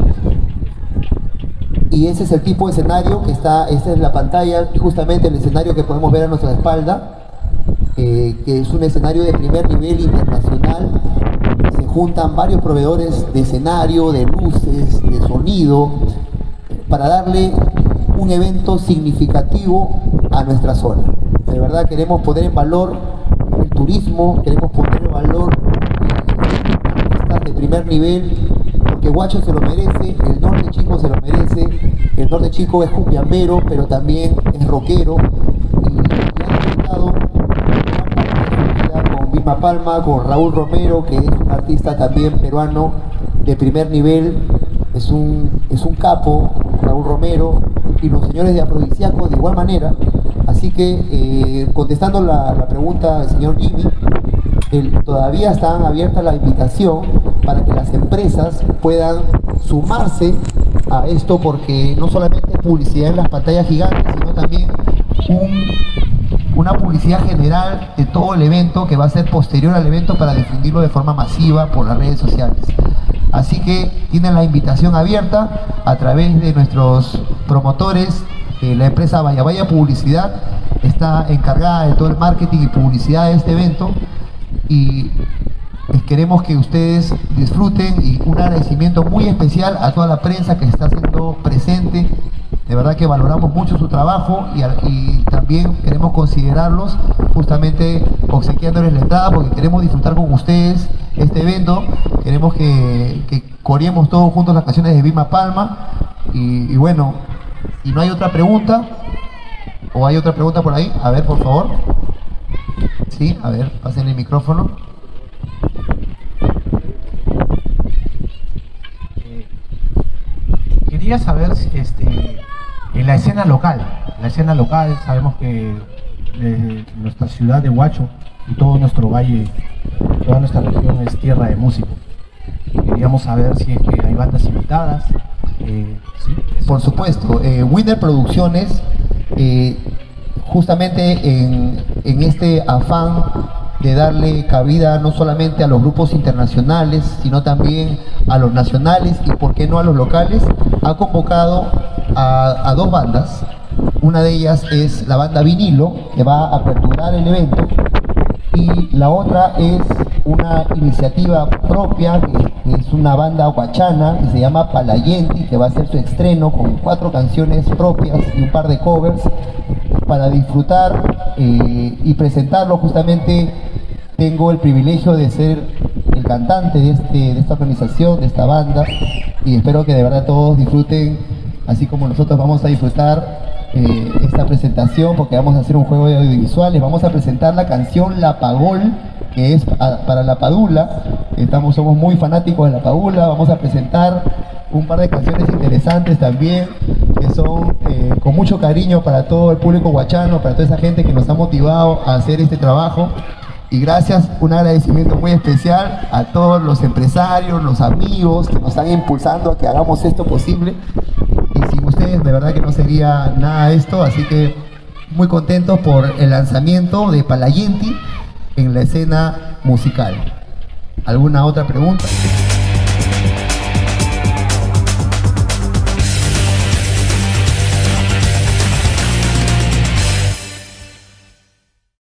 y ese es el tipo de escenario que está, esta es la pantalla, justamente el escenario que podemos ver a nuestra espalda. Eh, que es un escenario de primer nivel internacional. Se juntan varios proveedores de escenario, de luces, de sonido, para darle un evento significativo a nuestra zona. De verdad queremos poner en valor el turismo, queremos poner en valor eh, artistas de primer nivel, porque Huacho se lo merece, el Norte Chico se lo merece. El Norte Chico es cumbiambero, pero también es rockero. Y dedicado con Vilma Palma, con Raúl Romero, que es un artista también peruano de primer nivel, es un, es un capo, Raúl Romero, y los señores de Afrodisíaco de igual manera. Así que, eh, contestando la, la pregunta del señor Jimmy, el, todavía está abierta la invitación para que las empresas puedan sumarse a esto, porque no solamente es publicidad en las pantallas gigantes, sino también un, una publicidad general de todo el evento que va a ser posterior al evento para difundirlo de forma masiva por las redes sociales. Así que tienen la invitación abierta a través de nuestros promotores. Eh, la empresa Vaya Vaya Publicidad está encargada de todo el marketing y publicidad de este evento, y queremos que ustedes disfruten, y un agradecimiento muy especial a toda la prensa que está haciendo presente. De verdad que valoramos mucho su trabajo, y, y también queremos considerarlos justamente obsequiándoles la entrada, porque queremos disfrutar con ustedes este evento. Queremos que, que coreemos todos juntos las canciones de Vilma Palma, y, y bueno, y no hay otra pregunta, o hay otra pregunta por ahí. A ver, por favor. Sí, a ver, pasen el micrófono. Quería saber, este, en la escena local, la escena local, sabemos que eh, nuestra ciudad de Huacho y todo nuestro valle, toda nuestra región es tierra de músicos. Queríamos saber si es que hay bandas invitadas. Eh, ¿sí? Por supuesto, eh, Winner Producciones, eh, justamente en, en este afán de darle cabida no solamente a los grupos internacionales, sino también a los nacionales y por qué no a los locales, ha convocado a, a dos bandas. Una de ellas es la banda Vinilo, que va a aperturar el evento, y la otra es una iniciativa propia, que, que es una banda huachana que se llama Palayenti, que va a hacer su estreno con cuatro canciones propias y un par de covers para disfrutar eh, y presentarlo. Justamente tengo el privilegio de ser el cantante de, este, de esta organización, de esta banda, y espero que de verdad todos disfruten, así como nosotros vamos a disfrutar eh, esta presentación, porque vamos a hacer un juego de audiovisuales. Vamos a presentar la canción La Pagol, que es a, para La Padula. Estamos, somos muy fanáticos de La Padula. Vamos a presentar un par de canciones interesantes también, que son eh, con mucho cariño para todo el público huachano, para toda esa gente que nos ha motivado a hacer este trabajo. Y gracias, un agradecimiento muy especial a todos los empresarios, los amigos que nos están impulsando a que hagamos esto posible. Y sin ustedes de verdad que no sería nada esto, así que muy contentos por el lanzamiento de Palayenti en la escena musical. ¿Alguna otra pregunta?